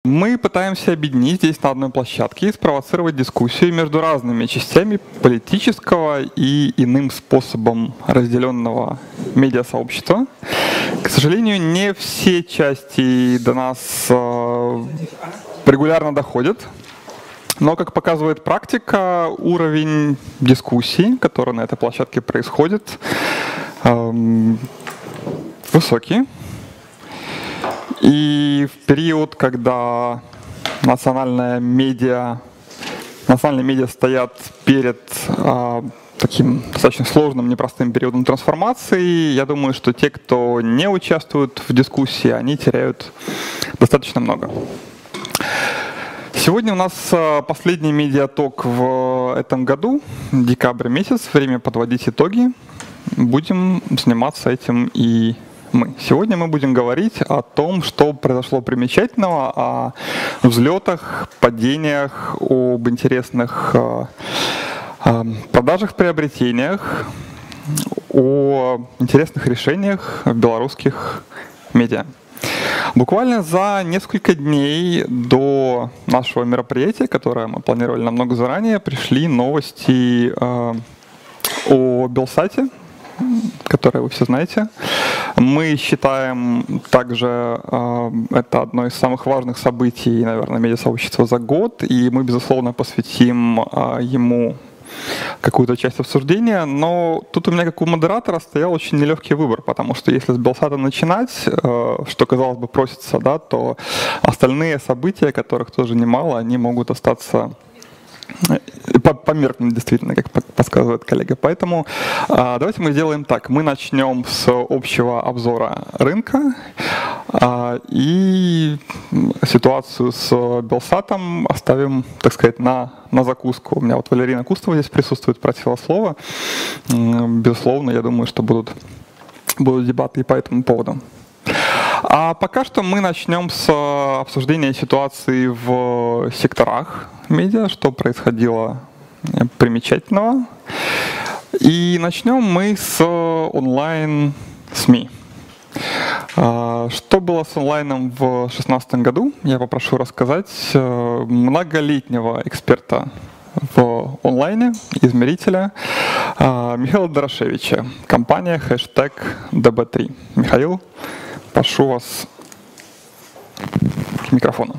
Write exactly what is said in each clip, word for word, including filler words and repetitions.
Мы пытаемся объединить здесь на одной площадке и спровоцировать дискуссию между разными частями политического и иным способом разделенного медиасообщества. К сожалению, не все части до нас э, регулярно доходят, но, как показывает практика, уровень дискуссий, который на этой площадке происходит, э, высокий. И в период, когда национальные медиа, национальные медиа стоят перед э, таким достаточно сложным, непростым периодом трансформации, я думаю, что те, кто не участвует в дискуссии, они теряют достаточно много. Сегодня у нас последний медиаток в этом году, декабрь месяц, время подводить итоги. Будем заниматься этим и мы. Сегодня мы будем говорить о том, что произошло примечательного, о взлетах, падениях, об интересных э, э, продажах, приобретениях, о интересных решениях в белорусских медиа. Буквально за несколько дней до нашего мероприятия, которое мы планировали намного заранее, пришли новости э, о Белсате, которые вы все знаете. Мы считаем также э, это одно из самых важных событий, наверное, медиасообщества за год, и мы, безусловно, посвятим э, ему какую-то часть обсуждения, но тут у меня, как у модератора, стоял очень нелегкий выбор, потому что если с Белсата начинать, э, что, казалось бы, просится, да, то остальные события, которых тоже немало, они могут остаться померкнуть, действительно, как подсказывает коллега. Поэтому а, давайте мы сделаем так. Мы начнем с общего обзора рынка а, и ситуацию с Белсатом оставим, так сказать, на, на закуску. У меня вот Валерина Кустова здесь присутствует, просила слова. Безусловно, я думаю, что будут, будут дебаты и по этому поводу. А пока что мы начнем с обсуждения ситуации в секторах медиа, что происходило примечательного. И начнем мы с онлайн-СМИ. Что было с онлайном в две тысячи шестнадцатом году, я попрошу рассказать многолетнего эксперта в онлайне, измерителя, Михаила Дорошевича, компания хэштег ди би три. Михаил, прошу вас к микрофону.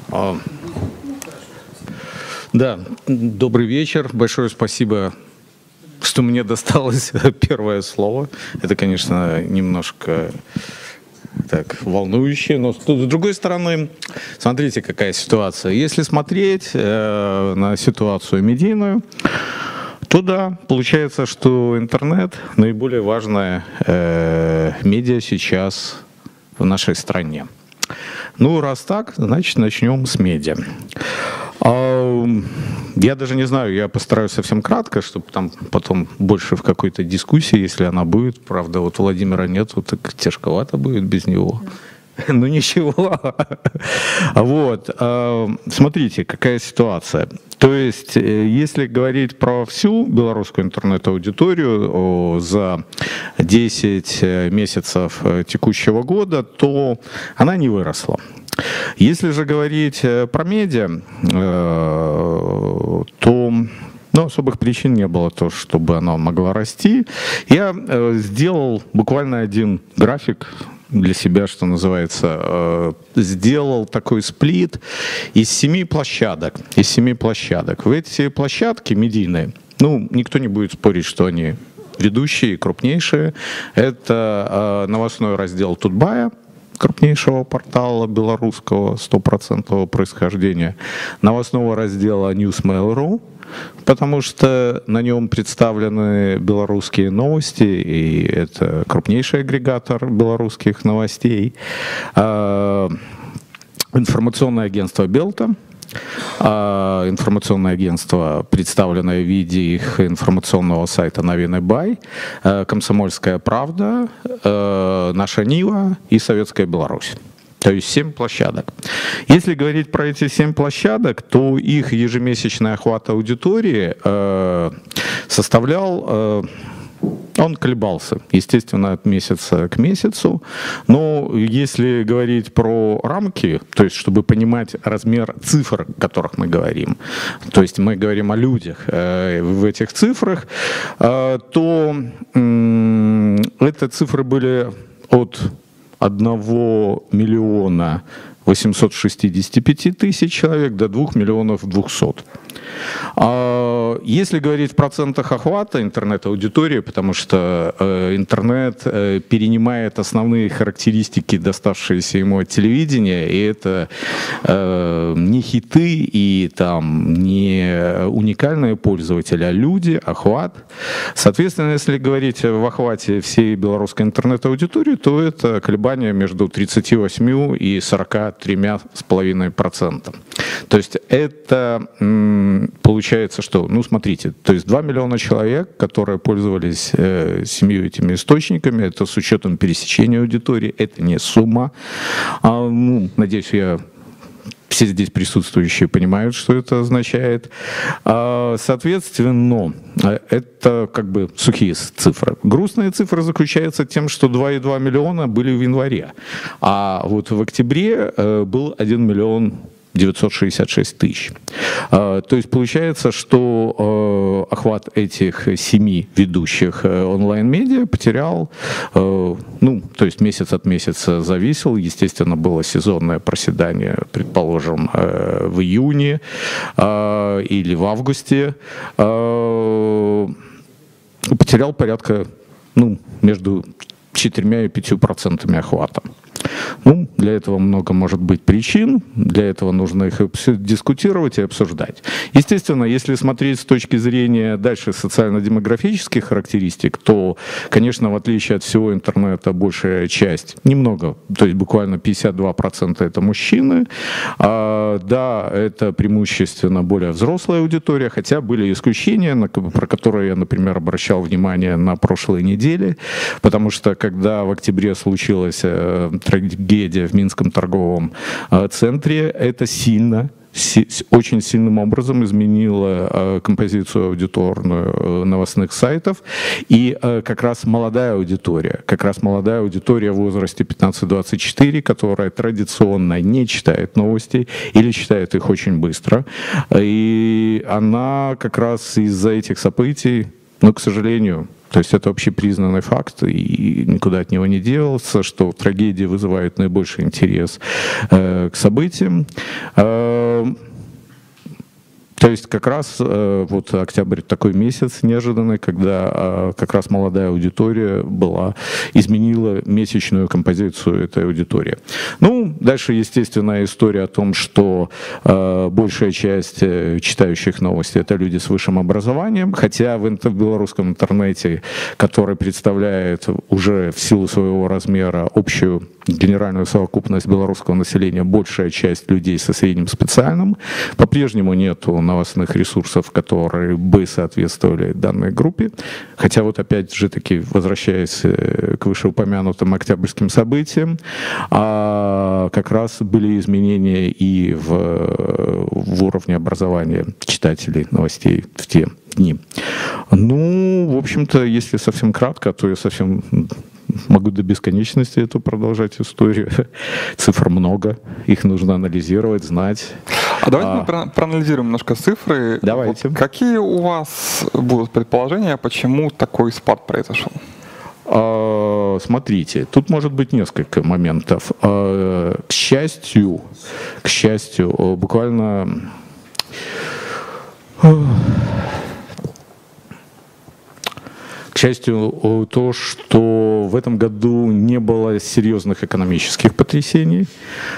Да, добрый вечер. Большое спасибо, что мне досталось первое слово. Это, конечно, немножко так волнующе, но с другой стороны, смотрите, какая ситуация. Если смотреть э, на ситуацию медийную, то да, получается, что интернет наиболее важная э, медиа сейчас в нашей стране. Ну, раз так, значит, начнем с медиа. Я даже не знаю, я постараюсь совсем кратко, чтобы там потом больше в какой-то дискуссии, если она будет. Правда, вот Владимира нету, так тяжковато будет без него. Ну ничего. Вот. Смотрите, какая ситуация. То есть, если говорить про всю белорусскую интернет-аудиторию за десять месяцев текущего года, то она не выросла. Если же говорить про медиа, то ну, особых причин не было, то, чтобы она могла расти. Я сделал буквально один график для себя, что называется, сделал такой сплит из семи площадок. Из семи площадок. В эти площадки медийные, ну, никто не будет спорить, что они ведущие, крупнейшие. Это новостной раздел Тутбая, крупнейшего портала белорусского стопроцентного происхождения, новостного раздела Newsmail.ru, потому что на нем представлены белорусские новости, и это крупнейший агрегатор белорусских новостей, информационное агентство Белта, информационное агентство, представленное в виде их информационного сайта Новины Бай, Комсомольская правда, Наша Нива и Советская Беларусь. То есть семь площадок. Если говорить про эти семь площадок, то их ежемесячный охват аудитории составлял Он колебался, естественно, от месяца к месяцу. Но если говорить про рамки, то есть чтобы понимать размер цифр, о которых мы говорим, то есть мы говорим о людях э, в этих цифрах, э, то э, эти цифры были от одного миллиона восемьсот шестьдесят пять тысяч человек до двух миллионов двухсот. Если говорить в процентах охвата интернет-аудитории, потому что э, интернет э, перенимает основные характеристики, доставшиеся ему от телевидения, и это э, не хиты и там не уникальные пользователи, а люди, охват. Соответственно, если говорить в охвате всей белорусской интернет-аудитории, то это колебания между тридцатью восьмью и сорока тремя с половиной процентом. То есть это получается, что, ну смотрите, то есть два миллиона человек, которые пользовались э, семью этими источниками, это с учетом пересечения аудитории, это не сумма. А, ну, надеюсь, я... Все здесь присутствующие понимают, что это означает. Соответственно, это как бы сухие цифры. Грустная цифра заключается в том, что два и два миллиона были в январе, а вот в октябре был один миллион девятьсот шестьдесят шесть тысяч. То есть получается, что охват этих семи ведущих онлайн-медиа потерял, ну, то есть месяц от месяца зависел. Естественно, было сезонное проседание, предположим, в июне или в августе. Потерял порядка, ну, между четырьмя и пятью процентами охвата. Ну, для этого много может быть причин, для этого нужно их дискутировать и обсуждать. Естественно, если смотреть с точки зрения дальше социально-демографических характеристик, то, конечно, в отличие от всего интернета, большая часть, немного, то есть буквально пятьдесят два процента это мужчины. А, да, это преимущественно более взрослая аудитория, хотя были исключения, на, про которые я, например, обращал внимание на прошлой неделе, потому что когда в октябре случилась э, трагедия в Минском торговом э, центре, это сильно, си, очень сильным образом изменило э, композицию аудиторную э, новостных сайтов. И э, как раз молодая аудитория, как раз молодая аудитория в возрасте пятнадцать двадцать четыре, которая традиционно не читает новости или читает их очень быстро. И она как раз из-за этих событий, но, к сожалению, то есть это общепризнанный факт, и никуда от него не делался, что трагедии вызывают наибольший интерес э, к событиям. Э, то есть как раз э, вот октябрь такой месяц неожиданный, когда э, как раз молодая аудитория была, изменила месячную композицию этой аудитории. Ну, дальше, естественно, история о том, что э, большая часть э, читающих новости — это люди с высшим образованием, хотя в, в белорусском интернете, который представляет уже в силу своего размера общую генеральную совокупность белорусского населения, большая часть людей со средним специальным, по-прежнему нету новостных ресурсов, которые бы соответствовали данной группе. Хотя вот опять же таки, возвращаясь к вышеупомянутым октябрьским событиям, а как раз были изменения и в, в уровне образования читателей новостей в те дни. Ну, в общем-то, если совсем кратко, то я совсем могу до бесконечности эту продолжать историю. Цифр много, их нужно анализировать, знать. А давайте а... мы про- проанализируем немножко цифры. Давайте. Вот какие у вас будут предположения, почему такой спад произошел? А, смотрите, тут может быть несколько моментов. А, к счастью, к счастью, буквально... К счастью, то, что в этом году не было серьезных экономических потрясений.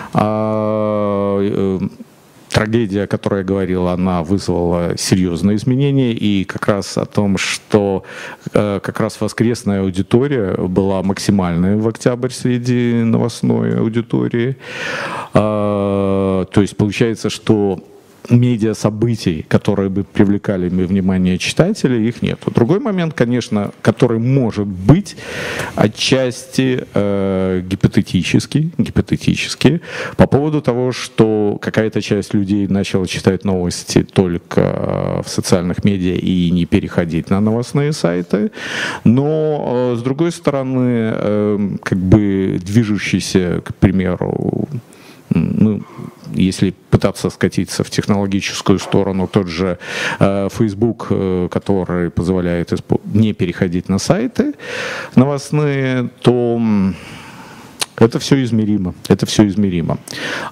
А, трагедия, о которой я говорил, она вызвала серьезные изменения. И как раз о том, что как раз воскресная аудитория была максимальная в октябрь среди новостной аудитории. А, то есть получается, что медиа-событий, которые бы привлекали внимание читателей, их нет. Другой момент, конечно, который может быть отчасти э, гипотетический, гипотетический, по поводу того, что какая-то часть людей начала читать новости только в социальных медиа и не переходить на новостные сайты. Но, э, с другой стороны, э, как бы движущийся, к примеру, ну, если пытаться скатиться в технологическую сторону, тот же э, Facebook, э, который позволяет не переходить на сайты новостные, то это все измеримо. Это все измеримо.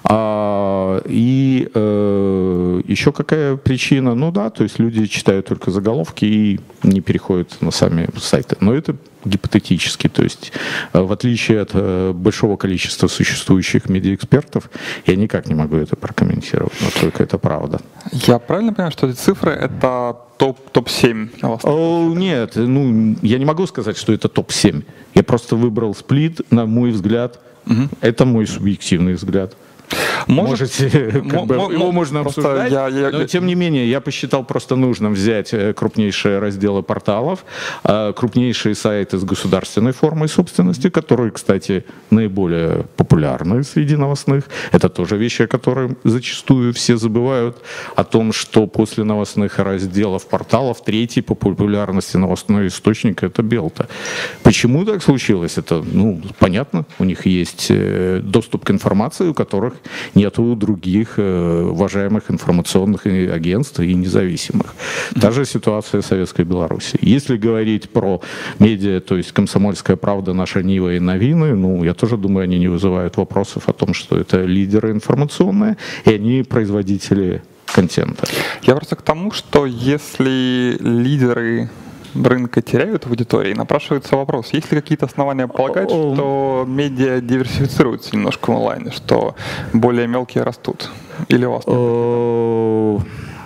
А, и э, еще какая причина? Ну да, то есть люди читают только заголовки и не переходят на сами сайты. Но это гипотетически, то есть в отличие от э, большого количества существующих медиаэкспертов, я никак не могу это прокомментировать, но только это правда. Я правильно понимаю, что эти цифры — это топ, топ-семь новостных? О, нет, ну, я не могу сказать, что это топ семь. Я просто выбрал сплит, на мой взгляд. Угу. Это мой субъективный взгляд. Может, Можете, как бы, его можно обсуждать, я, я, но тем не менее я посчитал просто нужным взять крупнейшие разделы порталов, крупнейшие сайты с государственной формой собственности, которые, кстати, наиболее популярны среди новостных. Это тоже вещи, о которых зачастую все забывают, о том, что после новостных разделов порталов третий по популярности новостной источник — это Белта. Почему так случилось? Это, ну, понятно, у них есть доступ к информации, у которых нет у других э, уважаемых информационных агентств и независимых. Та же ситуация в Советской Беларуси. Если говорить про медиа, то есть «Комсомольская правда», «Наша Нива» и «Новины», ну, я тоже думаю, они не вызывают вопросов о том, что это лидеры информационные, и они производители контента. Я просто к тому, что если лидеры рынка теряют в аудитории, напрашивается вопрос, есть ли какие-то основания полагать, что медиа диверсифицируются немножко в онлайне, что более мелкие растут? Или у вас нет?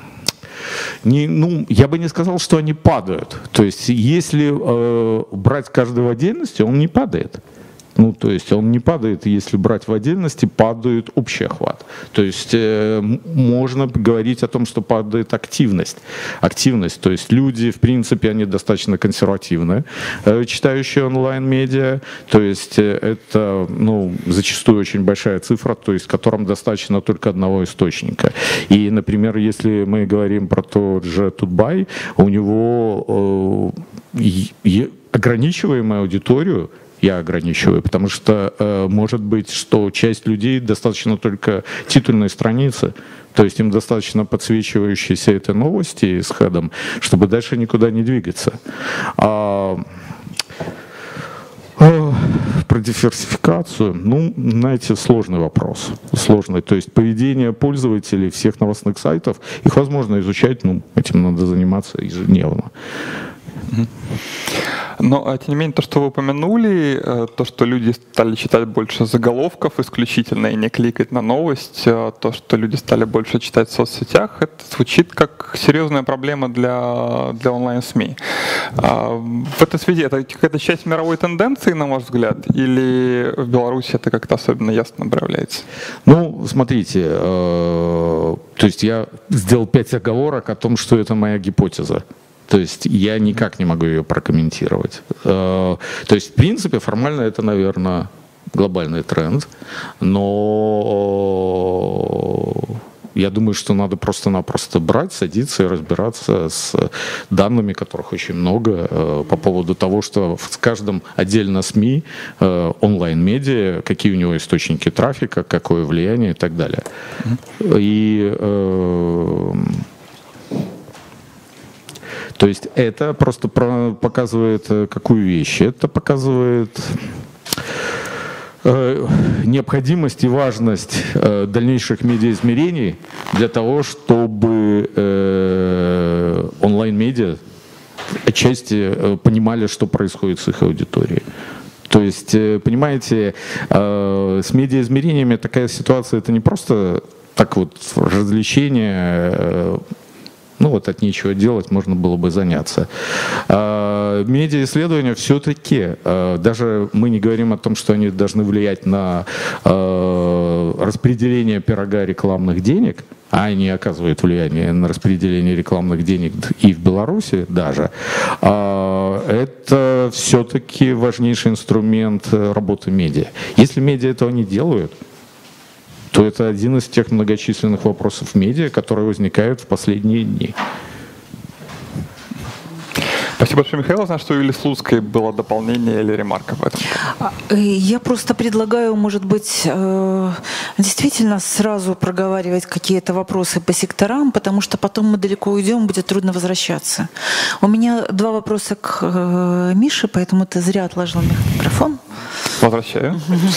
Не, ну, я бы не сказал, что они падают. То есть, если э, брать каждого в отдельности, он не падает. Ну, то есть он не падает, если брать в отдельности, падает общий охват. То есть э, можно говорить о том, что падает активность. Активность, то есть люди, в принципе, они достаточно консервативны, э, читающие онлайн-медиа. То есть э, это, ну, зачастую очень большая цифра, то есть которым достаточно только одного источника. И, например, если мы говорим про тот же Тутбай, у него э, ограничиваемая аудиторию, я ограничиваю, потому что э, может быть, что часть людей достаточно только титульной страницы, то есть им достаточно подсвечивающейся этой новости с хедом, чтобы дальше никуда не двигаться. А, э, про диверсификацию, ну, знаете, сложный вопрос, сложный. То есть поведение пользователей всех новостных сайтов, их возможно изучать, ну, этим надо заниматься ежедневно. Но, тем не менее, то, что вы упомянули, то, что люди стали читать больше заголовков исключительно и не кликать на новость, то, что люди стали больше читать в соцсетях, это звучит как серьезная проблема для, для онлайн-СМИ. В этой связи это какая-то часть мировой тенденции, на ваш взгляд, или в Беларуси это как-то особенно ясно проявляется? Ну, смотрите, то есть я сделал пять оговорок о том, что это моя гипотеза. То есть я никак не могу ее прокомментировать. То есть, в принципе, формально это, наверное, глобальный тренд, но я думаю, что надо просто-напросто брать, садиться и разбираться с данными, которых очень много, по поводу того, что в каждом отдельно СМИ, онлайн-медиа, какие у него источники трафика, какое влияние и так далее. И... То есть это просто показывает какую вещь? Это показывает э, необходимость и важность э, дальнейших медиаизмерений для того, чтобы э, онлайн-медиа отчасти э, понимали, что происходит с их аудиторией. То есть, э, понимаете, э, с медиаизмерениями такая ситуация, это не просто так вот развлечение, э, ну вот от нечего делать можно было бы заняться. А, медиаисследования все-таки, а, даже мы не говорим о том, что они должны влиять на а, распределение пирога рекламных денег, а они оказывают влияние на распределение рекламных денег и в Беларуси даже, а, это все-таки важнейший инструмент работы медиа. Если медиа этого не делают, то это один из тех многочисленных вопросов медиа, которые возникают в последние дни. Спасибо большое, Михаил. Знаю, что у Юлии Слуцкой было дополнение или ремарка в этом. Я просто предлагаю, может быть, действительно сразу проговаривать какие-то вопросы по секторам, потому что потом мы далеко уйдем, будет трудно возвращаться. У меня два вопроса к Мише, поэтому ты зря отложил микрофон. Возвращаю.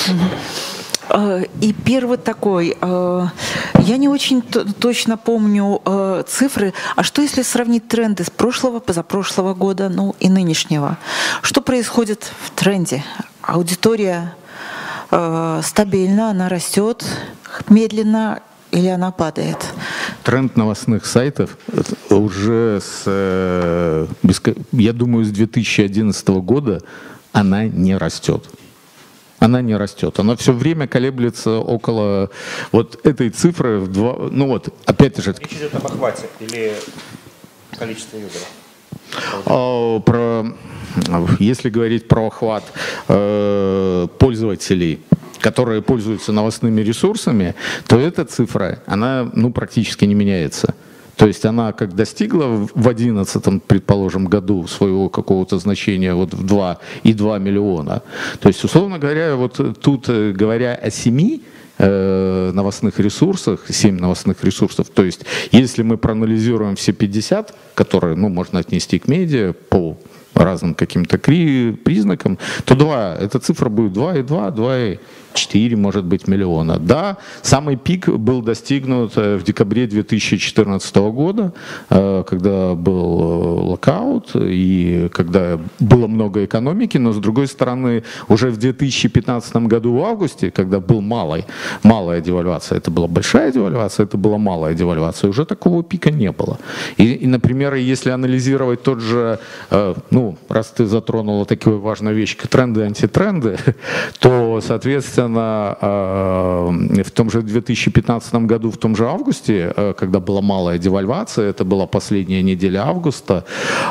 И первый такой, я не очень точно помню цифры, а что если сравнить тренды с прошлого, позапрошлого года, ну и нынешнего? Что происходит в тренде? Аудитория стабильна, она растет медленно или она падает? Тренд новостных сайтов уже с, я думаю, с две тысячи одиннадцатого года она не растет. Она не растет. Она все время колеблется около вот этой цифры в два. Ну вот, опять же. Речь идет об охвате или количестве юзеров? А, про, если говорить про охват э, пользователей, которые пользуются новостными ресурсами, то эта цифра, она ну, практически не меняется. То есть она как достигла в две тысячи одиннадцатом, предположим, году своего какого-то значения вот в два и два миллиона. То есть, условно говоря, вот тут, говоря о семи э, новостных ресурсах, семь новостных ресурсов, то есть если мы проанализируем все пятьдесят, которые ну, можно отнести к медиа по разным каким-то признакам, то два, эта цифра будет два и два, два и четыре, может быть, миллиона. Да, самый пик был достигнут в декабре две тысячи четырнадцатого года, когда был локаут и когда было много экономики, но с другой стороны, уже в две тысячи пятнадцатом году в августе, когда был малый, малая девальвация, это была большая девальвация, это была малая девальвация, уже такого пика не было. И, и например, если анализировать тот же, ну, раз ты затронула такую важную вещь, как тренды и антитренды, то, соответственно, в том же две тысячи пятнадцатом году, в том же августе, когда была малая девальвация, это была последняя неделя августа,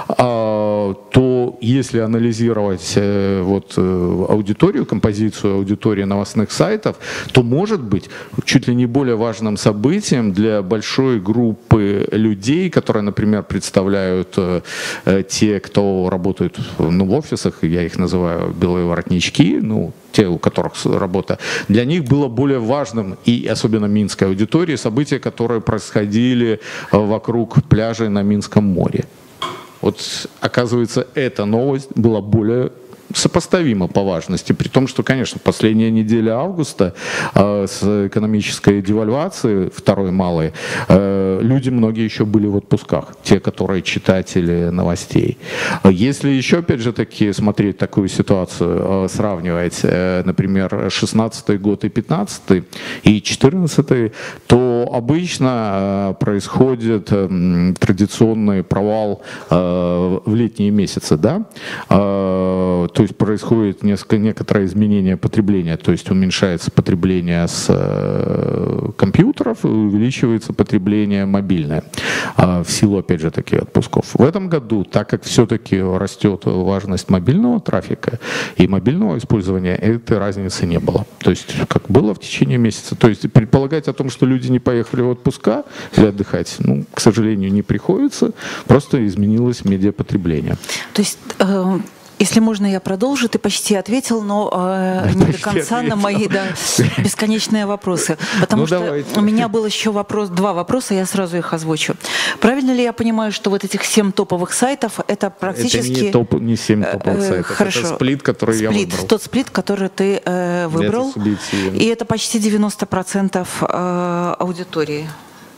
то если анализировать вот аудиторию, композицию аудитории новостных сайтов, то может быть чуть ли не более важным событием для большой группы людей, которые, например, представляют те, кто работает ну, в офисах, я их называю белые воротнички, ну, те, у которых работа, для них было более важным, и особенно минской аудитории, события, которые происходили вокруг пляжей на Минском море. Вот, оказывается, эта новость была более сопоставимо по важности, при том, что, конечно, последняя неделя августа э, с экономической девальвацией, второй малой, э, люди многие еще были в отпусках, те, которые читатели новостей. Если еще, опять же, таки смотреть такую ситуацию, э, сравнивать, э, например, шестнадцатый год и пятнадцатый, и четырнадцатый, то обычно э, происходит э, традиционный провал э, в летние месяцы, да, э, то есть происходит несколько, некоторое изменение потребления, то есть уменьшается потребление с э, компьютеров и увеличивается потребление мобильное э, в силу, опять же, таких отпусков. В этом году, так как все-таки растет важность мобильного трафика и мобильного использования, этой разницы не было. То есть как было в течение месяца. То есть предполагать о том, что люди не поехали в отпуска или отдыхать, ну, к сожалению, не приходится, просто изменилось медиапотребление. То есть э Если можно, я продолжу. Ты почти ответил, но э, не до конца ответил. На мои да, бесконечные вопросы. Потому ну, что давайте. У меня был еще вопрос, два вопроса, я сразу их озвучу. Правильно ли я понимаю, что вот этих семь топовых сайтов, это практически... Это не, топ, не семь топовых э, сайтов, хорошо. Это сплит, который сплит, я выбрал. Тот сплит, который ты э, выбрал. Это и это почти девяносто процентов э, аудитории.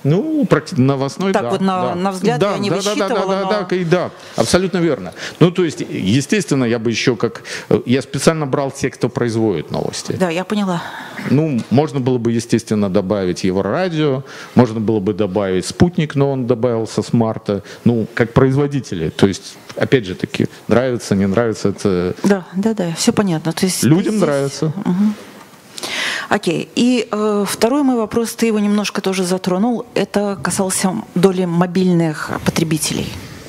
Ну, новостной, так да. вот на, да. на взгляд да, я не да, высчитывала, да, да, но... да, да, да, абсолютно верно. Ну, то есть, естественно, я бы еще как... Я специально брал те, кто производит новости. Да, я поняла. Ну, можно было бы, естественно, добавить Еврорадио, можно было бы добавить Спутник, но он добавился с марта. Ну, как производители. То есть, опять же таки, нравится, не нравится, это... Да, да, да, все понятно. То есть, людям здесь... нравится. Угу. Окей. И э, второй мой вопрос, ты его немножко тоже затронул, это касался доли мобильных потребителей.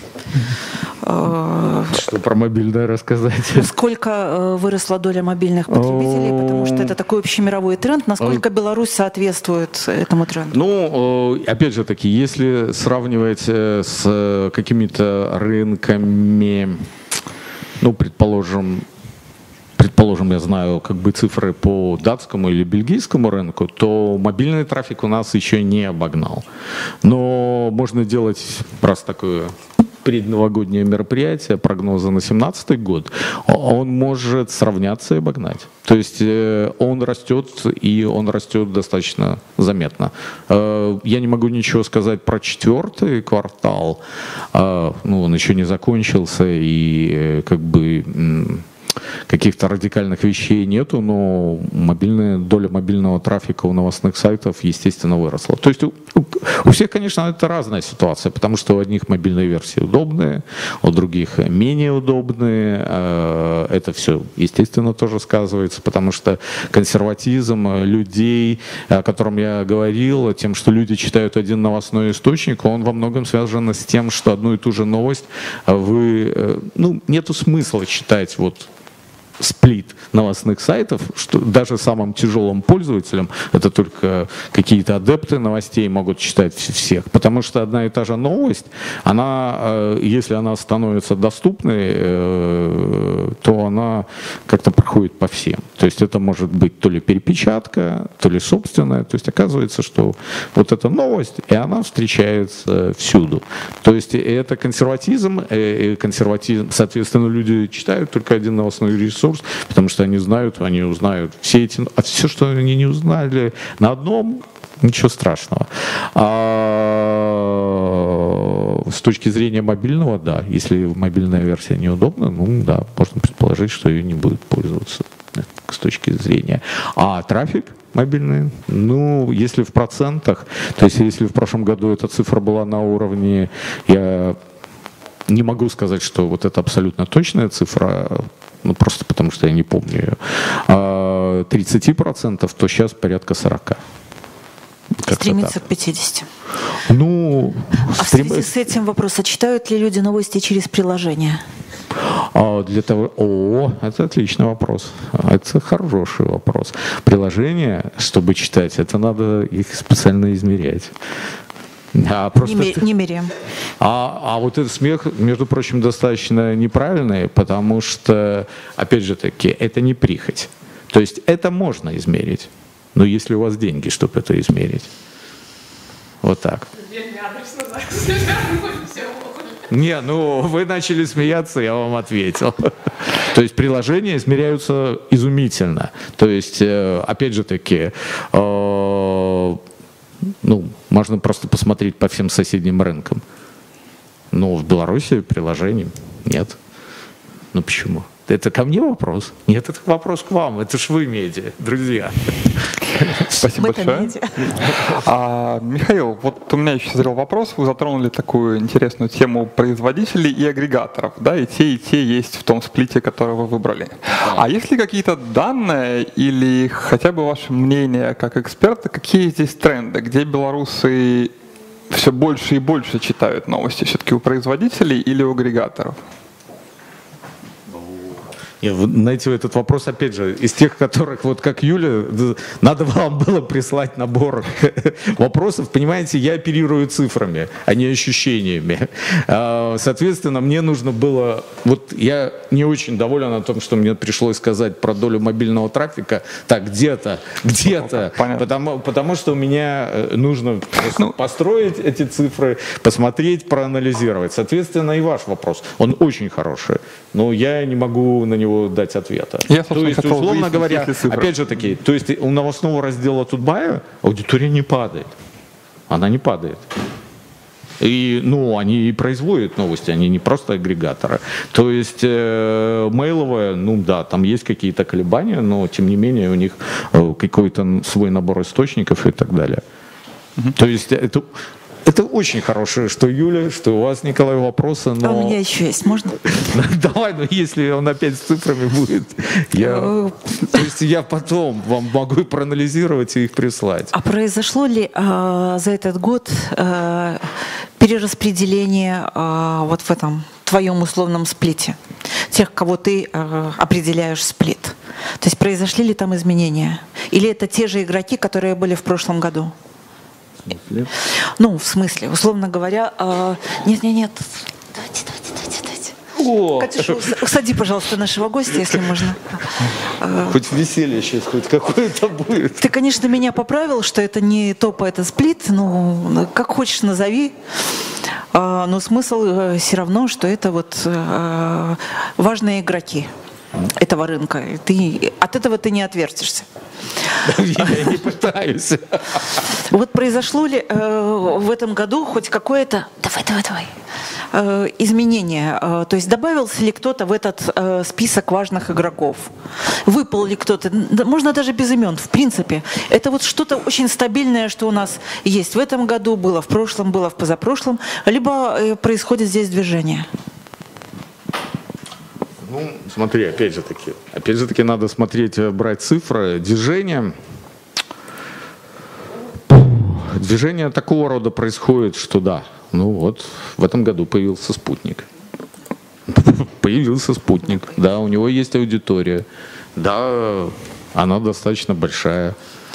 Что про мобильное рассказать? Сколько э, выросла доля мобильных потребителей, потому что это такой общемировой тренд, насколько Беларусь соответствует этому тренду? Ну, опять же таки, если сравнивать с какими-то рынками, ну, предположим, Предположим, я знаю как бы цифры по датскому или бельгийскому рынку, то мобильный трафик у нас еще не обогнал. Но можно делать раз такое предновогоднее мероприятие, прогнозы на семнадцатый год, он может сравняться и обогнать. То есть он растет, и он растет достаточно заметно. Я не могу ничего сказать про четвертый квартал, ну, он еще не закончился, и как бы... каких-то радикальных вещей нету, но мобильная, доля мобильного трафика у новостных сайтов, естественно, выросла. То есть у, у всех, конечно, это разная ситуация, потому что у одних мобильные версии удобные, у других менее удобные. Это все, естественно, тоже сказывается, потому что консерватизм людей, о котором я говорил, тем, что люди читают один новостной источник, он во многом связан с тем, что одну и ту же новость вы, ну, нету смысла читать вот сплит новостных сайтов, что даже самым тяжелым пользователям, это только какие-то адепты новостей могут читать всех, потому что одна и та же новость, она, если она становится доступной, то она как-то проходит по всем. То есть это может быть то ли перепечатка, то ли собственная, то есть оказывается, что вот эта новость, и она встречается всюду. То есть это консерватизм, консерватизм, соответственно, люди читают только один новостной ресурс, потому что они знают, они узнают все эти, а все, что они не узнали на одном, ничего страшного. А с точки зрения мобильного, да, если мобильная версия неудобна, ну да, можно предположить, что ее не будут пользоваться с точки зрения. А трафик мобильный, ну, если в процентах, то есть если в прошлом году эта цифра была на уровне, я не могу сказать, что вот это абсолютно точная цифра, ну, просто потому что я не помню ее, тридцать процентов, то сейчас порядка сорок процентов. Стремится к пятидесяти. Ну, а стрем... в связи с этим вопрос, а читают ли люди новости через приложение? А для того... О, это отличный вопрос. Это хороший вопрос. Приложение, чтобы читать, это надо их специально измерять. А, просто... не, не меряем. А, а вот этот смех, между прочим, достаточно неправильный, потому что, опять же таки, это не прихоть. То есть это можно измерить, но если у вас деньги, чтобы это измерить. Вот так. Не, ну вы начали смеяться, я вам ответил. То есть приложения измеряются изумительно. То есть, опять же таки, ну, можно просто посмотреть по всем соседним рынкам. Но в Беларуси приложений нет. Ну почему? Это ко мне вопрос? Нет, это вопрос к вам. Это ж вы медиа, друзья. Спасибо большое. А, Михаил, вот у меня еще созрел вопрос. Вы затронули такую интересную тему производителей и агрегаторов. Да, и те, и те есть в том сплите, который вы выбрали. А есть ли какие-то данные или хотя бы ваше мнение как эксперта, какие здесь тренды, где белорусы все больше и больше читают новости? Все-таки у производителей или у агрегаторов? Знаете, этот вопрос, опять же, из тех, которых, вот как Юля, надо вам было прислать набор вопросов. Понимаете, я оперирую цифрами, а не ощущениями. Соответственно, мне нужно было... Вот я не очень доволен о том, что мне пришлось сказать про долю мобильного трафика. Так, где-то, где-то. Потому, потому что у меня нужно ну, построить эти цифры, посмотреть, проанализировать. Соответственно, и ваш вопрос, он очень хороший. Но я не могу на него дать ответа. Я, то есть, условно говоря, опять же таки, то есть у новостного раздела Тутбая аудитория не падает. она не падает. И, ну, они и производят новости, они не просто агрегаторы. То есть э, мейловая, ну да, там есть какие-то колебания, но тем не менее у них э, какой-то свой набор источников и так далее. Mm-hmm. То есть это, это очень хорошее, что Юля, что у вас, Николай, вопросы. Но... А у меня еще есть, можно? Давай, но если он опять с цифрами будет, я... То есть я потом вам могу проанализировать и их прислать. А произошло ли э, за этот год э, перераспределение э, вот в этом твоем условном сплите? Тех, кого ты э, определяешь сплит. То есть произошли ли там изменения? Или это те же игроки, которые были в прошлом году? В смысле? Ну, в смысле, условно говоря, э, нет, нет, нет, давайте, давайте, давайте, давайте. О! Катюша, усади, пожалуйста, нашего гостя, если можно. Хоть веселье сейчас, хоть какое-то будет. Ты, конечно, меня поправил, что это не топ, а это сплит. Ну, как хочешь назови. Но смысл все равно, что это вот важные игроки этого рынка. Ты, от этого ты не отвертишься. Я не пытаюсь. Вот произошло ли э, в этом году хоть какое-то давай, давай, давай, э, изменение? Э, то есть добавился ли кто-то в этот э, список важных игроков? Выпал ли кто-то? Да, можно даже без имен, в принципе. Это вот что-то очень стабильное, что у нас есть в этом году, было в прошлом, было в позапрошлом, либо э, происходит здесь движение? Ну, смотри, опять же таки, опять же таки надо смотреть, брать цифры, движение. Движение такого рода происходит, что да, ну вот в этом году появился спутник. Появился спутник, да, у него есть аудитория, да, она достаточно большая.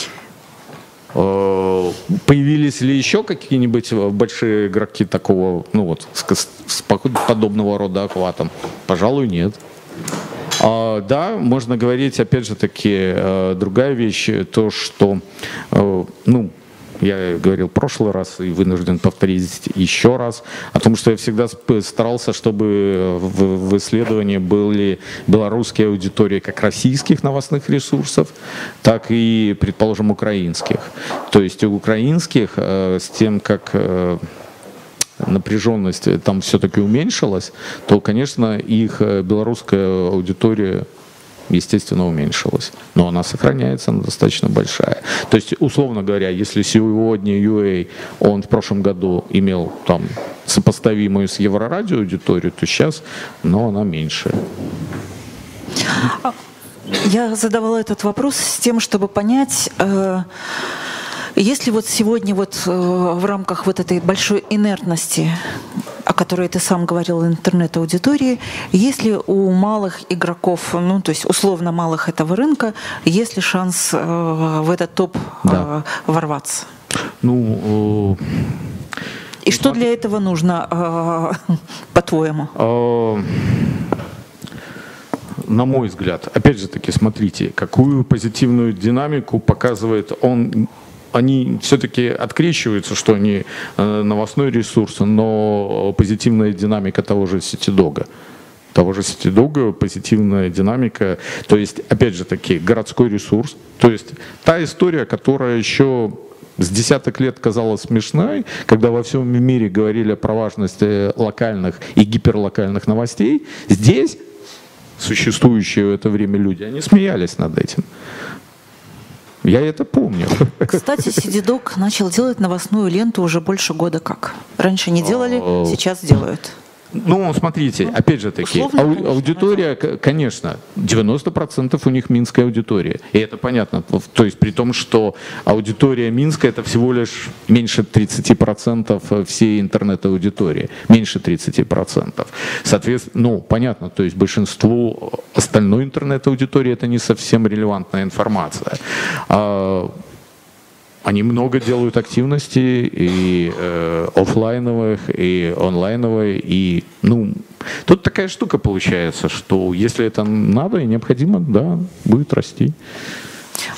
Появились ли еще какие-нибудь большие игроки такого, ну вот, с, с подобного рода охватом? Пожалуй, нет. А, да, можно говорить, опять же таки, другая вещь, то, что, ну, я говорил в прошлый раз и вынужден повторить еще раз, о том, что я всегда старался, чтобы в, в исследовании были белорусские аудитории как российских новостных ресурсов, так и, предположим, украинских. То есть у украинских э, с тем, как э, напряженность там все-таки уменьшилась, то, конечно, их белорусская аудитория естественно, уменьшилась. Но она сохраняется, она достаточно большая. То есть, условно говоря, если сегодня ю эй, он в прошлом году имел там сопоставимую с Еврорадио аудиторию, то сейчас, но она меньше. Я задавала этот вопрос с тем, чтобы понять, э, если вот сегодня вот э, в рамках вот этой большой инертности, о которой ты сам говорил, интернет-аудитории, есть ли у малых игроков, ну, то есть условно малых этого рынка, есть ли шанс э, в этот топ да. э, ворваться? Ну, э, И что для этого нужно, э, по-твоему? Э, на мой взгляд, опять же таки, смотрите, какую позитивную динамику показывает он. Они все-таки открещиваются, что они э, новостной ресурс, но позитивная динамика того же Ситидога. Того же Ситидога, позитивная динамика. То есть, опять же таки, городской ресурс. То есть, та история, которая еще с десяток лет казалась смешной, когда во всем мире говорили про важность локальных и гиперлокальных новостей, здесь существующие в это время люди, они смеялись над этим. Я это помню. Кстати, Ситидог начал делать новостную ленту уже больше года как. Раньше не делали, сейчас делают. Ну, смотрите, Ну, опять же таки, условно, ау- конечно, аудитория, к- конечно, девяносто процентов у них минская аудитория. И это понятно. То есть при том, что аудитория Минска это всего лишь меньше тридцати процентов всей интернет-аудитории. Меньше тридцати процентов. Соответственно, ну, понятно, то есть большинству остальной интернет-аудитории это не совсем релевантная информация. А, Они много делают активностей и э, офлайновых, и онлайновых, и ну тут такая штука получается, что если это надо и необходимо, да, будет расти.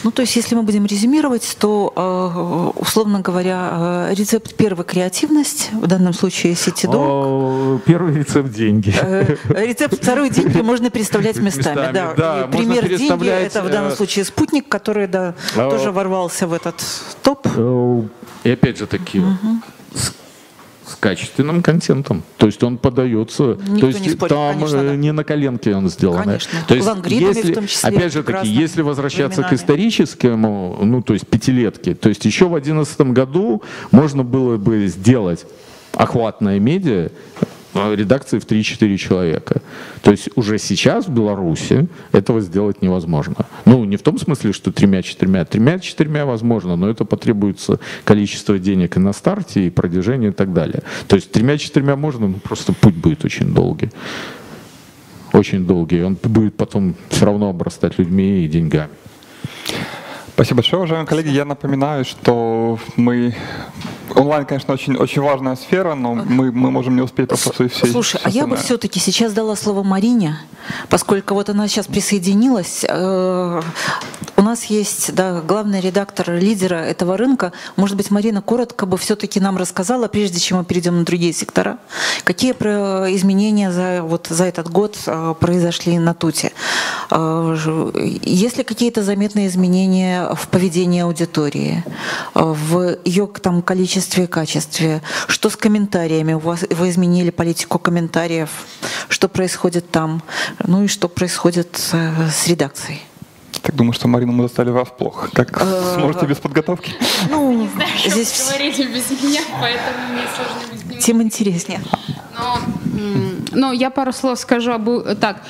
Ну, то есть, если мы будем резюмировать, то, условно говоря, рецепт первый — креативность, в данном случае CityDoc. Первый рецепт — деньги. Рецепт второй — деньги можно переставлять местами. местами да. Да, пример деньги — это в данном случае спутник, который да, тоже ворвался в этот топ. И опять же таки, угу. с, с качественным контентом. То есть он подается. Никто то есть не спорит, там конечно, да. не на коленке он сделан. Конечно. То есть, если, в том числе, опять же таки, если возвращаться временами. к историческому, ну то есть пятилетке, то есть еще в две тысячи одиннадцатом году можно было бы сделать охватное медиа редакции в три-четыре человека. То есть уже сейчас в Беларуси этого сделать невозможно. Ну, не в том смысле, что тремя-четырьмя. Тремя-четырьмя возможно, но это потребуется количество денег и на старте, и продвижение, и так далее. То есть тремя-четырьмя можно, но просто путь будет очень долгий. Очень долгий. Он будет потом все равно обрастать людьми и деньгами. Спасибо большое, уважаемые коллеги. Я напоминаю, что мы... Онлайн, конечно, очень, очень важная сфера, но мы, мы можем не успеть просто все. Слушай, а я бы все-таки сейчас дала слово Марине, поскольку вот она сейчас присоединилась. У нас есть да, главный редактор, лидера этого рынка. Может быть, Марина коротко бы все-таки нам рассказала, прежде чем мы перейдем на другие сектора, какие изменения за, вот, за этот год произошли на Туте. Есть ли какие-то заметные изменения в поведении аудитории, в ее там, количестве и качестве? Что с комментариями? У вас, вы изменили политику комментариев? Что происходит там? Ну и что происходит с редакцией? Так думаю, что Марину мы застали врасплох. Как сможете без подготовки? Ну, не знаю, что здесь вы говорили без меня, поэтому мне сложно быть. Тем интереснее. Но, ну, я пару слов скажу об... Так.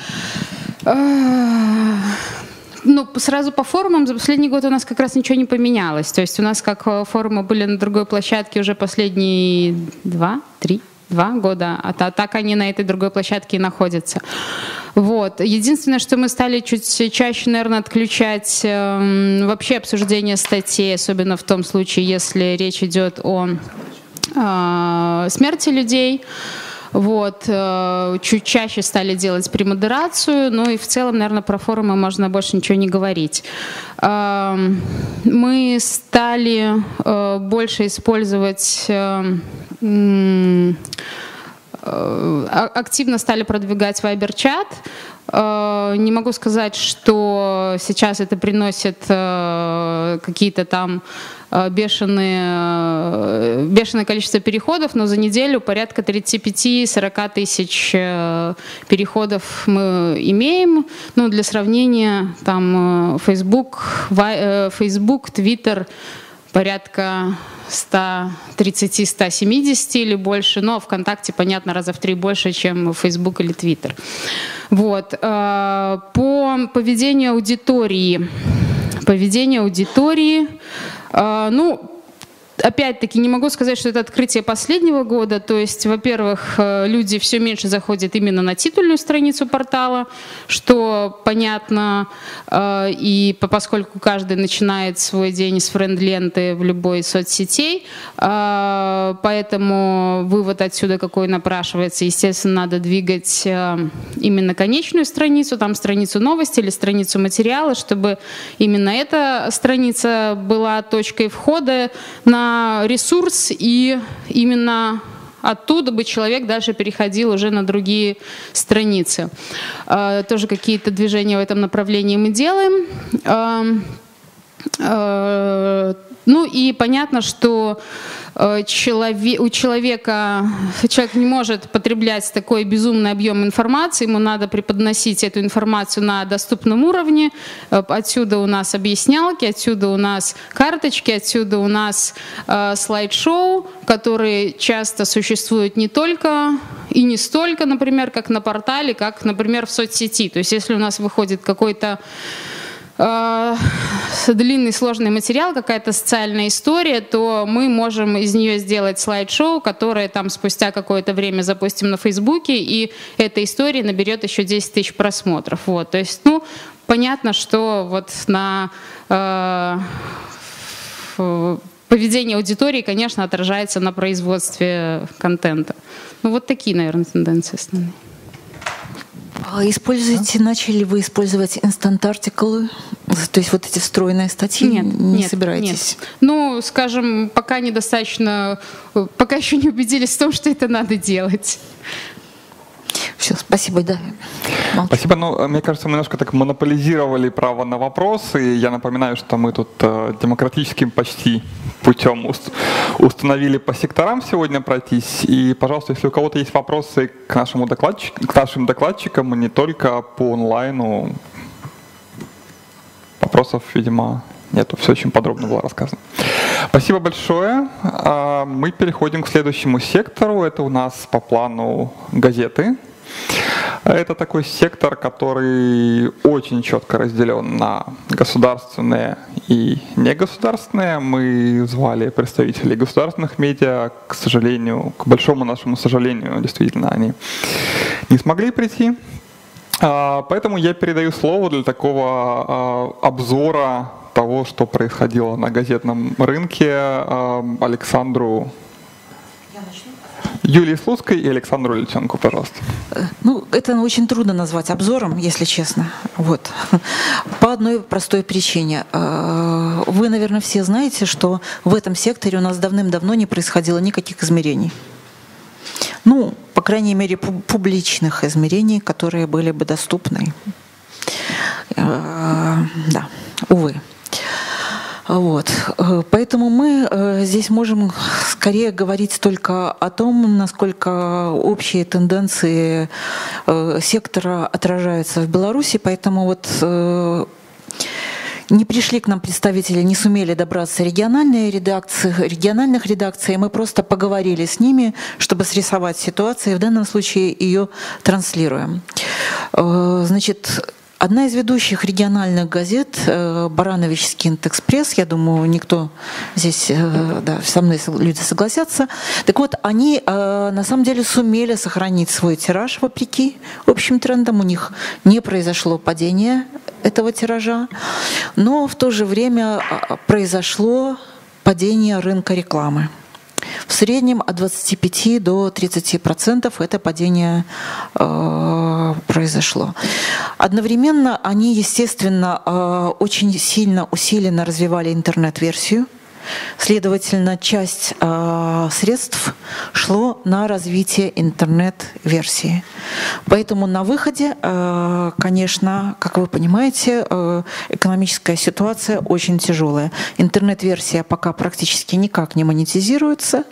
Ну, сразу по форумам за последний год у нас как раз ничего не поменялось. То есть у нас как форумы были на другой площадке уже последние два, три, два года, а так они на этой другой площадке и находятся. Вот. Единственное, что мы стали чуть чаще, наверное, отключать э, вообще обсуждение статей, особенно в том случае, если речь идет о э, смерти людей. Вот. Чуть чаще стали делать премодерацию, ну и в целом, наверное, про форумы можно больше ничего не говорить. Мы стали больше использовать, активно стали продвигать Viber-чат. Не могу сказать, что сейчас это приносит какие-то там бешеные, бешеное количество переходов, но за неделю порядка тридцать пять - сорок тысяч переходов мы имеем. Ну, для сравнения, там Facebook, Facebook, Twitter порядка сто тридцать - сто семьдесят или больше, но ВКонтакте, понятно, раза в три больше, чем Facebook или Twitter. Вот. По поведению аудитории. Поведение аудитории, ну, опять-таки, не могу сказать, что это открытие последнего года. То есть, во-первых, люди все меньше заходят именно на титульную страницу портала, что понятно, и поскольку каждый начинает свой день с френд-ленты в любой из соцсетей, поэтому вывод отсюда какой напрашивается. Естественно, надо двигать именно конечную страницу, там страницу новости или страницу материала, чтобы именно эта страница была точкой входа на ресурс, и именно оттуда бы человек дальше переходил уже на другие страницы. Тоже какие-то движения в этом направлении мы делаем. Ну и понятно, что человек, у человека человек не может потреблять такой безумный объем информации, ему надо преподносить эту информацию на доступном уровне. Отсюда у нас объяснялки, отсюда у нас карточки, отсюда у нас э, слайд-шоу, которые часто существуют не только и не столько, например, как на портале, как, например, в соцсети. То есть если у нас выходит какой-то длинный сложный материал, какая-то социальная история, то мы можем из нее сделать слайд-шоу, которое там спустя какое-то время запустим на Фейсбуке, и эта история наберет еще десять тысяч просмотров. Вот. То есть, ну, понятно, что вот на э, поведение аудитории, конечно, отражается на производстве контента. Ну, вот такие, наверное, тенденции основные. А используете, да? Начали вы использовать инстант-артиклы? То есть вот эти встроенные статьи? Нет, не нет, собираетесь? Нет. Ну, скажем, пока недостаточно, пока еще не убедились в том, что это надо делать. Все, спасибо, да. Молчу. Спасибо. Ну, мне кажется, мы немножко так монополизировали право на вопросы. Я напоминаю, что мы тут э, демократическим почти путем уст установили по секторам сегодня пройтись. И, пожалуйста, если у кого-то есть вопросы к, нашему докладчик к нашим докладчикам, не только по онлайну, вопросов, видимо, нету. Все очень подробно было рассказано. Спасибо большое. Мы переходим к следующему сектору. Это у нас по плану газеты. Это такой сектор, который очень четко разделен на государственные и негосударственные. Мы звали представителей государственных медиа. К сожалению, к большому нашему сожалению, действительно, они не смогли прийти. Поэтому я передаю слово для такого обзора того, что происходило на газетном рынке, Александру Юлии Слуцкой и Александру Лютенку, пожалуйста. Ну, это очень трудно назвать обзором, если честно. Вот. По одной простой причине. Вы, наверное, все знаете, что в этом секторе у нас давным-давно не происходило никаких измерений. Ну, по крайней мере, публичных измерений, которые были бы доступны. Да, увы. Вот. Поэтому мы здесь можем скорее говорить только о том, насколько общие тенденции сектора отражаются в Беларуси. Поэтому вот не пришли к нам представители, не сумели добраться региональные редакции, региональных редакций. Мы просто поговорили с ними, чтобы срисовать ситуацию, и в данном случае ее транслируем. Значит, одна из ведущих региональных газет, Барановичский Инт-Экспресс, я думаю, никто здесь, да, со мной люди согласятся. Так вот, они на самом деле сумели сохранить свой тираж вопреки общим трендам. У них не произошло падение этого тиража, но в то же время произошло падение рынка рекламы. В среднем от двадцати пяти до тридцати процентов это падение э, произошло. Одновременно они, естественно, э, очень сильно усиленно развивали интернет-версию. Следовательно, часть э, средств шло на развитие интернет-версии. Поэтому на выходе, э, конечно, как вы понимаете, э, экономическая ситуация очень тяжелая. Интернет-версия пока практически никак не монетизируется.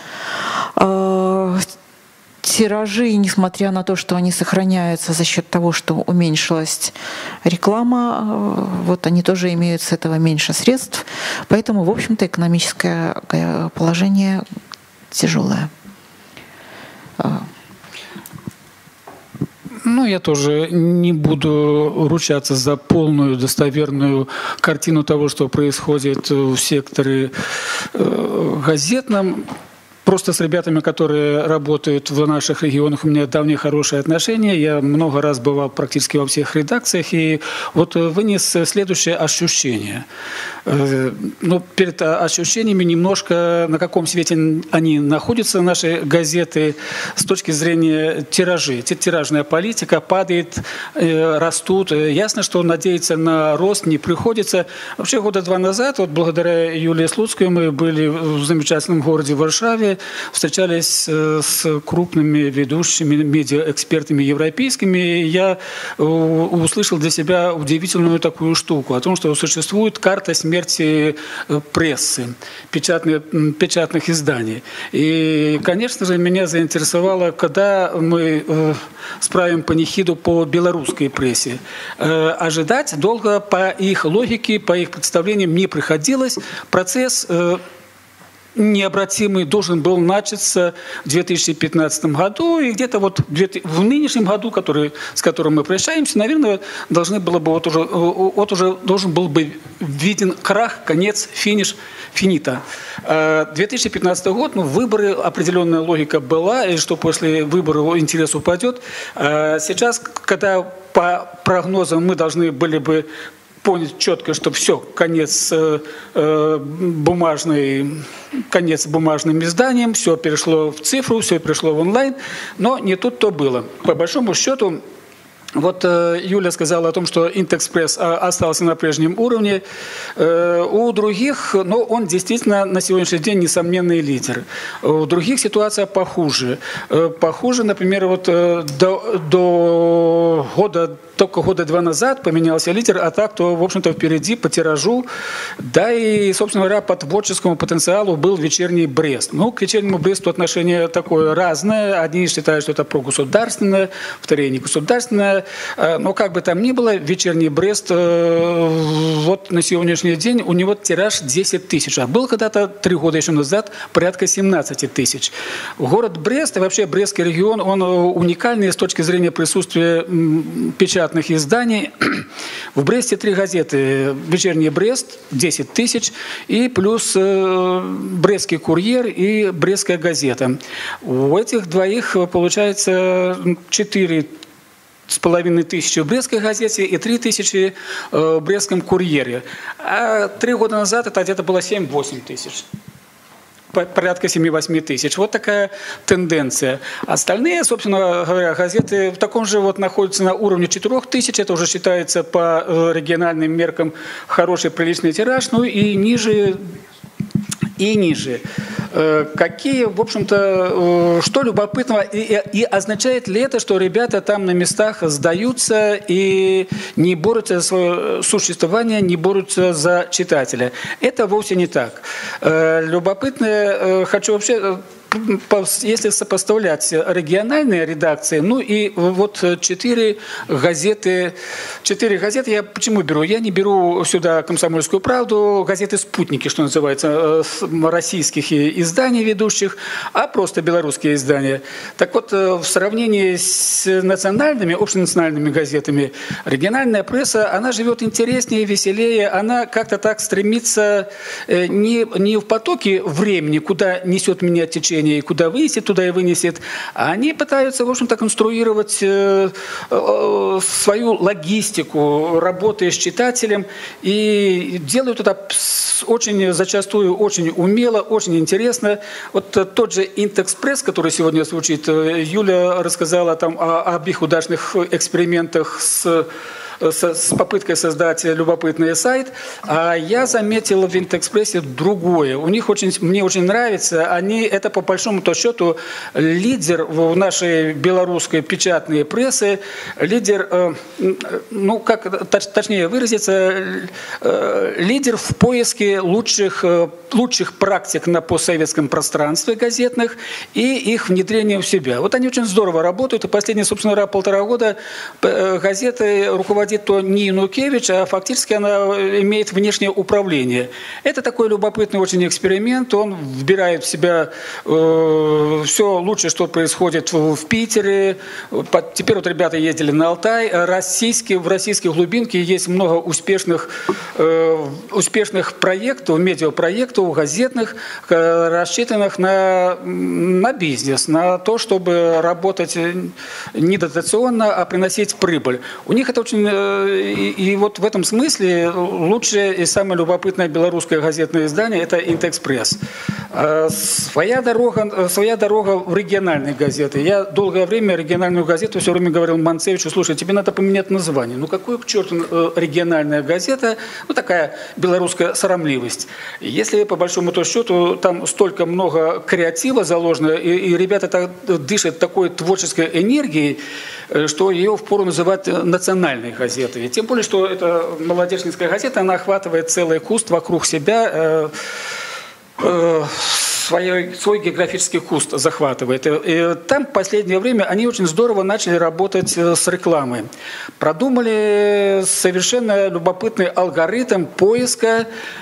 Э, Тиражи, несмотря на то, что они сохраняются за счет того, что уменьшилась реклама, вот они тоже имеют с этого меньше средств. Поэтому, в общем-то, экономическое положение тяжелое. Ну, я тоже не буду ручаться за полную достоверную картину того, что происходит в секторе газетном. Просто с ребятами, которые работают в наших регионах, у меня давние хорошие отношения. Я много раз бывал практически во всех редакциях и вот вынес следующее ощущение. Ну, перед ощущениями немножко, на каком свете они находятся, наши газеты, с точки зрения тиражей. Тиражная политика падает, растут. Ясно, что надеяться на рост не приходится. Вообще года два назад, вот благодаря Юлии Слуцкой, мы были в замечательном городе Варшаве, встречались с крупными ведущими медиаэкспертами европейскими. Я услышал для себя удивительную такую штуку о том, что существует карта смерти прессы, печатных, печатных изданий. И, конечно же, меня заинтересовало, когда мы справим панихиду по белорусской прессе. Ожидать долго по их логике, по их представлениям не приходилось. Процесс необратимый должен был начаться в две тысячи пятнадцатом году, и где-то вот в нынешнем году, который, с которым мы прощаемся, наверное, должны было бы вот уже, вот уже должен был бы виден крах, конец, финиш, финита. две тысячи пятнадцатый год, ну, выборы, определенная логика была, и что после выборов интерес упадет. Сейчас, когда по прогнозам мы должны были бы понять четко, что все, конец э, бумажной, конец бумажным изданиям, все перешло в цифру, все перешло в онлайн, но не тут-то было. По большому счету, Вот э, Юля сказала о том, что Интерэкспресс э, остался на прежнем уровне. Э, у других, ну, он действительно на сегодняшний день несомненный лидер. У других ситуация похуже. Э, похуже, например, вот э, до, до года, только года два назад поменялся лидер, а так, то, в общем-то, впереди по тиражу, да и, собственно говоря, по творческому потенциалу был «Вечерний Брест». Ну, к «Вечернему Бресту» отношение такое разное. Одни считают, что это прогосударственное, вторые не государственное. Но как бы там ни было, «Вечерний Брест» вот на сегодняшний день у него тираж десять тысяч, а был когда-то три года еще назад порядка семнадцать тысяч. Город Брест и вообще Брестский регион, он уникальный с точки зрения присутствия печатных изданий. В Бресте три газеты: «Вечерний Брест» десять тысяч и плюс «Брестский курьер» и «Брестская газета». У этих двоих получается четыре с половиной тысячи в Брестской газете и три тысячи в Брестском курьере. А три года назад это где-то было семь-восемь тысяч. Порядка семь-восемь тысяч. Вот такая тенденция. Остальные, собственно говоря, газеты в таком же вот находятся на уровне четырёх тысяч. Это уже считается по региональным меркам хороший, приличный тираж. Ну и ниже... и ниже. Какие, в общем-то, что любопытного, и, и означает ли это, что ребята там на местах сдаются и не борются за свое существование, не борются за читателя? Это вовсе не так. Любопытно, хочу вообще... Если сопоставлять региональные редакции, ну и вот четыре газеты, четыре газеты, я почему беру? Я не беру сюда «Комсомольскую правду», газеты «Спутники», что называется, российских изданий ведущих, а просто белорусские издания. Так вот, в сравнении с национальными, общенациональными газетами, региональная пресса, она живет интереснее, веселее, она как-то так стремится не, не в потоке времени, куда несет меня течение, и куда вынесет, туда и вынесет. А они пытаются, в общем-то, конструировать э, э, свою логистику работы с читателем и делают это очень зачастую очень умело, очень интересно. Вот тот же Интерэкспресс, который сегодня звучит, Юля рассказала там о, об их удачных экспериментах с с попыткой создать любопытный сайт, а я заметил в Интерэкспрессе другое. У них очень, мне очень нравится, они, это по большому-то счету лидер в нашей белорусской печатной прессы, лидер, ну как точ, точнее выразиться, лидер в поиске лучших, лучших практик на постсоветском пространстве газетных и их внедрения в себя. Вот они очень здорово работают, и последние, собственно говоря, полтора года газеты руководят то не Янукевич, а фактически она имеет внешнее управление. Это такой любопытный очень эксперимент. Он вбирает в себя э, все лучшее, что происходит в, в Питере. Теперь вот ребята ездили на Алтай. Российские, в российской глубинке есть много успешных, э, успешных проектов, медиапроектов, газетных, э, рассчитанных на, на бизнес, на то, чтобы работать не дотационно, а приносить прибыль. У них это очень... И, и вот в этом смысле лучшее и самое любопытное белорусское газетное издание – это Интерэкспресс. Своя дорога, своя дорога в региональные газеты. Я долгое время региональную газету все время говорил Манцевичу: слушай, тебе надо поменять название. Ну какой к черту региональная газета? Ну такая белорусская срамливость. Если по большому счету там столько много креатива заложено, и, и ребята так, дышат такой творческой энергией, что ее впору называть национальной газетой. И тем более, что эта молодежническая газета, она охватывает целый куст вокруг себя, э, э, свой, свой географический куст захватывает. И, и там в последнее время они очень здорово начали работать с рекламой. Продумали совершенно любопытный алгоритм поиска,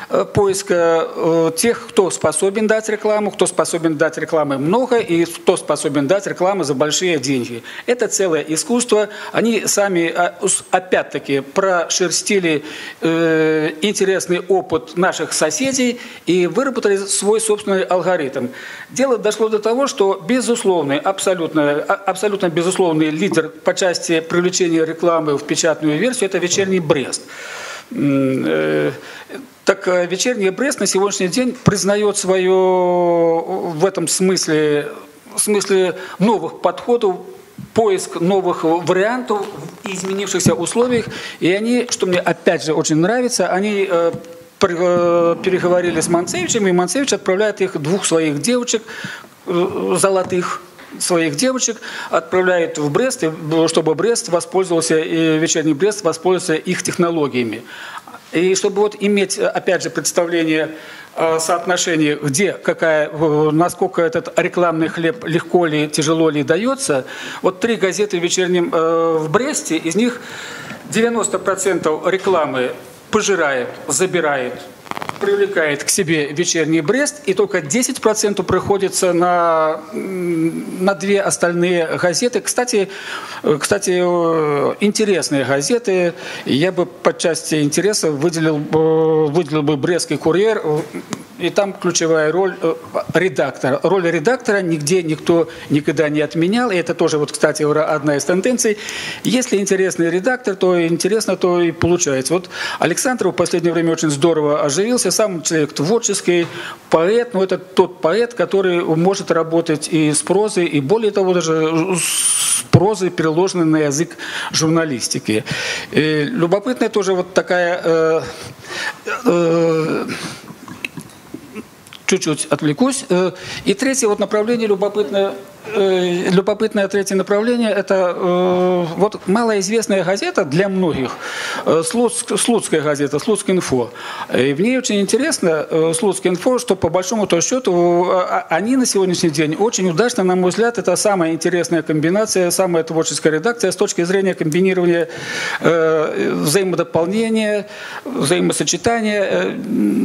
поиска тех, кто способен дать рекламу, кто способен дать рекламы много и кто способен дать рекламу за большие деньги. Это целое искусство. Они сами, опять-таки, прошерстили э, интересный опыт наших соседей и выработали свой собственный алгоритм. Дело дошло до того, что безусловный, абсолютно, абсолютно безусловный лидер по части привлечения рекламы в печатную версию – это «Вечерний Брест». Так «Вечерний Брест» на сегодняшний день признает свое в этом смысле, в смысле новых подходов, поиск новых вариантов изменившихся условиях. И они, что мне опять же очень нравится, они э, переговорили с Манцевичем, и Манцевич отправляет их, двух своих девочек, э, золотых, своих девочек отправляет в Брест, чтобы Брест воспользовался, и вечерний Брест воспользовался их технологиями. И чтобы вот иметь, опять же, представление о соотношении, где, какая, насколько этот рекламный хлеб легко ли, тяжело ли дается, вот три газеты в вечернем э, в Бресте, из них девяносто процентов рекламы пожирает, забирает, привлекает к себе вечерний Брест, и только десять процентов приходится на, на две остальные газеты. Кстати, кстати, интересные газеты. Я бы по части интереса выделил, выделил бы «Брестский курьер», и там ключевая роль редактора. Роль редактора нигде никто никогда не отменял, и это тоже, вот, кстати, одна из тенденций. Если интересный редактор, то интересно, то и получается. Вот Александров в последнее время очень здорово оживился, сам человек творческий, поэт, но это тот поэт, который может работать и с прозой, и более того, даже с прозой, переложенной на язык журналистики. И любопытная тоже вот такая... Э, э, чуть-чуть отвлекусь. И третье вот направление, любопытное, любопытное третье направление, это вот малоизвестная газета для многих, Слуцк, Слуцкая газета, Слуцк-Инфо. И в ней очень интересно, Слуцк-Инфо, что по большому-то счету они на сегодняшний день очень удачно, на мой взгляд, это самая интересная комбинация, самая творческая редакция с точки зрения комбинирования взаимодополнения, взаимосочетания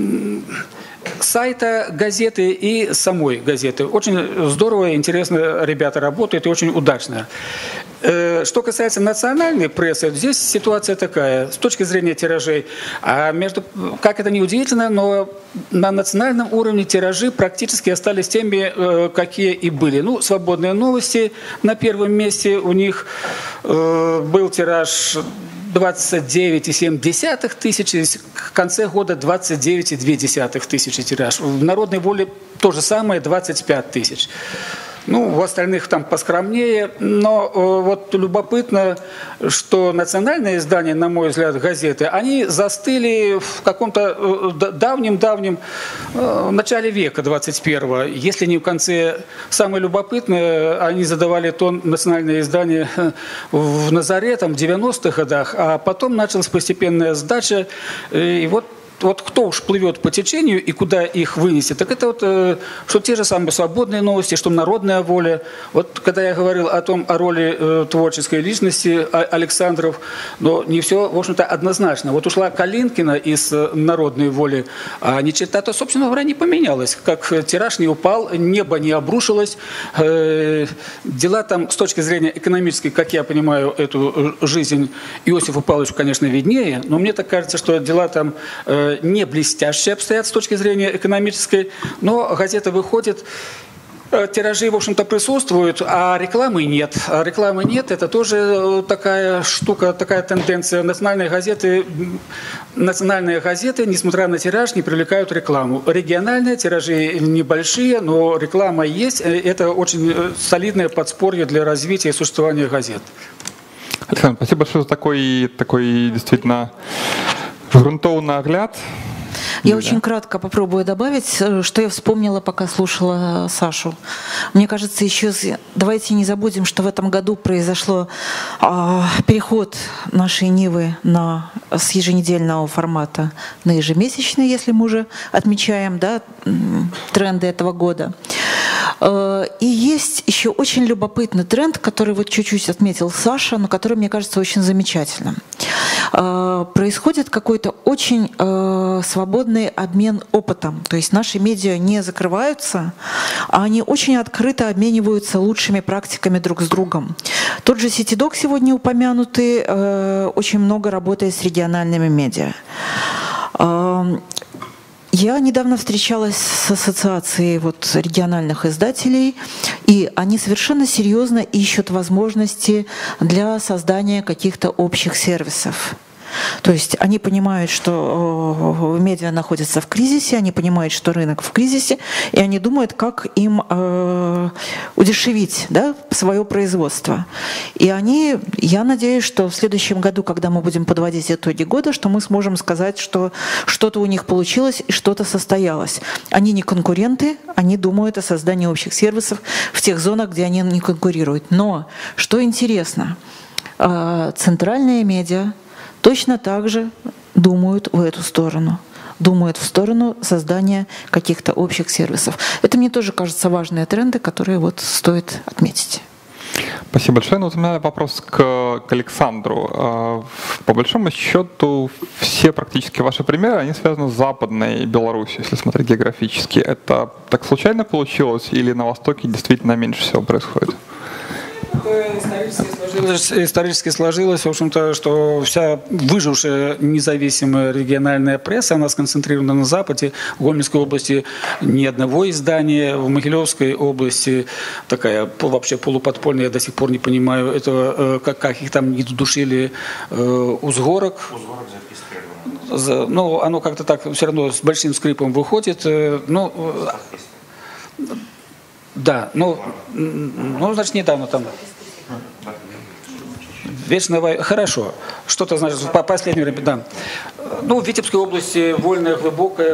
сайта газеты и самой газеты. Очень здорово и интересно ребята работают, и очень удачно. Что касается национальной прессы, здесь ситуация такая, с точки зрения тиражей. А между, как это ни удивительно, но на национальном уровне тиражи практически остались теми, какие и были. Ну, «Свободные новости» на первом месте, у них был тираж двадцать девять и семь десятых тысяч, в конце года двадцать девять и две десятых тысячи тираж. В «Народной воле» то же самое, двадцать пять тысяч. Ну, у остальных там поскромнее, но э, вот любопытно, что национальные издания, на мой взгляд, газеты, они застыли в каком-то э, давнем-давнем э, начале века двадцать первого. Если не в конце, самое любопытное, они задавали тон, национальные издания, в Назаре, там, в девяностых годах, а потом началась постепенная сдача, и вот Вот кто уж плывет по течению и куда их вынесет, так это вот, что те же самые «Свободные новости», что «Народная воля». Вот когда я говорил о том, о роли э, творческой личности Александров, но не все, в общем-то, однозначно. Вот ушла Калинкина из «Народной воли», а ни черта-то, собственно говоря, не поменялось. Как тираж не упал, небо не обрушилось. Э, дела там с точки зрения экономической, как я понимаю эту жизнь, Иосифу Павловичу, конечно, виднее, но мне так кажется, что дела там... Э, не блестящие обстоят с точки зрения экономической, но газета выходит, тиражи, в общем-то, присутствуют, а рекламы нет. А рекламы нет, это тоже такая штука, такая тенденция. Национальные газеты, национальные газеты, несмотря на тираж, не привлекают рекламу. Региональные тиражи небольшие, но реклама есть. Это очень солидное подспорье для развития и существования газет. Александр, спасибо большое за такой, такой действительно грунтовный огляд. Я да. очень кратко попробую добавить, что я вспомнила, пока слушала Сашу. Мне кажется, еще давайте не забудем, что в этом году произошло а, переход нашей Нивы на, с еженедельного формата на ежемесячный, если мы уже отмечаем, да, тренды этого года. И есть еще очень любопытный тренд, который вот чуть-чуть отметил Саша, но который, мне кажется, очень замечательным. Происходит какой-то очень свободный обмен опытом. То есть наши медиа не закрываются, а они очень открыто обмениваются лучшими практиками друг с другом. Тот же CityDoc сегодня упомянутый очень много работает с региональными медиа. Я недавно встречалась с ассоциацией вот региональных издателей, и они совершенно серьезно ищут возможности для создания каких-то общих сервисов. То есть они понимают, что медиа находится в кризисе, они понимают, что рынок в кризисе, и они думают, как им э, удешевить, да, свое производство. И они, я надеюсь, что в следующем году, когда мы будем подводить итоги года, что мы сможем сказать, что что-то у них получилось и что-то состоялось. Они не конкуренты, они думают о создании общих сервисов в тех зонах, где они не конкурируют. Но, что интересно, центральные медиа точно так же думают в эту сторону, думают в сторону создания каких-то общих сервисов. Это мне тоже кажется важные тренды, которые вот стоит отметить. Спасибо большое. Ну, вот у меня вопрос к, к Александру. По большому счету, все практически ваши примеры, они связаны с Западной Беларусью, если смотреть географически. Это так случайно получилось или на Востоке действительно меньше всего происходит? Исторически сложилось, исторически сложилось, в общем-то, что вся выжившая независимая региональная пресса, она сконцентрирована на Западе. В Гомельской области ни одного издания, в Могилевской области такая вообще полуподпольная, я до сих пор не понимаю, это как, как их там не душили, Узгорок. Узгорок зарегистрировано. Ну, оно как-то так все равно с большим скрипом выходит. Ну, да, ну, ну, значит, недавно там. Вечная война. Хорошо. Что-то, значит, по последнему время, да. Ну, в Витебской области вольная, глубокая.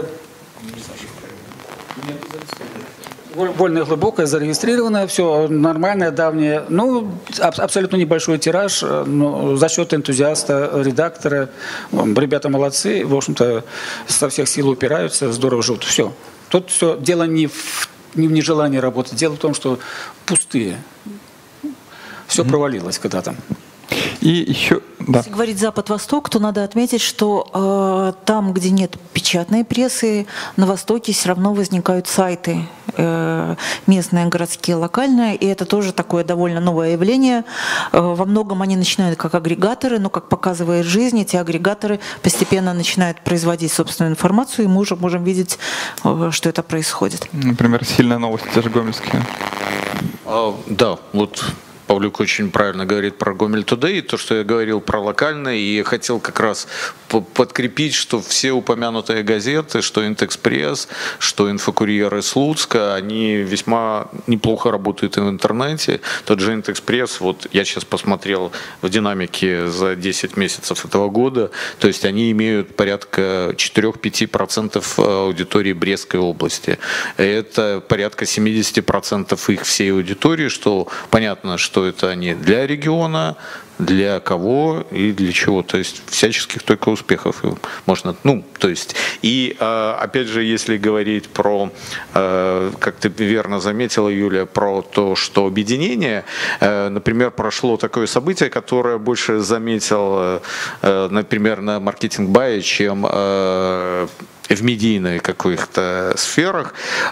Вольная, глубокая, зарегистрированная, все нормальное, давнее. Ну, аб- абсолютно небольшой тираж, но за счет энтузиаста, редактора. Ребята молодцы, в общем-то, со всех сил упираются, здорово живут. Все. Тут все, дело не в не в нежелании работать. Дело в том, что пустые. Все mm-hmm. провалилось когда-то. И еще, да. Если говорить Запад-Восток, то надо отметить, что э, там, где нет печатной прессы, на Востоке все равно возникают сайты э, местные, городские, локальные, и это тоже такое довольно новое явление. Э, во многом они начинают как агрегаторы, но, как показывает жизнь, эти агрегаторы постепенно начинают производить собственную информацию, и мы уже можем видеть, э, что это происходит. Например, сильная новость, те же гомельские. А, да, вот Павлюк очень правильно говорит про Гомель Today, то, что я говорил про локальное, и я хотел как раз подкрепить, что все упомянутые газеты, что Интэкспресс, что Инфокурьер из Слуцка, они весьма неплохо работают и в интернете. Тот же Интэкспресс, вот я сейчас посмотрел в динамике за десять месяцев этого года, то есть они имеют порядка четыре-пять процентов аудитории Брестской области. Это порядка семьдесят процентов их всей аудитории, что понятно, что это они для региона, для кого и для чего. То есть всяческих только успехов можно. Ну, то есть, и опять же, если говорить про, как ты верно заметила, Юля, про то, что объединение, например, прошло такое событие, которое больше заметил, например, на маркетинг-бае, чем в медийных каких-то сферах.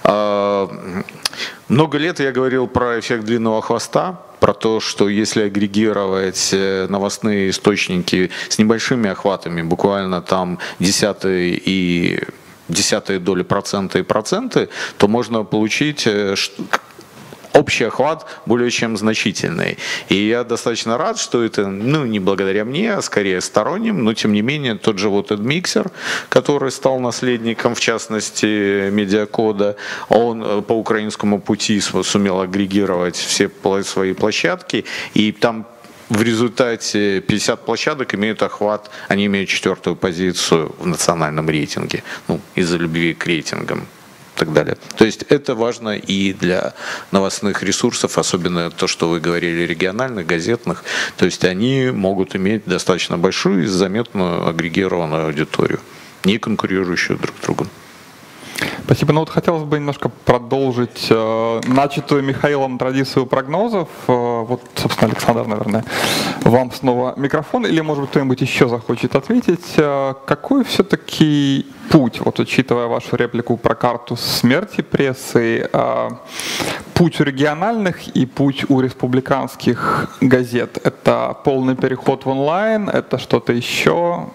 Много лет я говорил про эффект длинного хвоста, про то, что если агрегировать новостные источники с небольшими охватами, буквально там десятые и десятые доли процента и проценты, то можно получить общий охват более чем значительный. И я достаточно рад, что это, ну, не благодаря мне, а скорее сторонним, но тем не менее тот же вот AdMixer, который стал наследником, в частности, Медиакода, он по украинскому пути сумел агрегировать все свои площадки, и там в результате пятьдесят площадок имеют охват, они имеют четвертую позицию в национальном рейтинге, ну, из-за любви к рейтингам. И так далее. То есть это важно и для новостных ресурсов, особенно то, что вы говорили, региональных, газетных. То есть они могут иметь достаточно большую и заметную агрегированную аудиторию, не конкурирующую друг с другом. Спасибо. Ну вот хотелось бы немножко продолжить э, начатую Михаилом традицию прогнозов. Э, вот, собственно, Александр, наверное, вам снова микрофон, или, может быть, кто-нибудь еще захочет ответить. Э, какой все-таки путь, вот учитывая вашу реплику про карту смерти прессы, э, путь у региональных и путь у республиканских газет? Это полный переход в онлайн, это что-то еще?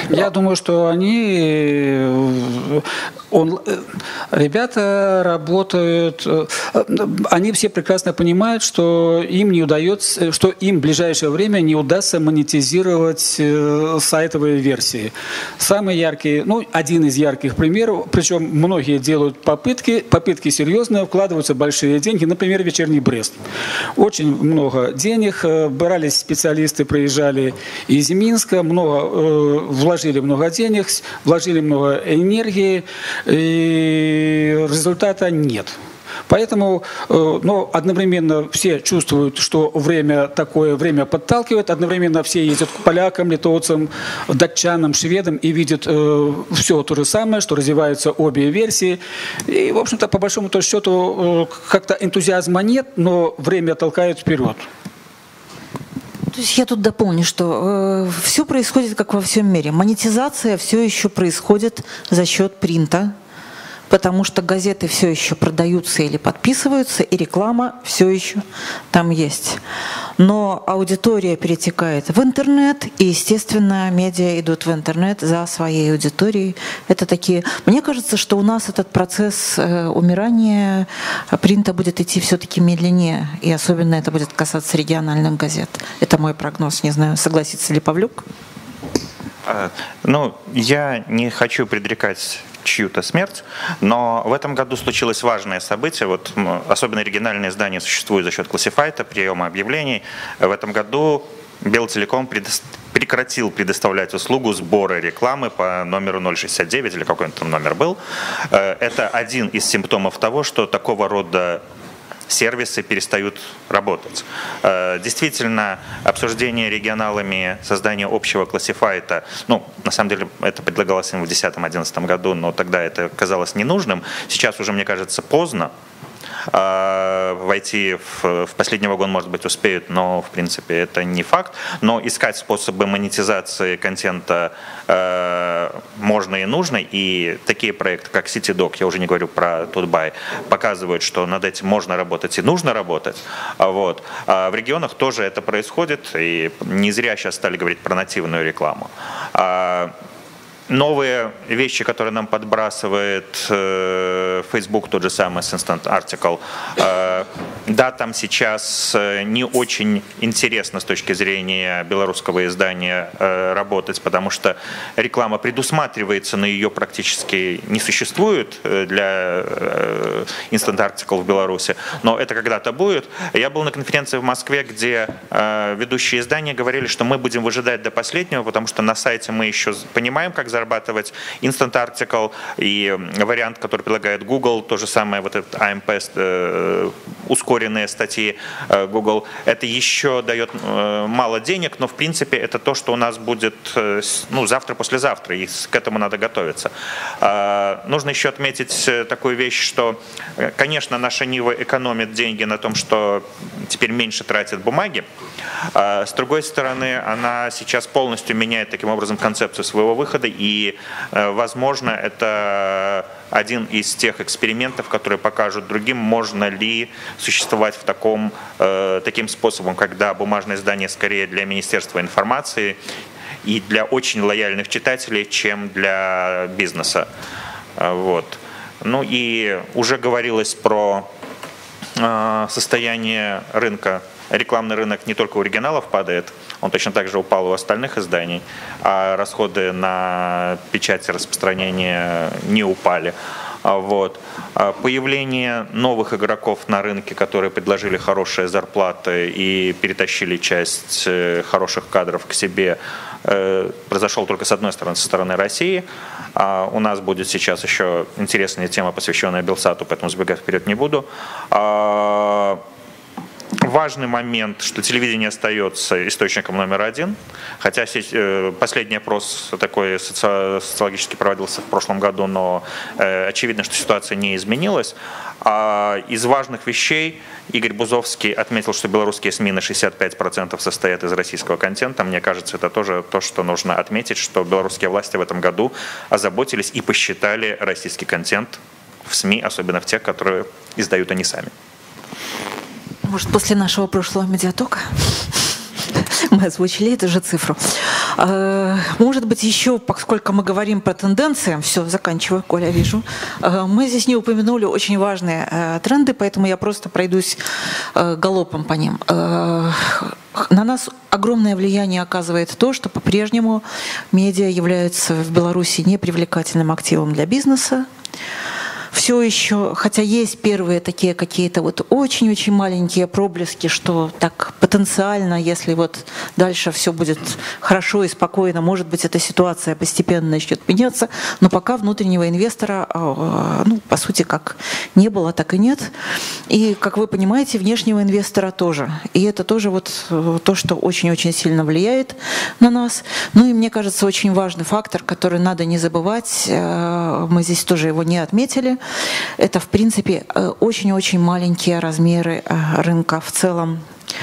Я думаю, что они, он, ребята работают, они все прекрасно понимают, что им не удается, что им в ближайшее время не удастся монетизировать сайтовые версии. Самый яркий, ну, один из ярких примеров, причем многие делают попытки, попытки серьезные, вкладываются большие деньги, например, «Вечерний Брест». Очень много денег, брались специалисты, приезжали из Минска, много, вложили много денег, вложили много энергии, и результата нет. Поэтому, но одновременно все чувствуют, что время такое, время подталкивает, одновременно все ездят к полякам, литовцам, датчанам, шведам и видят э, все то же самое, что развиваются обе версии. И, в общем-то, по большому счету, э, как-то энтузиазма нет, но время толкает вперед. То есть я тут дополню, что э, все происходит как во всем мире. Монетизация все еще происходит за счет принта, потому что газеты все еще продаются или подписываются, и реклама все еще там есть. Но аудитория перетекает в интернет, и, естественно, медиа идут в интернет за своей аудиторией. Это такие... Мне кажется, что у нас этот процесс умирания принта будет идти все-таки медленнее, и особенно это будет касаться региональных газет. Это мой прогноз. Не знаю, согласится ли Павлюк? Ну, я не хочу предрекать чью-то смерть, но в этом году случилось важное событие. Вот, особенно региональные издания существуют за счет классифайта, приема объявлений. В этом году Белтелеком предо- прекратил предоставлять услугу сбора рекламы по номеру ноль шестьдесят девять, или какой-то там номер был. Это один из симптомов того, что такого рода сервисы перестают работать. Действительно, обсуждение регионалами создания общего классифайта, ну, на самом деле, это предлагалось им в две тысячи десятом-две тысячи одиннадцатом году, но тогда это казалось ненужным. Сейчас уже, мне кажется, поздно. Войти в, в последний вагон, может быть, успеют, но, в принципе, это не факт. Но искать способы монетизации контента э, можно и нужно. И такие проекты, как CityDoc, я уже не говорю про Тутбай, показывают, что над этим можно работать и нужно работать. Вот. А в регионах тоже это происходит, и не зря сейчас стали говорить про нативную рекламу. Новые вещи, которые нам подбрасывает э, Facebook, тот же самый с Instant Article, э, да, там сейчас не очень интересно с точки зрения белорусского издания э, работать, потому что реклама предусматривается, но ее практически не существует для э, Instant Article в Беларуси, но это когда-то будет. Я был на конференции в Москве, где э, ведущие издания говорили, что мы будем выжидать до последнего, потому что на сайте мы еще понимаем, как зарабатывать. Instant Article и вариант, который предлагает Google, то же самое, вот этот эй эм пи, э, ускоренные статьи э, Google, это еще дает э, мало денег, но в принципе это то, что у нас будет э, ну, завтра-послезавтра, и к этому надо готовиться. Э, нужно еще отметить такую вещь, что, конечно, наша Нива экономит деньги на том, что теперь меньше тратит бумаги. Э, с другой стороны, она сейчас полностью меняет таким образом концепцию своего выхода, и, возможно, это один из тех экспериментов, которые покажут другим, можно ли существовать в таком, таким способом, когда бумажное издание скорее для Министерства информации и для очень лояльных читателей, чем для бизнеса. Вот. Ну и уже говорилось про состояние рынка. Рекламный рынок не только у регионалов падает, он точно так же упал у остальных изданий, а расходы на печать и распространение не упали. Вот. Появление новых игроков на рынке, которые предложили хорошие зарплаты и перетащили часть хороших кадров к себе, произошел только с одной стороны, со стороны России. У нас будет сейчас еще интересная тема, посвященная Белсату, поэтому забегать вперед не буду. Важный момент, что телевидение остается источником номер один, хотя последний опрос такой социологически проводился в прошлом году, но очевидно, что ситуация не изменилась. А из важных вещей Игорь Бузовский отметил, что белорусские СМИ на шестьдесят пять процентов состоят из российского контента. Мне кажется, это тоже то, что нужно отметить, что белорусские власти в этом году озаботились и посчитали российский контент в СМИ, особенно в тех, которые издают они сами. Может, после нашего прошлого медиатока Мы озвучили эту же цифру. Может быть, еще, поскольку мы говорим про тенденции, все, заканчиваю, Коля, вижу, мы здесь не упомянули очень важные тренды, поэтому я просто пройдусь галопом по ним. На нас огромное влияние оказывает то, что по-прежнему медиа являются в Беларуси непривлекательным активом для бизнеса. Все еще, хотя есть первые такие какие-то вот очень-очень маленькие проблески, что так потенциально, если вот дальше все будет хорошо и спокойно, может быть, эта ситуация постепенно начнет меняться, но пока внутреннего инвестора, ну, по сути, как не было, так и нет. И, как вы понимаете, внешнего инвестора тоже. И это тоже вот то, что очень-очень сильно влияет на нас. Ну и, мне кажется, очень важный фактор, который надо не забывать, мы здесь тоже его не отметили, это, в принципе, очень-очень маленькие размеры рынка в целом.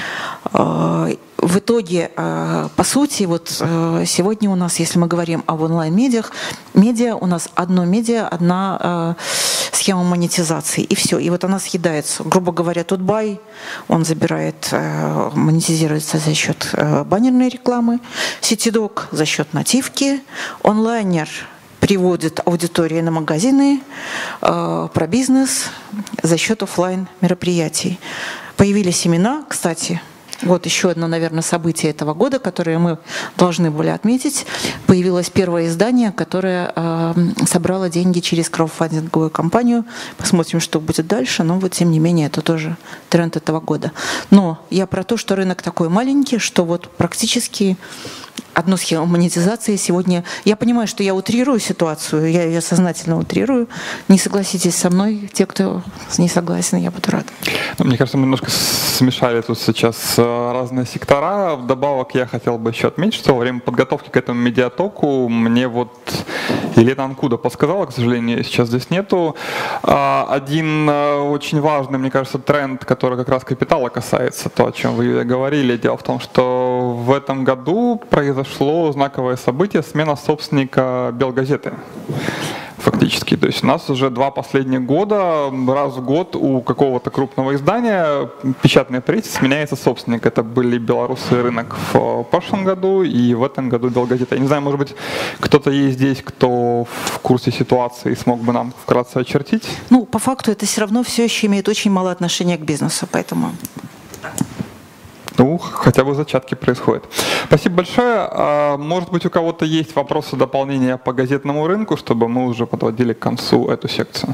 В итоге, по сути, вот сегодня у нас, если мы говорим об онлайн-медиах, медиа, у нас одно медиа, одна схема монетизации, и все. И вот она съедается. Грубо говоря, Тутбай, он забирает, монетизируется за счет баннерной рекламы, Ситидок за счет нативки, онлайнер приводит аудиторию на магазины, э, про бизнес за счет офлайн мероприятий. Появились имена, кстати, вот еще одно, наверное, событие этого года, которое мы должны были отметить. Появилось первое издание, которое э, собрало деньги через краудфандинговую компанию. Посмотрим, что будет дальше, но вот тем не менее это тоже тренд этого года. Но я про то, что рынок такой маленький, что вот практически одну схему монетизации сегодня... Я понимаю, что я утрирую ситуацию, я ее сознательно утрирую. Не согласитесь со мной, те, кто не согласен, я буду рада. Мне кажется, мы немножко смешали тут сейчас разные сектора. Вдобавок я хотел бы еще отметить, что во время подготовки к этому медиатоку мне вот Елена Анкуда подсказала, к сожалению, сейчас здесь нету. Один очень важный, мне кажется, тренд, который как раз капитала касается, то, о чем вы говорили. Дело в том, что в этом году произошло знаковое событие — смена собственника Белгазеты. Фактически. То есть у нас уже два последних года, раз в год у какого-то крупного издания печатное правительство сменяется собственник. Это были «Беларусь» и «Рынок» в прошлом году, и в этом году «Белгазета». Я не знаю, может быть, кто-то есть здесь, кто в курсе ситуации, смог бы нам вкратце очертить? Ну, по факту это все равно все еще имеет очень мало отношения к бизнесу, поэтому... Ну, хотя бы зачатки происходят. Спасибо большое. Может быть, у кого-то есть вопросы, дополнения по газетному рынку, чтобы мы уже подводили к концу эту секцию?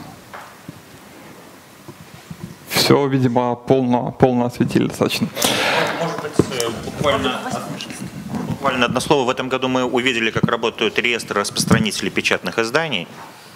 Все, видимо, полно, полно осветили достаточно. Может быть, буквально, буквально одно слово. В этом году мы увидели, как работают реестры распространителей печатных изданий.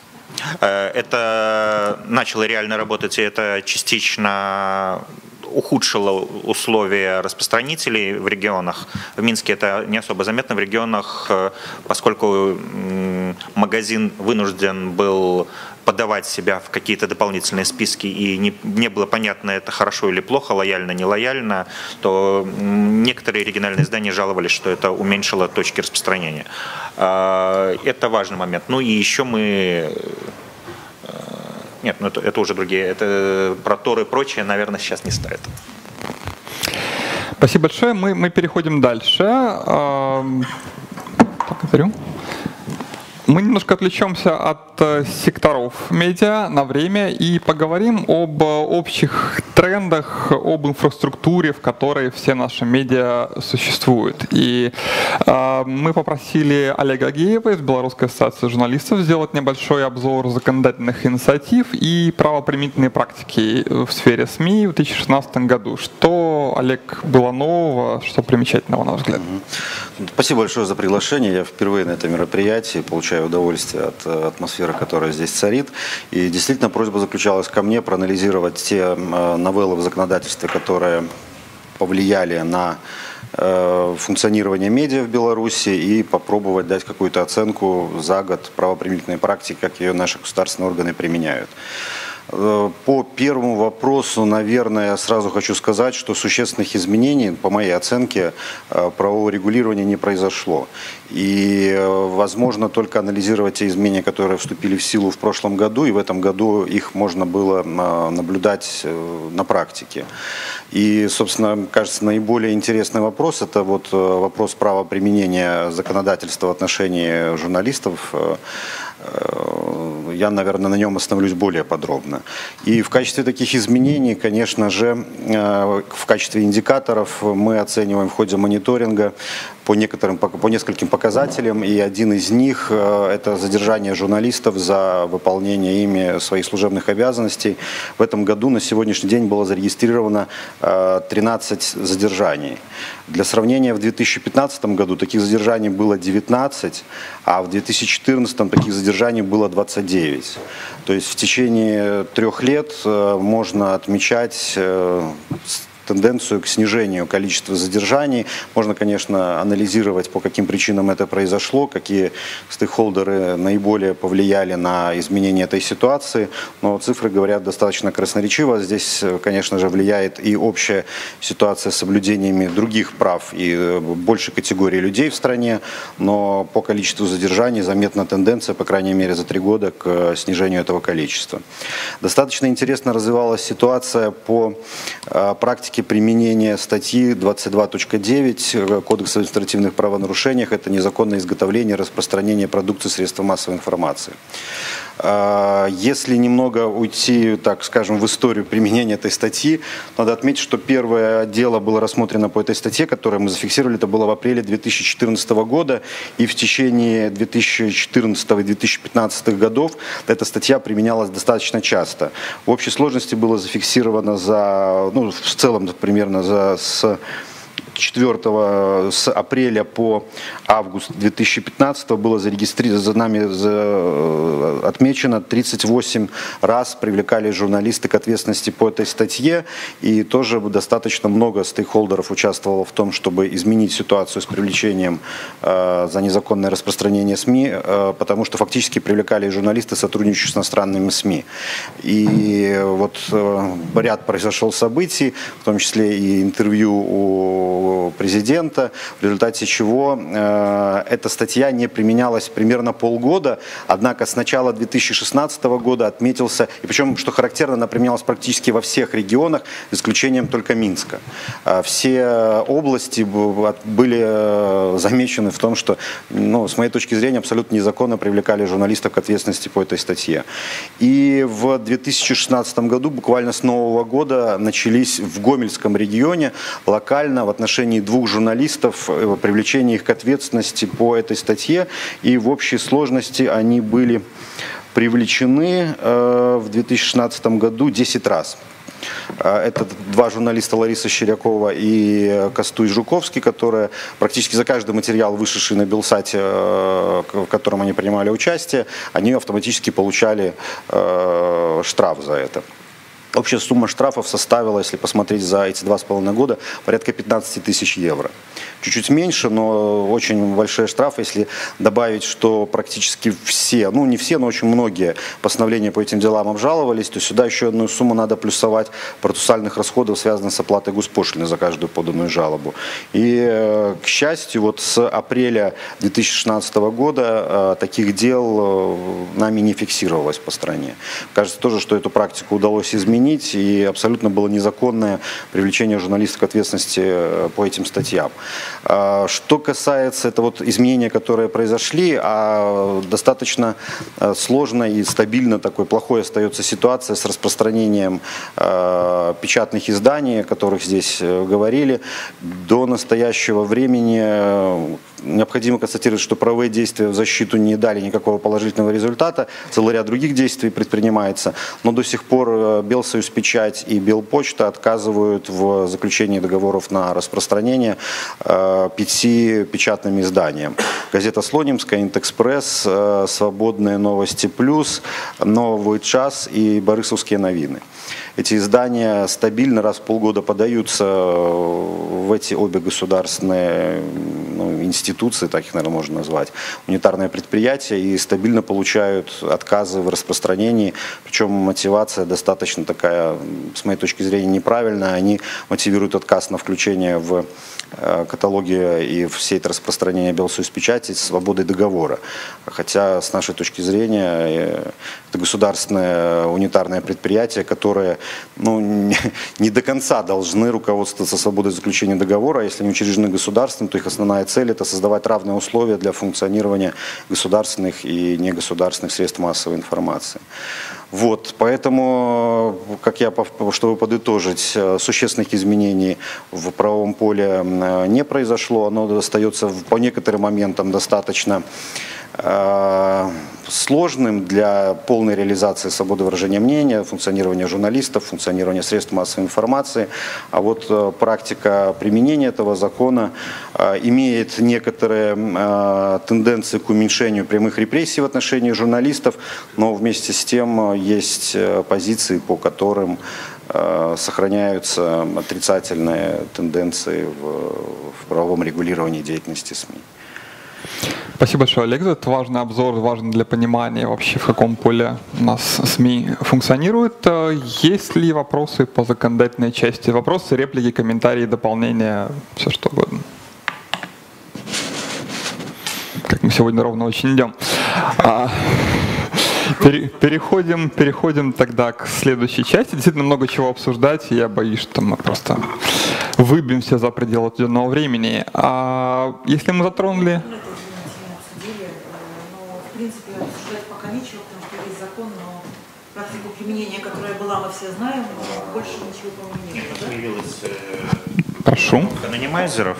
Это начало реально работать, и это частично ухудшило условия распространителей в регионах. В Минске это не особо заметно. В регионах, поскольку магазин вынужден был подавать себя в какие-то дополнительные списки, и не, не было понятно, это хорошо или плохо, лояльно, не лояльно, то некоторые региональные издания жаловались, что это уменьшило точки распространения. Это важный момент. Ну и еще мы... Нет, ну это, это уже другие. Это про Тор и прочее, наверное, сейчас не стоит. Спасибо большое. Мы, мы переходим дальше. Благодарю. Мы немножко отвлечемся от секторов медиа на время и поговорим об общих трендах, об инфраструктуре, в которой все наши медиа существуют. И э, мы попросили Олега Агеева из Белорусской ассоциации журналистов сделать небольшой обзор законодательных инициатив и правоприменительной практики в сфере СМИ в две тысячи шестнадцатом году. Что, Олег, было нового, что примечательного, на ваш взгляд? Спасибо большое за приглашение. Я впервые на этом мероприятии, получаю удовольствие от атмосферы, которая здесь царит. И действительно просьба заключалась ко мне проанализировать те новеллы в законодательстве, которые повлияли на функционирование медиа в Беларуси, и попробовать дать какую-то оценку за год правоприменительной практики, как ее наши государственные органы применяют. По первому вопросу, наверное, сразу хочу сказать, что существенных изменений, по моей оценке, правового регулирования не произошло. И возможно только анализировать те изменения, которые вступили в силу в прошлом году, и в этом году их можно было наблюдать на практике. И, собственно, кажется, наиболее интересный вопрос – это вот вопрос права применения законодательства в отношении журналистов. Я, наверное, на нем остановлюсь более подробно. И в качестве таких изменений, конечно же, в качестве индикаторов мы оцениваем в ходе мониторинга по некоторым, по нескольким показателям, и один из них – это задержание журналистов за выполнение ими своих служебных обязанностей. В этом году на сегодняшний день было зарегистрировано тринадцать задержаний. Для сравнения, в две тысячи пятнадцатом году таких задержаний было девятнадцать, а в две тысячи четырнадцатом таких задержаний было двадцать девять. То есть в течение трех лет можно отмечать тенденцию к снижению количества задержаний. Можно, конечно, анализировать, по каким причинам это произошло, какие стейкхолдеры наиболее повлияли на изменение этой ситуации, но цифры говорят достаточно красноречиво. Здесь, конечно же, влияет и общая ситуация с соблюдениями других прав и большей категории людей в стране, но по количеству задержаний заметна тенденция, по крайней мере, за три года к снижению этого количества. Достаточно интересно развивалась ситуация по практике применения статьи двадцать два точка девять Кодекса об административных правонарушениях. Это незаконное изготовление и распространение продукции средств массовой информации. Если немного уйти, так скажем, в историю применения этой статьи, надо отметить, что первое дело было рассмотрено по этой статье, которое мы зафиксировали, это было в апреле две тысячи четырнадцатого года, и в течение две тысячи четырнадцатого и две тысячи пятнадцатого годов эта статья применялась достаточно часто. В общей сложности было зафиксировано за, ну, в целом примерно за с четвёртого с апреля по август две тысячи пятнадцатого было зарегистрировано, за нами за, отмечено тридцать восемь раз привлекали журналисты к ответственности по этой статье, и тоже достаточно много стейкхолдеров участвовало в том, чтобы изменить ситуацию с привлечением э, за незаконное распространение СМИ, э, потому что фактически привлекали журналисты, сотрудничающие с иностранными СМИ. И вот э, ряд произошел событий, в том числе и интервью у президента, в результате чего э, эта статья не применялась примерно полгода, однако с начала две тысячи шестнадцатого года отметился, и причем, что характерно, она применялась практически во всех регионах, за исключением только Минска. Э, все области были замечены в том, что, ну, с моей точки зрения, абсолютно незаконно привлекали журналистов к ответственности по этой статье. И в две тысячи шестнадцатом году, буквально с Нового года, начались в Гомельском регионе локально в отношении двух журналистов, привлечение их к ответственности по этой статье, и в общей сложности они были привлечены э, в две тысячи шестнадцатом году десять раз. Это два журналиста, Лариса Щерякова и Костуй Жуковский, которые практически за каждый материал, вышедший на Белсате, в котором они принимали участие, они автоматически получали э, штраф за это. Общая сумма штрафов составила, если посмотреть за эти два с половиной года, порядка пятнадцать тысяч евро. Чуть-чуть меньше, но очень большие штрафы, если добавить, что практически все, ну не все, но очень многие постановления по этим делам обжаловались, то сюда еще одну сумму надо плюсовать процессуальных расходов, связанных с оплатой госпошлины за каждую поданную жалобу. И, к счастью, вот с апреля две тысячи шестнадцатого года таких дел нами не фиксировалось по стране. Кажется тоже, что эту практику удалось изменить, и абсолютно было незаконное привлечение журналистов к ответственности по этим статьям. Что касается, это вот изменения, которые произошли, а достаточно сложно и стабильно такой плохой остается ситуация с распространением печатных изданий, о которых здесь говорили. До настоящего времени необходимо констатировать, что правовые действия в защиту не дали никакого положительного результата. Целый ряд других действий предпринимается, но до сих пор Белсоюзпечать и Белпочта отказывают в заключении договоров на распространение пяти печатным изданиям. Газета Слонимская, Интэкспресс, Свободные новости плюс, Новый час и Борисовские новины. Эти издания стабильно раз в полгода подаются в эти обе государственные, ну, институции, так их, наверное, можно назвать, унитарные предприятия и стабильно получают отказы в распространении, причем мотивация достаточно такая, с моей точки зрения, неправильная. Они мотивируют отказ на включение в каталоги и в сеть распространения Белсоюзпечати свободой договора. Хотя, с нашей точки зрения, это государственное унитарное предприятие, которое ну, не до конца должны руководствоваться свободой заключения договора. Если они учреждены государством, то их основная цель – это создавать равные условия для функционирования государственных и негосударственных средств массовой информации. Вот, поэтому, как я, чтобы подытожить, существенных изменений в правовом поле не произошло. Оно остается по некоторым моментам достаточно э, сложным для полной реализации свободы выражения мнения, функционирования журналистов, функционирования средств массовой информации. А вот э, практика применения этого закона э, имеет некоторые э, тенденции к уменьшению прямых репрессий в отношении журналистов, но вместе с тем есть позиции, по которым э, сохраняются отрицательные тенденции в, в правовом регулировании деятельности СМИ. Спасибо большое, Олег, за этот важный обзор, важный для понимания вообще, в каком поле у нас СМИ функционируют. Есть ли вопросы по законодательной части? Вопросы, реплики, комментарии, дополнения, все что угодно. Как мы сегодня ровно очень идем. Переходим, переходим тогда к следующей части. Действительно много чего обсуждать, и я боюсь, что мы просто выбьемся за пределы отведенного времени. А если мы затронули... В принципе, обсуждать пока нечего, потому что есть закон, но практику применения, которая была, мы все знаем, но больше ничего, по-моему, не было. Появилось Прошу. анонимайзеров.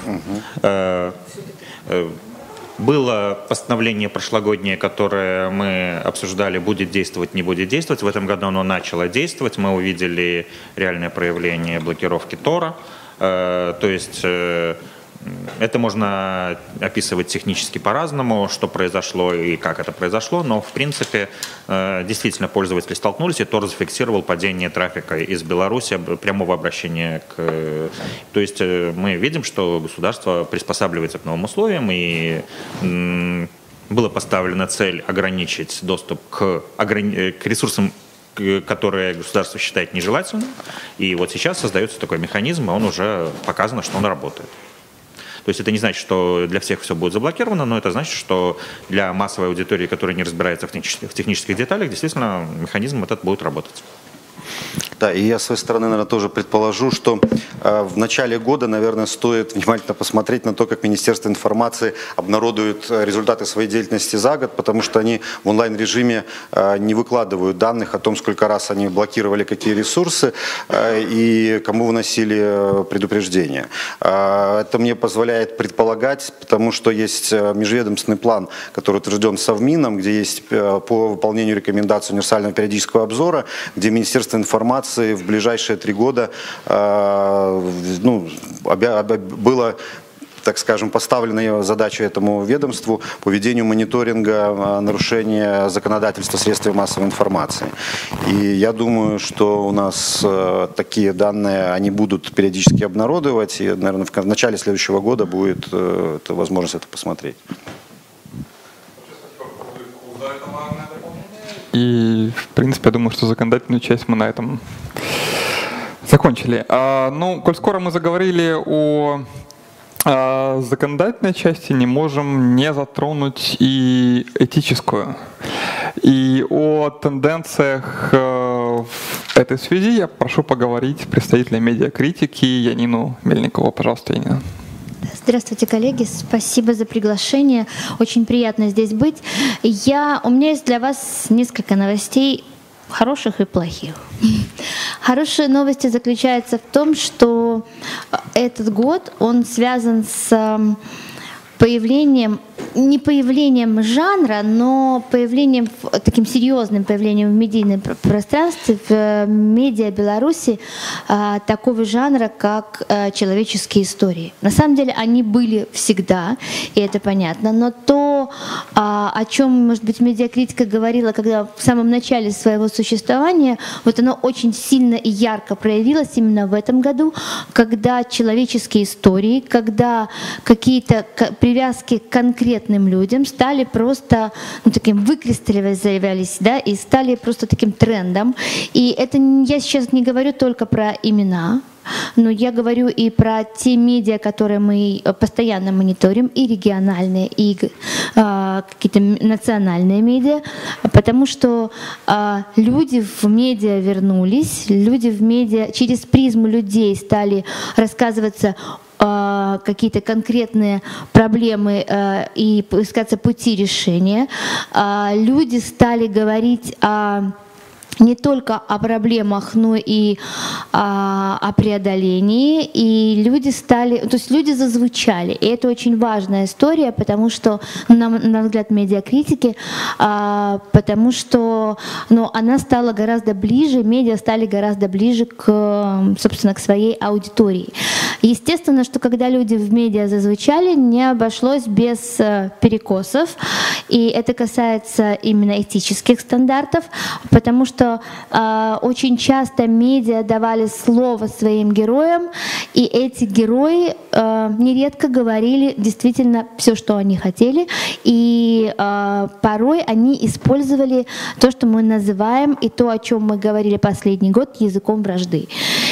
Было постановление прошлогоднее, которое мы обсуждали, будет действовать, не будет действовать. В этом году оно начало действовать. Мы увидели реальное проявление блокировки Тора. То есть это можно описывать технически по-разному, что произошло и как это произошло, но в принципе действительно пользователи столкнулись, и Тор зафиксировал падение трафика из Беларуси, прямого обращения к... То есть мы видим, что государство приспосабливается к новым условиям, и была поставлена цель ограничить доступ к, ограни... к ресурсам, которые государство считает нежелательным, и вот сейчас создается такой механизм, и он уже показано, что он работает. То есть это не значит, что для всех все будет заблокировано, но это значит, что для массовой аудитории, которая не разбирается в технических, в технических деталях, действительно механизм этот будет работать. Да, и я с своей стороны, наверное, тоже предположу, что э, в начале года, наверное, стоит внимательно посмотреть на то, как Министерство информации обнародует результаты своей деятельности за год, потому что они в онлайн-режиме э, не выкладывают данных о том, сколько раз они блокировали какие ресурсы э, и кому выносили предупреждения. Э, это мне позволяет предполагать, потому что есть межведомственный план, который утвержден Совмином, где есть э, по выполнению рекомендаций универсального периодического обзора, где Министерство информации в ближайшие три года э, ну, было, так скажем, поставлена задача этому ведомству по ведению мониторинга нарушения законодательства средств массовой информации. И я думаю, что у нас э, такие данные, они будут периодически обнародовать, и, наверное, в начале следующего года будет э, это, возможность это посмотреть. И, в принципе, я думаю, что законодательную часть мы на этом закончили. А, ну, коль скоро мы заговорили о, о законодательной части, не можем не затронуть и этическую. И о тенденциях в этой связи я прошу поговорить представителя медиакритики Янину Мельникову. Пожалуйста, Янина. Здравствуйте, коллеги. Спасибо за приглашение. Очень приятно здесь быть. Я, у меня есть для вас несколько новостей, хороших и плохих. Хорошие новости заключаются в том, что этот год, он связан с появлением, не появлением жанра, но появлением, таким серьезным появлением в медийном пространстве, в медиа Беларуси, такого жанра, как человеческие истории. На самом деле они были всегда, и это понятно, но то о чем, может быть, медиакритика говорила, когда в самом начале своего существования, вот оно очень сильно и ярко проявилось именно в этом году, когда человеческие истории, когда какие-то привязки к конкретным людям стали просто ну, таким выкристаллизовались, да, и стали просто таким трендом. И это я сейчас не говорю только про имена, но я говорю и про те медиа, которые мы постоянно мониторим, и региональные, и э, какие-то национальные медиа, потому что э, люди в медиа вернулись, люди в медиа через призму людей стали рассказываться э, какие-то конкретные проблемы э, и искаться пути решения. Э, люди стали говорить о не только о проблемах, но и а, о преодолении. И люди стали, то есть люди зазвучали. И это очень важная история, потому что, на, на взгляд медиакритики, а, потому что ну, она стала гораздо ближе, медиа стали гораздо ближе к, собственно, к своей аудитории. Естественно, что когда люди в медиа зазвучали, не обошлось без перекосов. И это касается именно этических стандартов, потому что э, очень часто медиа давали слово своим героям, и эти герои э, нередко говорили действительно все, что они хотели, и э, порой они использовали то, что мы называем, и то, о чем мы говорили последний год, языком вражды.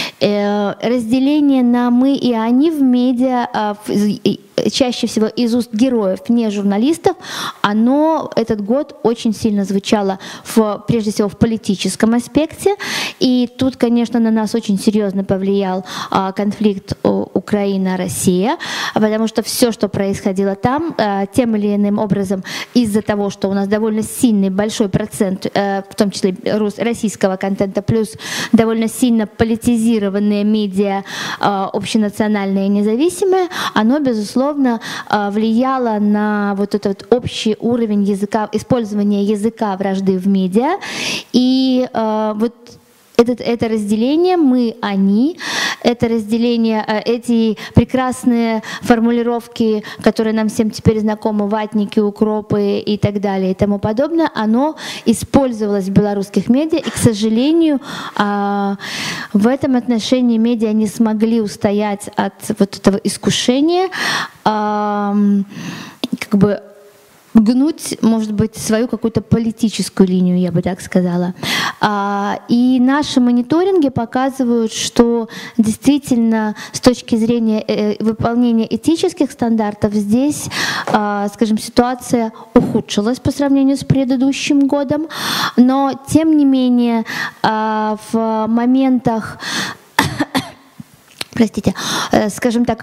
Э, разделение на «мы» и «они» в медиа э, в, чаще всего из уст героев, не журналистов, оно этот год очень сильно звучало в, прежде всего в политическом аспекте. И тут, конечно, на нас очень серьезно повлиял а, конфликт Украина-Россия, потому что все, что происходило там, а, тем или иным образом из-за того, что у нас довольно сильный большой процент, а, в том числе рус, российского контента, плюс довольно сильно политизированные медиа, а, общенациональные и независимые, оно, безусловно, влияло на вот этот вот общий уровень языка, использования языка вражды в медиа. И э, вот это, это разделение «мы», «они», это разделение, эти прекрасные формулировки, которые нам всем теперь знакомы, ватники, укропы и так далее и тому подобное, оно использовалось в белорусских медиа, и, к сожалению, в этом отношении медиа не смогли устоять от вот этого искушения, как бы гнуть, может быть, свою какую-то политическую линию, я бы так сказала. И наши мониторинги показывают, что действительно с точки зрения выполнения этических стандартов здесь, скажем, ситуация ухудшилась по сравнению с предыдущим годом, но тем не менее в моментах, простите, скажем так,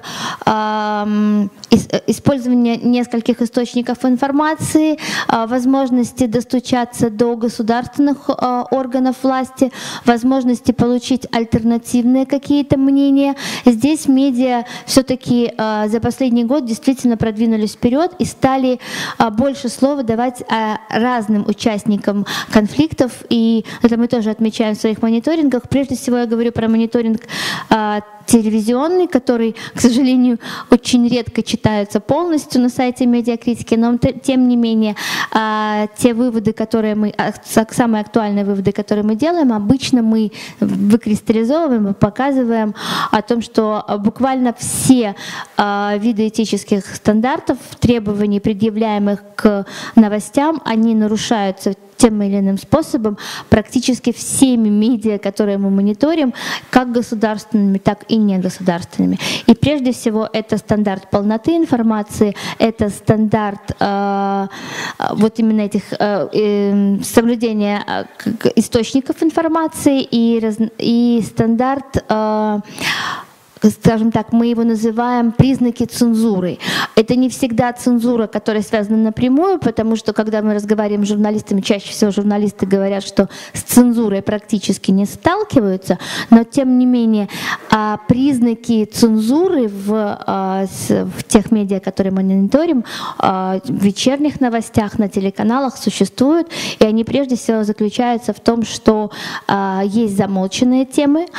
использование нескольких источников информации, возможности достучаться до государственных органов власти, возможности получить альтернативные какие-то мнения. Здесь медиа все-таки за последний год действительно продвинулись вперед и стали больше слова давать разным участникам конфликтов. И это мы тоже отмечаем в своих мониторингах. Прежде всего я говорю про мониторинг телевизионный, который, к сожалению, очень редко читается полностью на сайте медиакритики, но тем не менее те выводы, которые мы, самые актуальные выводы, которые мы делаем, обычно мы выкристаллизовываем и показываем о том, что буквально все виды этических стандартов, требований, предъявляемых к новостям, они нарушаются тем или иным способом практически всеми медиа, которые мы мониторим, как государственными, так и негосударственными. И прежде всего это стандарт полноты информации, это стандарт э, вот именно этих э, э, соблюдения э, источников информации и, раз, и стандарт э, скажем так, мы его называем признаки цензуры. Это не всегда цензура, которая связана напрямую, потому что, когда мы разговариваем с журналистами, чаще всего журналисты говорят, что с цензурой практически не сталкиваются, но, тем не менее, признаки цензуры в, в тех медиа, которые мы мониторим, в вечерних новостях, на телеканалах существуют, и они прежде всего заключаются в том, что есть замолченные темы,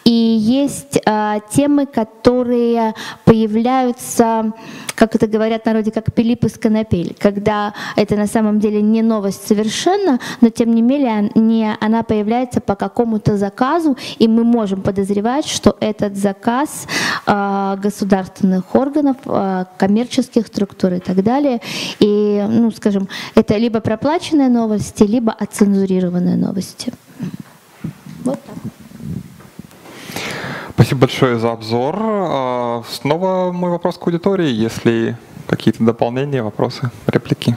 и есть а, темы, которые появляются, как это говорят в народе, как пилип из конопель, когда это на самом деле не новость совершенно, но тем не менее не, она появляется по какому-то заказу, и мы можем подозревать, что этот заказ а, государственных органов, а, коммерческих структур и так далее. И, ну, скажем, это либо проплаченные новости, либо оцензурированные новости. Вот так. Спасибо большое за обзор. Снова мой вопрос к аудитории, если какие-то дополнения, вопросы, реплики.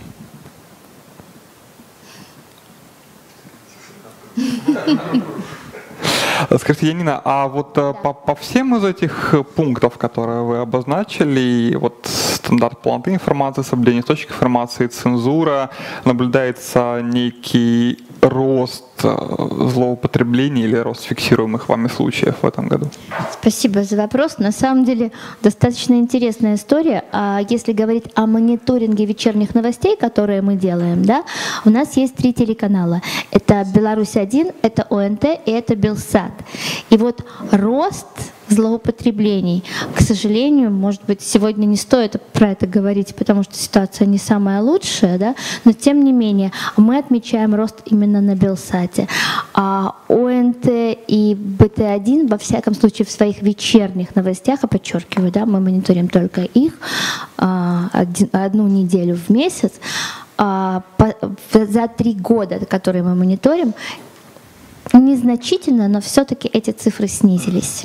Скажите, Янина, а вот да. по, по всем из этих пунктов, которые вы обозначили, вот стандарт полноты информации, соблюдение источников информации, цензура, наблюдается некий рост злоупотреблений или рост фиксируемых вами случаев в этом году? Спасибо за вопрос. На самом деле достаточно интересная история. А если говорить о мониторинге вечерних новостей, которые мы делаем, да, у нас есть три телеканала. Это Беларусь один, это О Н Т и это Белсат. И вот рост злоупотреблений, к сожалению, может быть, сегодня не стоит про это говорить, потому что ситуация не самая лучшая, да, но тем не менее мы отмечаем рост именно на Белсате. А О Н Т и Б Т один, во всяком случае, в своих вечерних новостях, я подчеркиваю, да, мы мониторим только их а, один, одну неделю в месяц, а, по, за три года, которые мы мониторим, незначительно, но все-таки эти цифры снизились.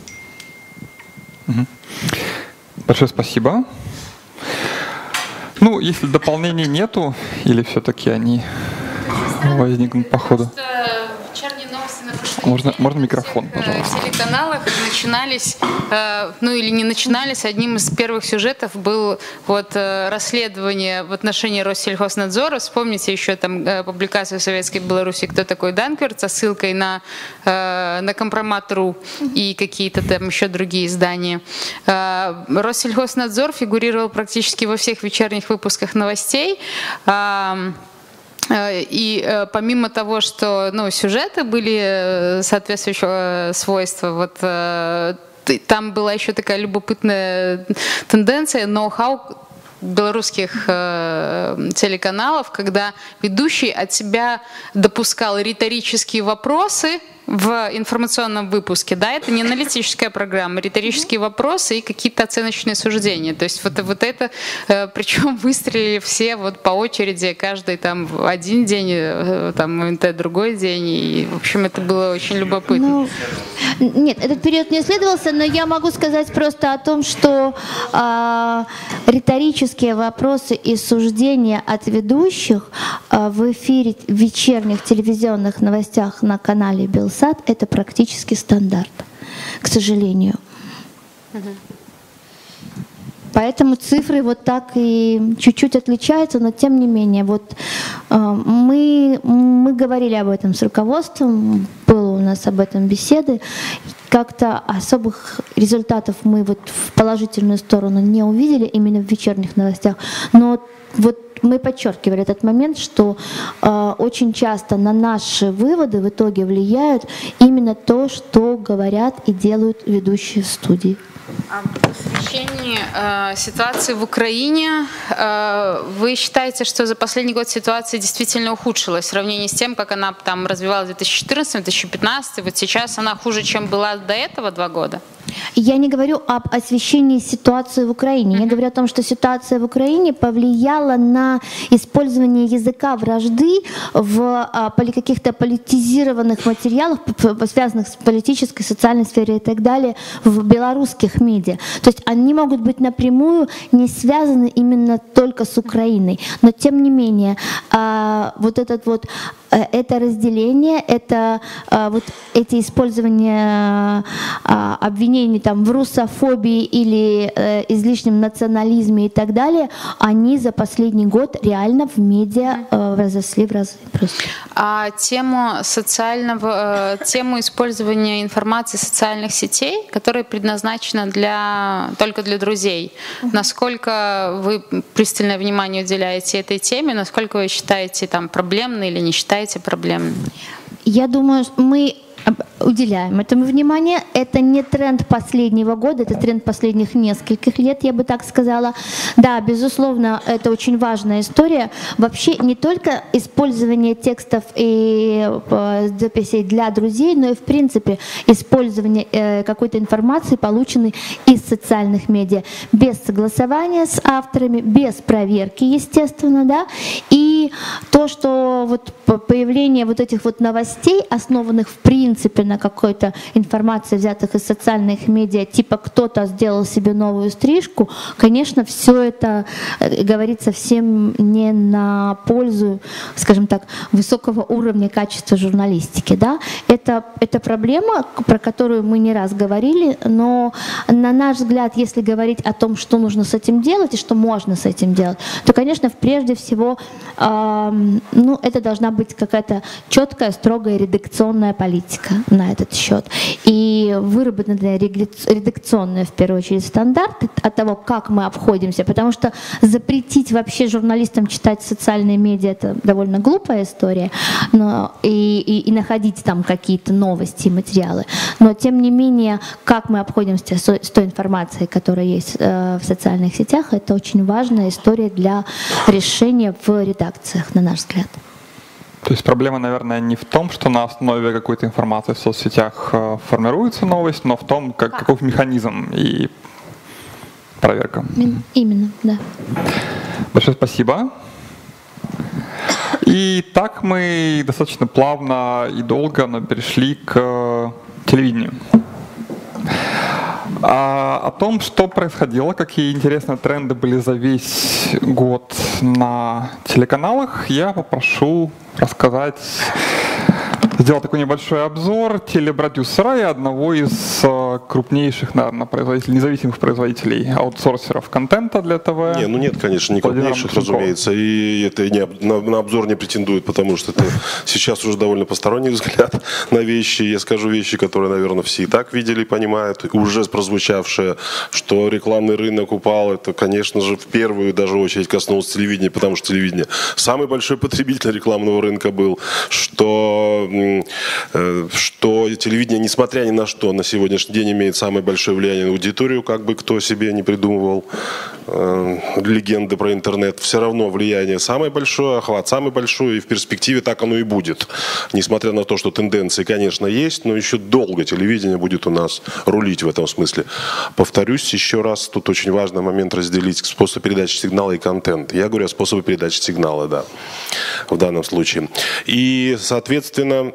Большое спасибо. Ну, если дополнений нету, или все-таки они возникнут по ходу? Вечерние новости на прошлой Можно, неделе можно на микрофон, всех, пожалуйста. телеканалах начинались, э, ну или не начинались, одним из первых сюжетов был вот э, расследование в отношении Россельхознадзора. Вспомните еще там э, публикацию в Советской Беларуси «Кто такой Данкверт» со ссылкой на, э, на компромат точка ру и какие-то там еще другие издания. Э, Россельхознадзор фигурировал практически во всех вечерних выпусках новостей. Э, И э, помимо того, что ну, сюжеты были соответствующего свойства, вот, э, там была еще такая любопытная тенденция, ноу-хау белорусских э, телеканалов, когда ведущий от себя допускал риторические вопросы в информационном выпуске, да, это не аналитическая программа, риторические вопросы и какие-то оценочные суждения. То есть вот, вот это, э, причем выстрелили все вот по очереди, каждый там один день, э, там О Н Т другой день, и, в общем, это было очень любопытно. Ну, нет, этот период не исследовался, но я могу сказать просто о том, что э, риторические вопросы и суждения от ведущих э, в эфире в вечерних телевизионных новостях на канале Белсат — это практически стандарт, к сожалению. Угу. Поэтому цифры вот так и чуть-чуть отличаются, но тем не менее, вот э, мы, мы говорили об этом с руководством, было у нас об этом беседы, как-то особых результатов мы вот в положительную сторону не увидели именно в вечерних новостях, но вот мы подчеркивали этот момент, что э, очень часто на наши выводы в итоге влияют именно то, что говорят и делают ведущие в студии. А в освещении э, ситуации в Украине э, вы считаете, что за последний год ситуация действительно ухудшилась в сравнении с тем, как она там развивалась в две тысячи четырнадцатом — две тысячи пятнадцатом, вот сейчас она хуже, чем была до этого два года? Я не говорю об освещении ситуации в Украине. Я говорю о том, что ситуация в Украине повлияла на использование языка вражды в а, каких-то политизированных материалах, связанных с политической, социальной сферой и так далее, в белорусских медиа. То есть они могут быть напрямую не связаны именно только с Украиной. Но тем не менее, а, вот этот вот это разделение, это а, вот эти использования а, обвинений там, в русофобии или э, излишнем национализме и так далее, они за последний год реально в медиа э, возросли в разы. Просто. А тему социального, э, тему использования информации социальных сетей, которая предназначена для, только для друзей, uh-huh. насколько вы пристальное внимание уделяете этой теме, насколько вы считаете там проблемной или не считаете проблемной? Я думаю, мы уделяем этому внимание. Это не тренд последнего года, это тренд последних нескольких лет, я бы так сказала. Да, безусловно, это очень важная история. Вообще не только использование текстов и записей для друзей, но и в принципе использование какой-то информации, полученной из социальных медиа, без согласования с авторами, без проверки, естественно, да. И то, что вот появление вот этих вот новостей, основанных в принципе на какой-то информации, взятых из социальных медиа, типа кто-то сделал себе новую стрижку, конечно, все это говорит совсем не на пользу, скажем так, высокого уровня качества журналистики. Да? Это, это проблема, про которую мы не раз говорили, но на наш взгляд, если говорить о том, что нужно с этим делать и что можно с этим делать, то, конечно, прежде всего, э, ну, это должна быть какая-то четкая, строгая редакционная политика на этот счет. И выработанные редакционные, в первую очередь, стандарты от того, как мы обходимся, потому что запретить вообще журналистам читать социальные медиа — это довольно глупая история, но и, и, и находить там какие-то новости и материалы. Но, тем не менее, как мы обходимся с, с той информацией, которая есть э, в социальных сетях, это очень важная история для решения в редакциях, на наш взгляд. То есть проблема, наверное, не в том, что на основе какой-то информации в соцсетях формируется новость, но в том, как, каков механизм и проверка. Именно, да. Большое спасибо. И так мы достаточно плавно и долго, но перешли к телевидению. А, о том, что происходило, какие интересные тренды были за весь год на телеканалах, я попрошу рассказать, сделать такой небольшой обзор телепродюсера и одного из крупнейших, наверное, производителей, независимых производителей аутсорсеров контента для ТВ. Не, ну нет, конечно, не крупнейших, разумеется, и это не, на, на обзор не претендует, потому что это сейчас уже довольно посторонний взгляд на вещи. Я скажу вещи, которые, наверное, все и так видели, понимают, уже прозвучавшие, что рекламный рынок упал, это, конечно же, в первую даже очередь коснулось телевидения, потому что телевидение самый большой потребитель рекламного рынка был, что что телевидение, несмотря ни на что, на сегодняшний день имеет самое большое влияние на аудиторию, как бы кто себе не придумывал э, легенды про интернет, все равно влияние самое большое, охват самый большой, и в перспективе так оно и будет. Несмотря на то, что тенденции, конечно, есть, но еще долго телевидение будет у нас рулить в этом смысле. Повторюсь еще раз, тут очень важный момент разделить способ передачи сигнала и контент. Я говорю о способе передачи сигнала, да, в данном случае. И, соответственно,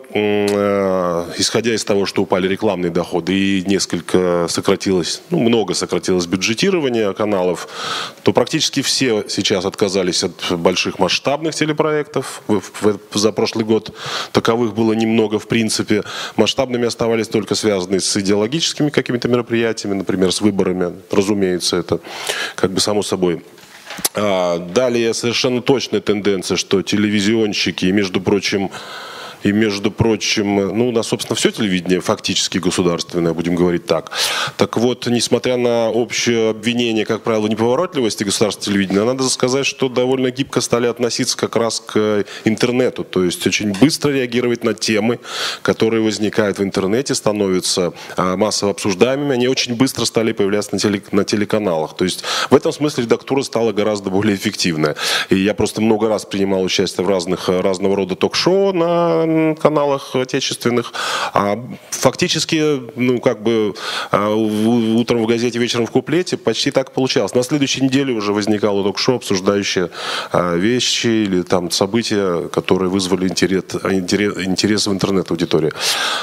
исходя из того, что упали рекламные доходы и несколько сократилось, ну, много сократилось бюджетирование каналов, то практически все сейчас отказались от больших масштабных телепроектов. За прошлый год таковых было немного в принципе. Масштабными оставались только связанные с идеологическими какими-то мероприятиями, например, с выборами. Разумеется, это как бы само собой. Далее совершенно точная тенденция, что телевизионщики, и, между прочим, И, между прочим, ну, у нас, собственно, все телевидение фактически государственное, будем говорить так. Так вот, несмотря на общее обвинение, как правило, неповоротливости государственного телевидения, надо сказать, что довольно гибко стали относиться как раз к интернету. То есть очень быстро реагировать на темы, которые возникают в интернете, становятся массово обсуждаемыми. Они очень быстро стали появляться на, теле, на телеканалах. То есть в этом смысле редактура стала гораздо более эффективная. И я просто много раз принимал участие в разных, разного рода ток-шоу на каналах отечественных. А фактически, ну, как бы утром в газете, вечером в куплете почти так получалось. На следующей неделе уже возникало ток-шоу, обсуждающее вещи или там события, которые вызвали интерес, интерес, интерес в интернет-аудитории.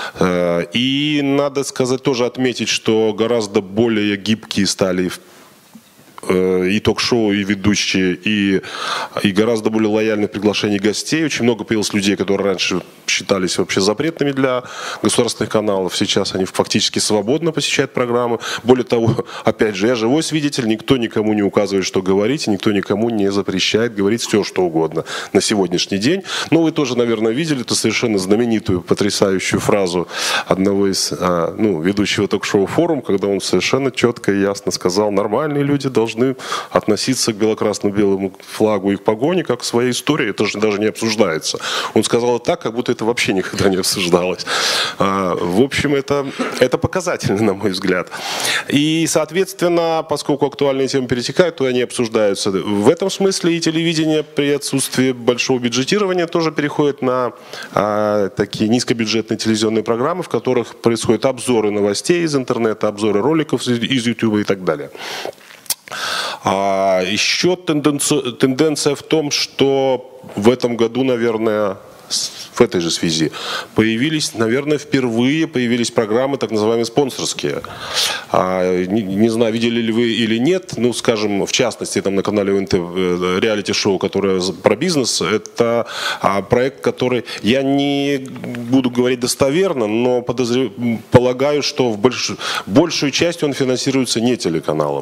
И надо сказать, тоже отметить, что гораздо более гибкие стали и ток-шоу, и ведущие, и, и гораздо более лояльных приглашений гостей. Очень много появилось людей, которые раньше считались вообще запретными для государственных каналов. Сейчас они фактически свободно посещают программы. Более того, опять же, я живой свидетель, никто никому не указывает, что говорить, и никто никому не запрещает говорить все, что угодно на сегодняшний день. Но вы тоже, наверное, видели эту совершенно знаменитую, потрясающую фразу одного из, ну, ведущего ток-шоу «Форум», когда он совершенно четко и ясно сказал: нормальные люди должны должны относиться к бело-красно-белому флагу и к погоне как к своей истории. Это же даже не обсуждается. Он сказал это так, как будто это вообще никогда не обсуждалось. В общем, это, это показательно, на мой взгляд. И, соответственно, поскольку актуальные темы перетекают, то они обсуждаются. В этом смысле и телевидение при отсутствии большого бюджетирования тоже переходит на а, такие низкобюджетные телевизионные программы, в которых происходят обзоры новостей из интернета, обзоры роликов из YouTube и так далее. А еще тенденция, тенденция в том, что в этом году, наверное, в этой же связи появились, наверное, впервые появились программы так называемые спонсорские. А, не, не знаю, видели ли вы или нет, ну, скажем, в частности, там на канале ОНТ реалити-шоу, которое про бизнес, это а, проект, который, я не буду говорить достоверно, но подозрев... полагаю, что в больш... большую часть он финансируется не телеканалом.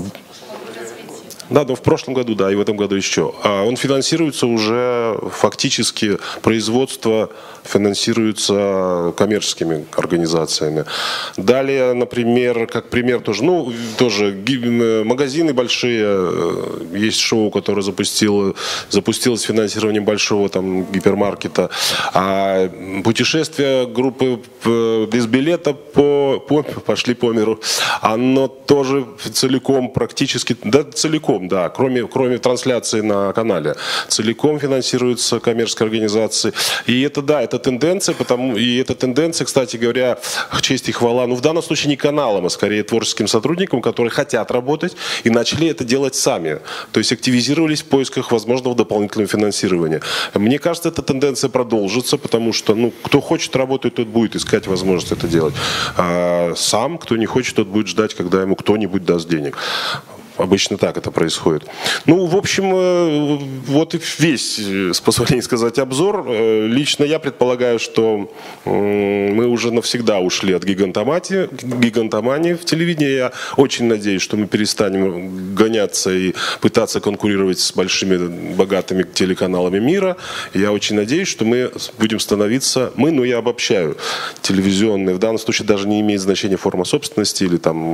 Да, но в прошлом году, да, и в этом году еще. Он финансируется уже фактически, производство финансируется коммерческими организациями. Далее, например, как пример тоже, ну, тоже магазины большие, есть шоу, которое запустило, запустилось финансированием большого там гипермаркета, а путешествие группы без билета по, по, пошли по миру, оно тоже целиком практически, да, целиком, да, кроме, кроме трансляции на канале, целиком финансируется коммерческой организацией. И это, да, это тенденция, потому, и эта тенденция, кстати говоря, честь и хвала, ну, в данном случае не каналам, а скорее творческим сотрудникам, которые хотят работать и начали это делать сами. То есть активизировались в поисках возможного дополнительного финансирования. Мне кажется, эта тенденция продолжится, потому что, ну, кто хочет работать, тот будет искать возможность это делать. А сам, кто не хочет, тот будет ждать, когда ему кто-нибудь даст денег. Обычно так это происходит. Ну, в общем, вот и весь, с позволения сказать, обзор. Лично я предполагаю, что мы уже навсегда ушли от гигантомании, гигантомании в телевидении. Я очень надеюсь, что мы перестанем гоняться и пытаться конкурировать с большими богатыми телеканалами мира. Я очень надеюсь, что мы будем становиться, мы, ну я обобщаю, телевизионные, в данном случае даже не имеет значения форма собственности или там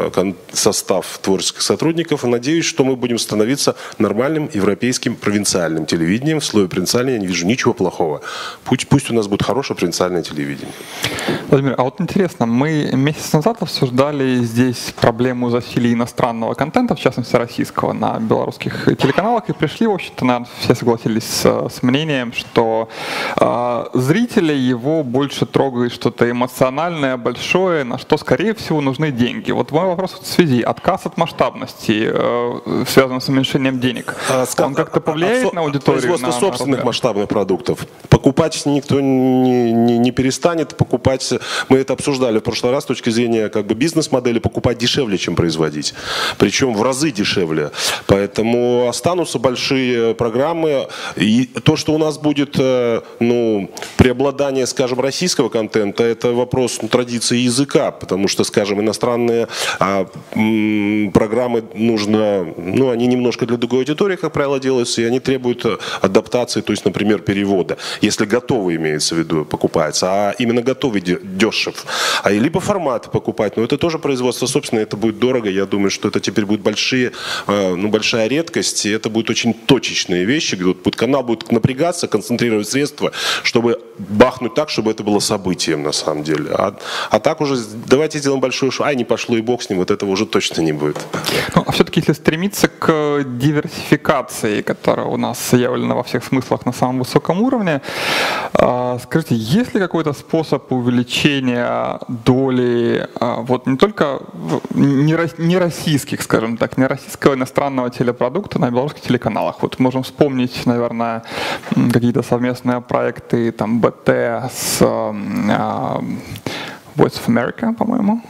состав творческих сотрудников. И надеюсь, что мы будем становиться нормальным европейским провинциальным телевидением. В слове провинциальное я не вижу ничего плохого. Пусть, пусть у нас будет хорошее провинциальное телевидение. Владимир, а вот интересно, мы месяц назад обсуждали здесь проблему засилия иностранного контента, в частности российского, на белорусских телеканалах, и пришли, в общем-то, наверное, все согласились с, с мнением, что э, зрители его больше трогает что-то эмоциональное, большое, на что, скорее всего, нужны деньги. Вот мой вопрос в связи. Отказ от масштабности, связанным с уменьшением денег, он как-то повлияет на аудиторию? Производство на, собственных на масштабных продуктов. Покупать никто не, не, не перестанет. Покупать, мы это обсуждали в прошлый раз с точки зрения как бы бизнес-модели, покупать дешевле, чем производить. Причем в разы дешевле. Поэтому останутся большие программы. И то, что у нас будет ну, преобладание, скажем, российского контента, это вопрос ну, традиции языка. Потому что, скажем, иностранные а, м, программы нужно, ну, они немножко для другой аудитории, как правило, делаются, и они требуют адаптации, то есть, например, перевода. Если готовый, имеется в виду, покупается, а именно готовый дешев. А и либо формат покупать, но это тоже производство собственное, это будет дорого, я думаю, что это теперь будет большие, ну, большая редкость, и это будут очень точечные вещи, где вот канал будет напрягаться, концентрировать средства, чтобы бахнуть так, чтобы это было событием на самом деле. А, а так уже давайте сделаем большое шоу, ай, не пошло и бог с ним, вот этого уже точно не будет. Ну, а все-таки, если стремиться к диверсификации, которая у нас заявлена во всех смыслах на самом высоком уровне, скажите, есть ли какой-то способ увеличения доли вот не только не российских, скажем так, не российского иностранного телепродукта на белорусских телеканалах? Вот можем вспомнить, наверное, какие-то совместные проекты, там, бэ тэ с uh, Voice of America, по-моему.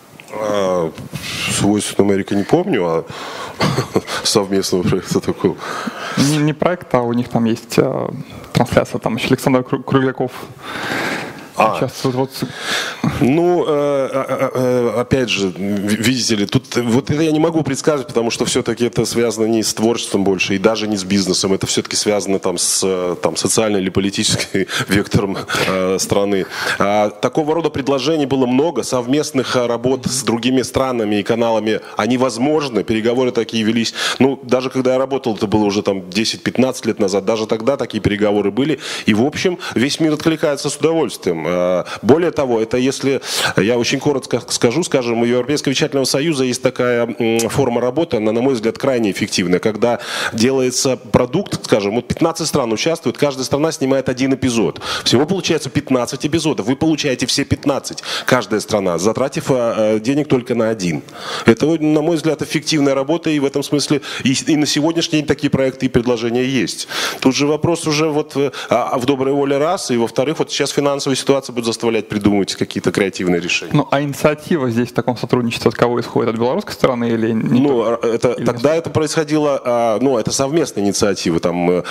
А, с Voice of America не помню, а совместного проекта такого. Не, не проект, а у них там есть а, трансляция, там еще Александр Кругляков. А. Сейчас вот, вот... Ну, опять же, видите ли, тут вот это я не могу предсказать, потому что все-таки это связано не с творчеством больше и даже не с бизнесом. Это все-таки связано там с там, социальной или политической вектором э, страны. А, такого рода предложений было много, совместных работ с другими странами и каналами. Они возможны, переговоры такие велись. Ну, даже когда я работал, это было уже там десять-пятнадцать лет назад, даже тогда такие переговоры были. И, в общем, весь мир откликается с удовольствием. Более того, это если, я очень коротко скажу, скажем, у Европейского вещательного союза есть такая форма работы, она, на мой взгляд, крайне эффективная, когда делается продукт, скажем, вот пятнадцать стран участвуют, каждая страна снимает один эпизод. Всего получается пятнадцать эпизодов, вы получаете все пятнадцать, каждая страна, затратив денег только на один. Это, на мой взгляд, эффективная работа, и в этом смысле и, и на сегодняшний день такие проекты и предложения есть. Тут же вопрос уже вот а, в доброй воле раз, и во-вторых, вот сейчас финансовая ситуация будет заставлять придумывать какие-то креативные решения. Ну, а инициатива здесь в таком сотрудничестве от кого исходит? От белорусской стороны или не? Ну, это, или тогда это происходило, ну, это совместная инициатива, там,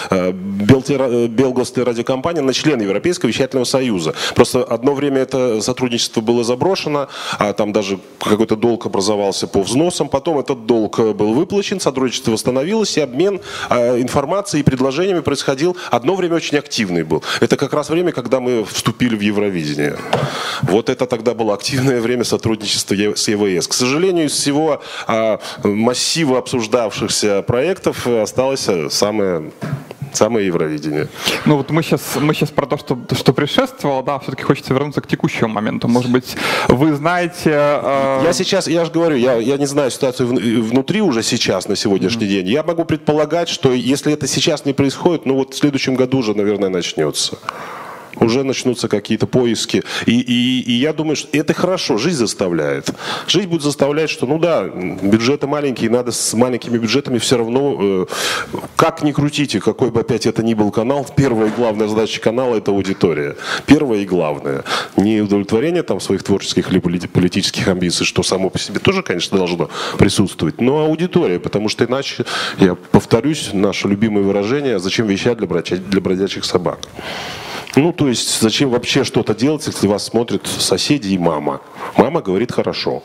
Белгосрадиокомпания, она член Европейского вещательного союза. Просто одно время это сотрудничество было заброшено, а там даже какой-то долг образовался по взносам, потом этот долг был выплачен, сотрудничество восстановилось, и обмен информацией и предложениями происходил, одно время очень активный был. Это как раз время, когда мы вступили в Евровидение. Вот это тогда было активное время сотрудничества с ЕВС. К сожалению, из всего а, массива обсуждавшихся проектов осталось самое... Самое Евровидение. Ну вот мы сейчас, мы сейчас про то, что, что предшествовало, да, все-таки хочется вернуться к текущему моменту. Может быть, вы знаете... Э... Я сейчас, я же говорю, я, я не знаю ситуацию внутри уже сейчас, на сегодняшний mm-hmm. день. Я могу предполагать, что если это сейчас не происходит, ну вот в следующем году уже, наверное, начнется. Уже начнутся какие-то поиски. И, и, и я думаю, что это хорошо, жизнь заставляет. Жизнь будет заставлять, что, ну да, бюджеты маленькие, надо с маленькими бюджетами все равно, э, как ни крутите, какой бы опять это ни был канал, первая и главная задача канала – это аудитория. Первая и главная. Не удовлетворение там своих творческих или политических амбиций, что само по себе тоже, конечно, должно присутствовать, но аудитория, потому что иначе, я повторюсь, наше любимое выражение, зачем вещать для, бродя... для бродячих собак. Ну, то есть, зачем вообще что-то делать, если вас смотрят соседи и мама? Мама говорит хорошо.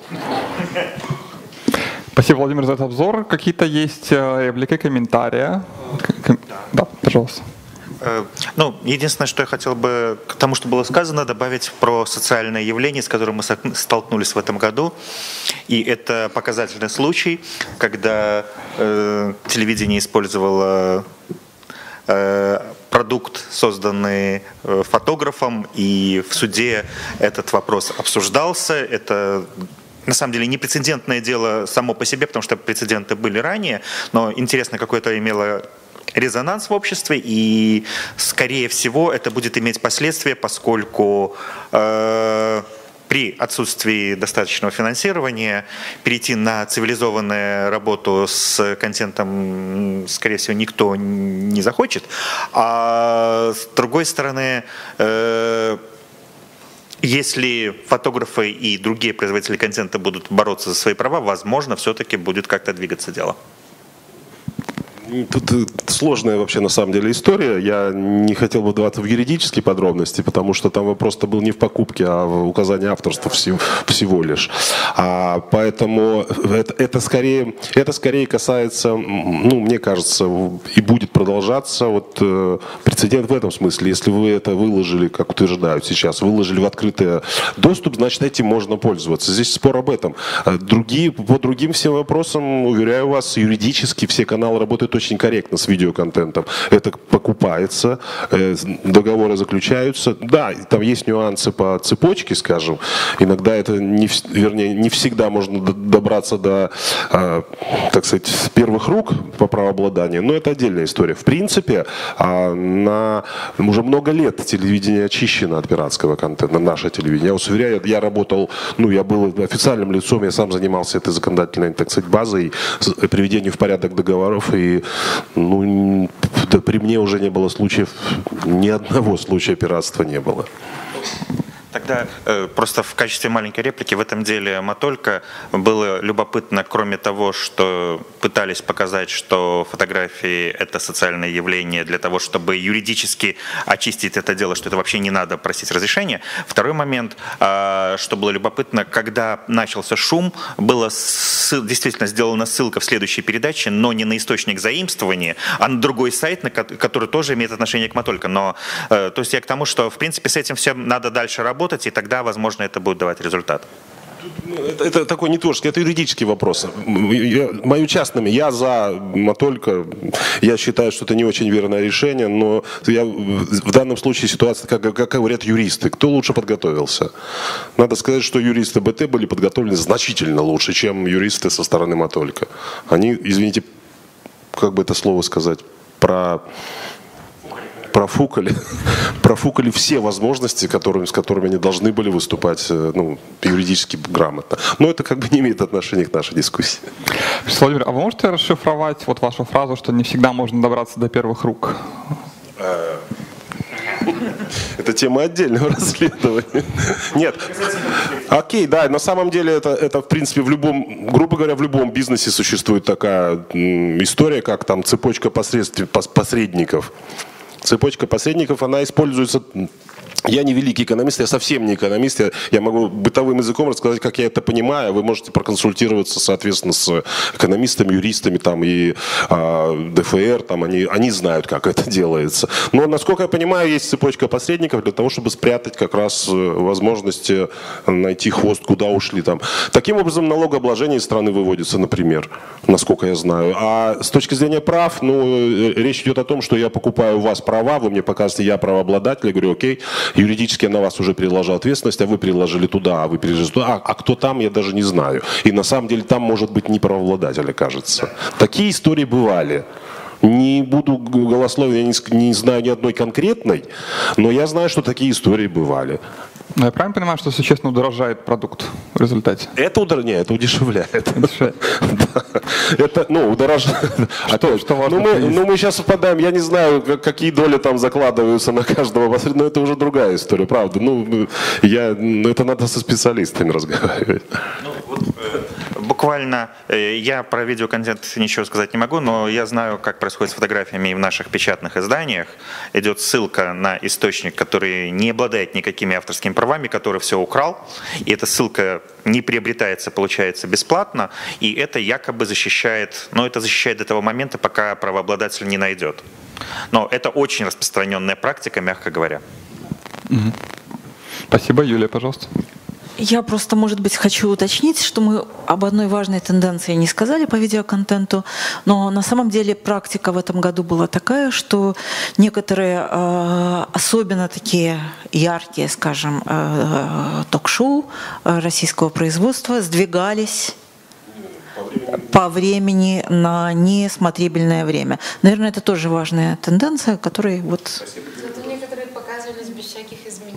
Спасибо, Владимир, за этот обзор. Какие-то есть реплики, комментарии? Да, пожалуйста. Ну, единственное, что я хотел бы к тому, что было сказано, добавить про социальное явление, с которым мы столкнулись в этом году. И это показательный случай, когда э, телевидение использовало э, продукт, созданный фотографом, и в суде этот вопрос обсуждался. Это, на самом деле, непрецедентное дело само по себе, потому что прецеденты были ранее, но интересно, какой это имело резонанс в обществе, и, скорее всего, это будет иметь последствия, поскольку э, при отсутствии достаточного финансирования перейти на цивилизованную работу с контентом, скорее всего, никто не захочет. А с другой стороны, э, если фотографы и другие производители контента будут бороться за свои права, возможно, все-таки будет как-то двигаться дело. Тут сложная вообще на самом деле история. Я не хотел бы вдаваться в юридические подробности, потому что там вопрос-то был не в покупке, а в указании авторства всего, всего лишь. А, поэтому это, это, скорее, это скорее касается, ну, мне кажется, и будет продолжаться вот, э, прецедент в этом смысле. Если вы это выложили, как утверждают сейчас, выложили в открытый доступ, значит, этим можно пользоваться. Здесь спор об этом. Другие, по другим всем вопросам, уверяю вас, юридически все каналы работают очень корректно с видеоконтентом. Это покупается, договоры заключаются. Да, там есть нюансы по цепочке, скажем. Иногда это, не, вернее, не всегда можно добраться до, так сказать, первых рук по правообладанию, но это отдельная история. В принципе, на, уже много лет телевидение очищено от пиратского контента, наше телевидение. Я вас уверяю, я работал, ну, я был официальным лицом, я сам занимался этой законодательной, так сказать, базой, приведением в порядок договоров, и ну, да, при мне уже не было случаев, ни одного случая пиратства не было. Тогда э, просто в качестве маленькой реплики в этом деле Матолька было любопытно, кроме того, что пытались показать, что фотографии — это социальное явление для того, чтобы юридически очистить это дело, что это вообще не надо просить разрешения. Второй момент, э, что было любопытно, когда начался шум, была ссыл, действительно сделана ссылка в следующей передаче, но не на источник заимствования, а на другой сайт, на который тоже имеет отношение к Матолька. Но, э, то есть я к тому, что в принципе с этим всем надо дальше работать, и тогда, возможно, это будет давать результат. Это, это такой не творческий, это юридический вопрос. Я, мою частными, я за Матолька, я считаю, что это не очень верное решение, но я, в данном случае ситуация, как, как говорят юристы, кто лучше подготовился? Надо сказать, что юристы БТ были подготовлены значительно лучше, чем юристы со стороны Матолька. Они, извините, как бы это слово сказать, про... профукали, профукали все возможности, которыми, с которыми они должны были выступать, ну, юридически грамотно. Но это как бы не имеет отношения к нашей дискуссии. Владимир, а вы можете расшифровать вот вашу фразу, что не всегда можно добраться до первых рук? Это тема отдельного расследования. Нет. Окей, да, на самом деле это, это в принципе в любом, грубо говоря, в любом бизнесе существует такая история, как там цепочка посредников. Цепочка посредников, она используется... Я не великий экономист, я совсем не экономист, я, я могу бытовым языком рассказать, как я это понимаю, вы можете проконсультироваться, соответственно, с экономистами, юристами там, и а, ДФР, там, они, они знают, как это делается. Но, насколько я понимаю, есть цепочка посредников для того, чтобы спрятать как раз возможность найти хвост, куда ушли там. Таким образом, налогообложение из страны выводится, например, насколько я знаю. А с точки зрения прав, ну, речь идет о том, что я покупаю у вас права, вы мне показываете, я правообладатель, я говорю, окей, юридически я на вас уже переложил ответственность, а вы переложили туда, а вы переложили туда. А, а кто там, я даже не знаю. И на самом деле там может быть не правообладатель, кажется. Такие истории бывали. Не буду голословен, я не, не знаю ни одной конкретной, но я знаю, что такие истории бывали. Но я правильно понимаю, что существенно удорожает продукт в результате? Это удорожает, это удешевляет. Это, ну, удорожает. Ну, мы сейчас совпадаем, я не знаю, какие доли там закладываются на каждого посредника, но это уже другая история, правда. Ну, это надо со специалистами разговаривать. Буквально, я про видеоконтент ничего сказать не могу, но я знаю, как происходит с фотографиями в наших печатных изданиях. Идет ссылка на источник, который не обладает никакими авторскими правами, который все украл. И эта ссылка не приобретается, получается, бесплатно. И это якобы защищает, но это защищает до того момента, пока правообладатель не найдет. Но это очень распространенная практика, мягко говоря. Угу. Спасибо. Юлия, пожалуйста. Я просто, может быть, хочу уточнить, что мы об одной важной тенденции не сказали по видеоконтенту, но на самом деле практика в этом году была такая, что некоторые, особенно такие яркие, скажем, ток-шоу российского производства сдвигались по времени на несмотрибельное время. Наверное, это тоже важная тенденция, которой вот... Зато некоторые показывались без всяких изменений.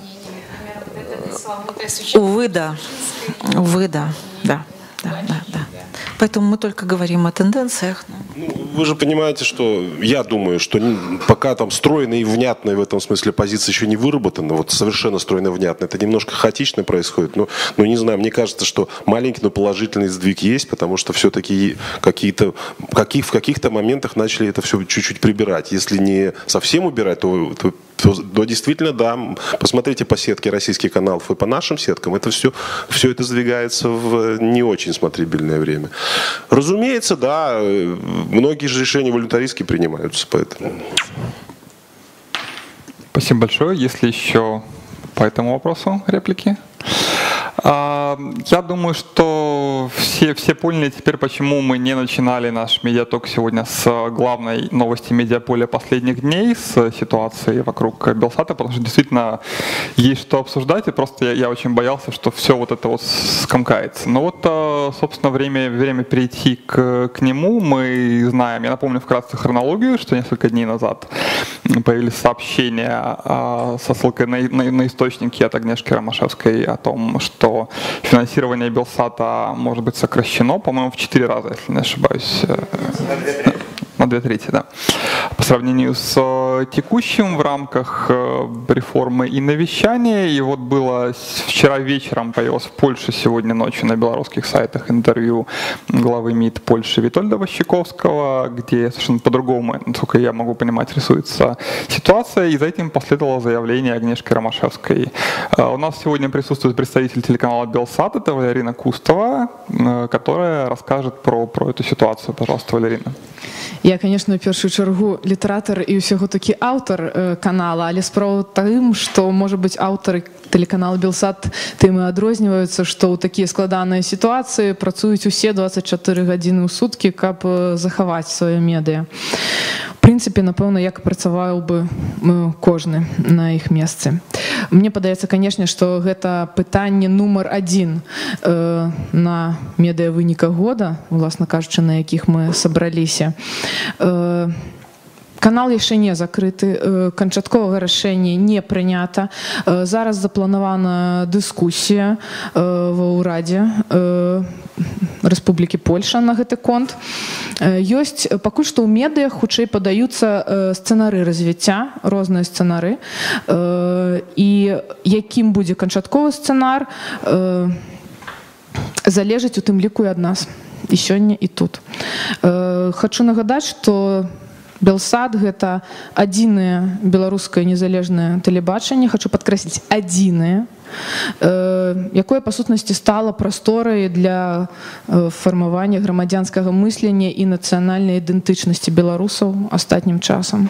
Увы, да. Увы, да. Да, да, да, да. Поэтому мы только говорим о тенденциях. Ну, вы же понимаете, что я думаю, что пока там стройная и внятная в этом смысле позиция еще не выработана, вот совершенно стройно внятно, это немножко хаотично происходит. Но, но не знаю, мне кажется, что маленький, но положительный сдвиг есть, потому что все-таки какие-то, какие, в каких-то моментах начали это все чуть-чуть прибирать. Если не совсем убирать, то, то То, то действительно, да, посмотрите по сетке российских каналов и по нашим сеткам, это все, все это сдвигается в не очень смотрибельное время. Разумеется, да, многие же решения волюнтаристски принимаются, поэтому... Спасибо большое. Если еще по этому вопросу реплики? Я думаю, что все, все поняли теперь, почему мы не начинали наш медиаток сегодня с главной новости медиаполя последних дней, с ситуации вокруг Белсата, потому что действительно есть что обсуждать, и просто я, я очень боялся, что все вот это вот скомкается. Но вот, собственно, время, время перейти к, к нему. Мы знаем, я напомню вкратце хронологию, что несколько дней назад появились сообщения со ссылкой на, на, на источники от Агнешки Ромашевской о том, что финансирование Белсата может быть сокращено, по-моему, в четыре раза, если не ошибаюсь. На две трети, да. По сравнению с текущим в рамках реформы и навещания. И вот было вчера вечером, появилось в Польше, сегодня ночью на белорусских сайтах интервью главы МИД Польши Витольда Ващиковского, где совершенно по-другому, насколько я могу понимать, рисуется ситуация. И за этим последовало заявление Агнешки Ромашевской. У нас сегодня присутствует представитель телеканала Белсат, это Валерина Кустова, которая расскажет про, про эту ситуацию. Пожалуйста, Валерина. Я, конечно, в першую чергу літаратар і ўсяго-такі аўтар канала, але справа тым, што, можа быць, аўтары тэлеканала Белсат тым і адрозніваюцца, што ў такія складаныя сітуацыі працуюць усе дваццаць чатыры гадзіны ў суткі, каб захаваць сваё медыа. В прынцыпе, напэўна, як працаваў бы кожны на іх месцы. Мне падаецца, канешне, што гэта пытанне нумар адзін э, на медыавыніках года, уласна кажучы, на якіх мы сабраліся. Э, Канал яшчэ не закрыты, канчатковага рашэння не прынята. Зараз запланавана дыскусія ва ўрадзе Рэспублікі Польша на гэты конт. Ёсць пакуль што ў медыях хутчэй падаюцца сцэнары развіцця, розныя сцэнары. І якім будзе канчатковы сцэнар, залежыць у тым ліку і ад нас. І сёння, і тут. Хачу нагадаць, што Белсат — гэта адзінае беларускае незалежнае тэлебачанне, хачу падкрэсліць, адзінае, якое па сутнасці стала прасторай для фармавання грамадзянскага мыслення і нацыянальнай ідэнтычнасці беларусаў астатнім часам.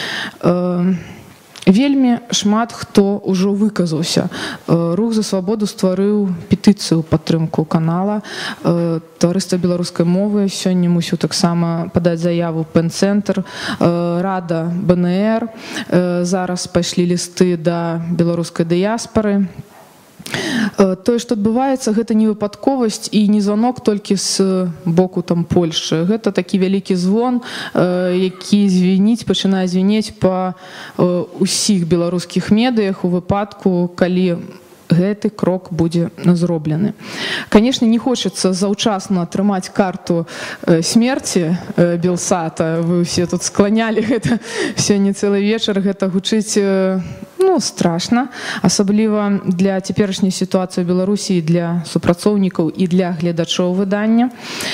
Вельмі шмат хто ўжо выказаўся. Рух за свабоду стварыў петыцыю ў падтрымку канала. Таварыства беларускай мовы сёння мусіў таксама падаць заяву Пэн-цэнтр, Рада Бэ Эн Эр. Зараз пайшлі лісты да беларускай дыяспары. Тое, што адбываецца, гэта не выпадковасць і не званок толькі з боку там Польшы. Гэта такі вялікі звон, які звініць, пачынае звінець па ўсіх беларускіх медыях у выпадку, калі гэты крок будзе зроблены. Канешне, не хочацца заўчасна атрымаць карту смерці Белсата. Вы ўсе тут скланялі гэта сёння цэлы вечар. Гэта гучыць, ну, страшна, асабліва для цяперашняй сітуацыі ў Беларусі, для супрацоўнікаў і для гледачоў выдання.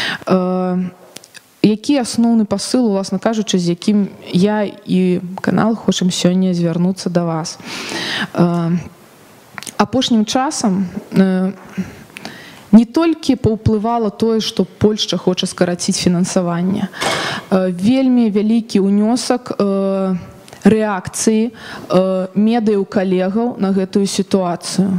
Які асноўны пасыл, уласна кажучы, з якім я і канал хочам сёння звярнуцца да вас. Апошнім часам не толькі паўплывала тое, што Польшча хоча скараціць фінансаванне. Вельмі вялікі ўнёсак рэакцыі медыяў калегаў на гэтую сітуацыю.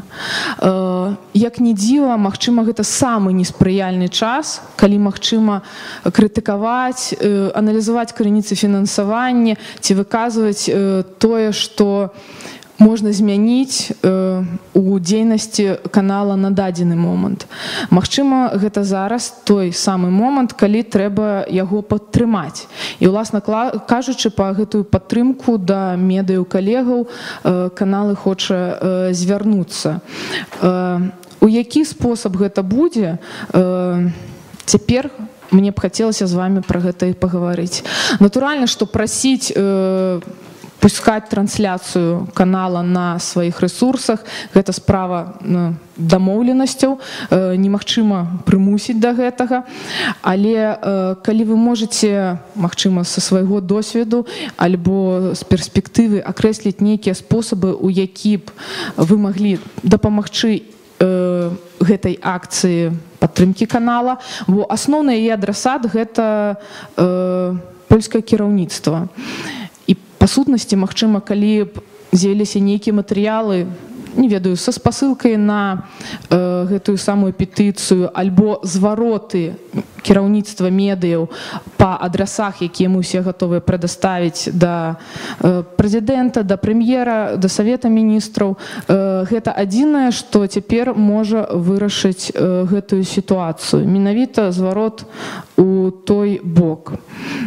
Як ні дзіва, магчыма, гэта самы неспрыяльны час, калі магчыма крытыкаваць, аналізаваць крыніцы фінансавання ці выказваць тое, што можна змяніць э, у дзейнасці канала на дадзены момант. Магчыма, гэта зараз той самы момант, калі трэба яго падтрымаць. І, уласна кажучы, па гэтую падтрымку да медыяў калегаў э, каналы хоча э, звярнуцца. Э, у які спосаб гэта будзе, э, цяпер мне б хацелася з вамі пра гэта і пагаварыць. Натуральна, што прасіць э, пускаць трансляцыю канала на сваіх рэсурсах, гэта справа дамоўленасцяў, немагчыма прымусіць да гэтага. Але калі вы можаце, магчыма, са свайго досведу альбо з перспектывы акрэсліць нейкія спосабы, у які б вы маглі дапамагчы гэтай акцыі падтрымкі канала, бо асноўны яе адрасат — гэта польскае кіраўніцтва. Па сутнасці, магчыма, калі б з'явіліся нейкія матэрыялы, не ведаю, са спасылкай на э, гэтую самую петыцыю альбо звароты кіраўніцтва медыяў па адрасах, якія мы ўсе гатовыя прадаставіць да э, прэзідэнта, да прэм'ера, да Савета міністраў. Э, гэта адзінае, што цяпер можа вырашыць э, гэтую сітуацыю. Менавіта зварот у той бок.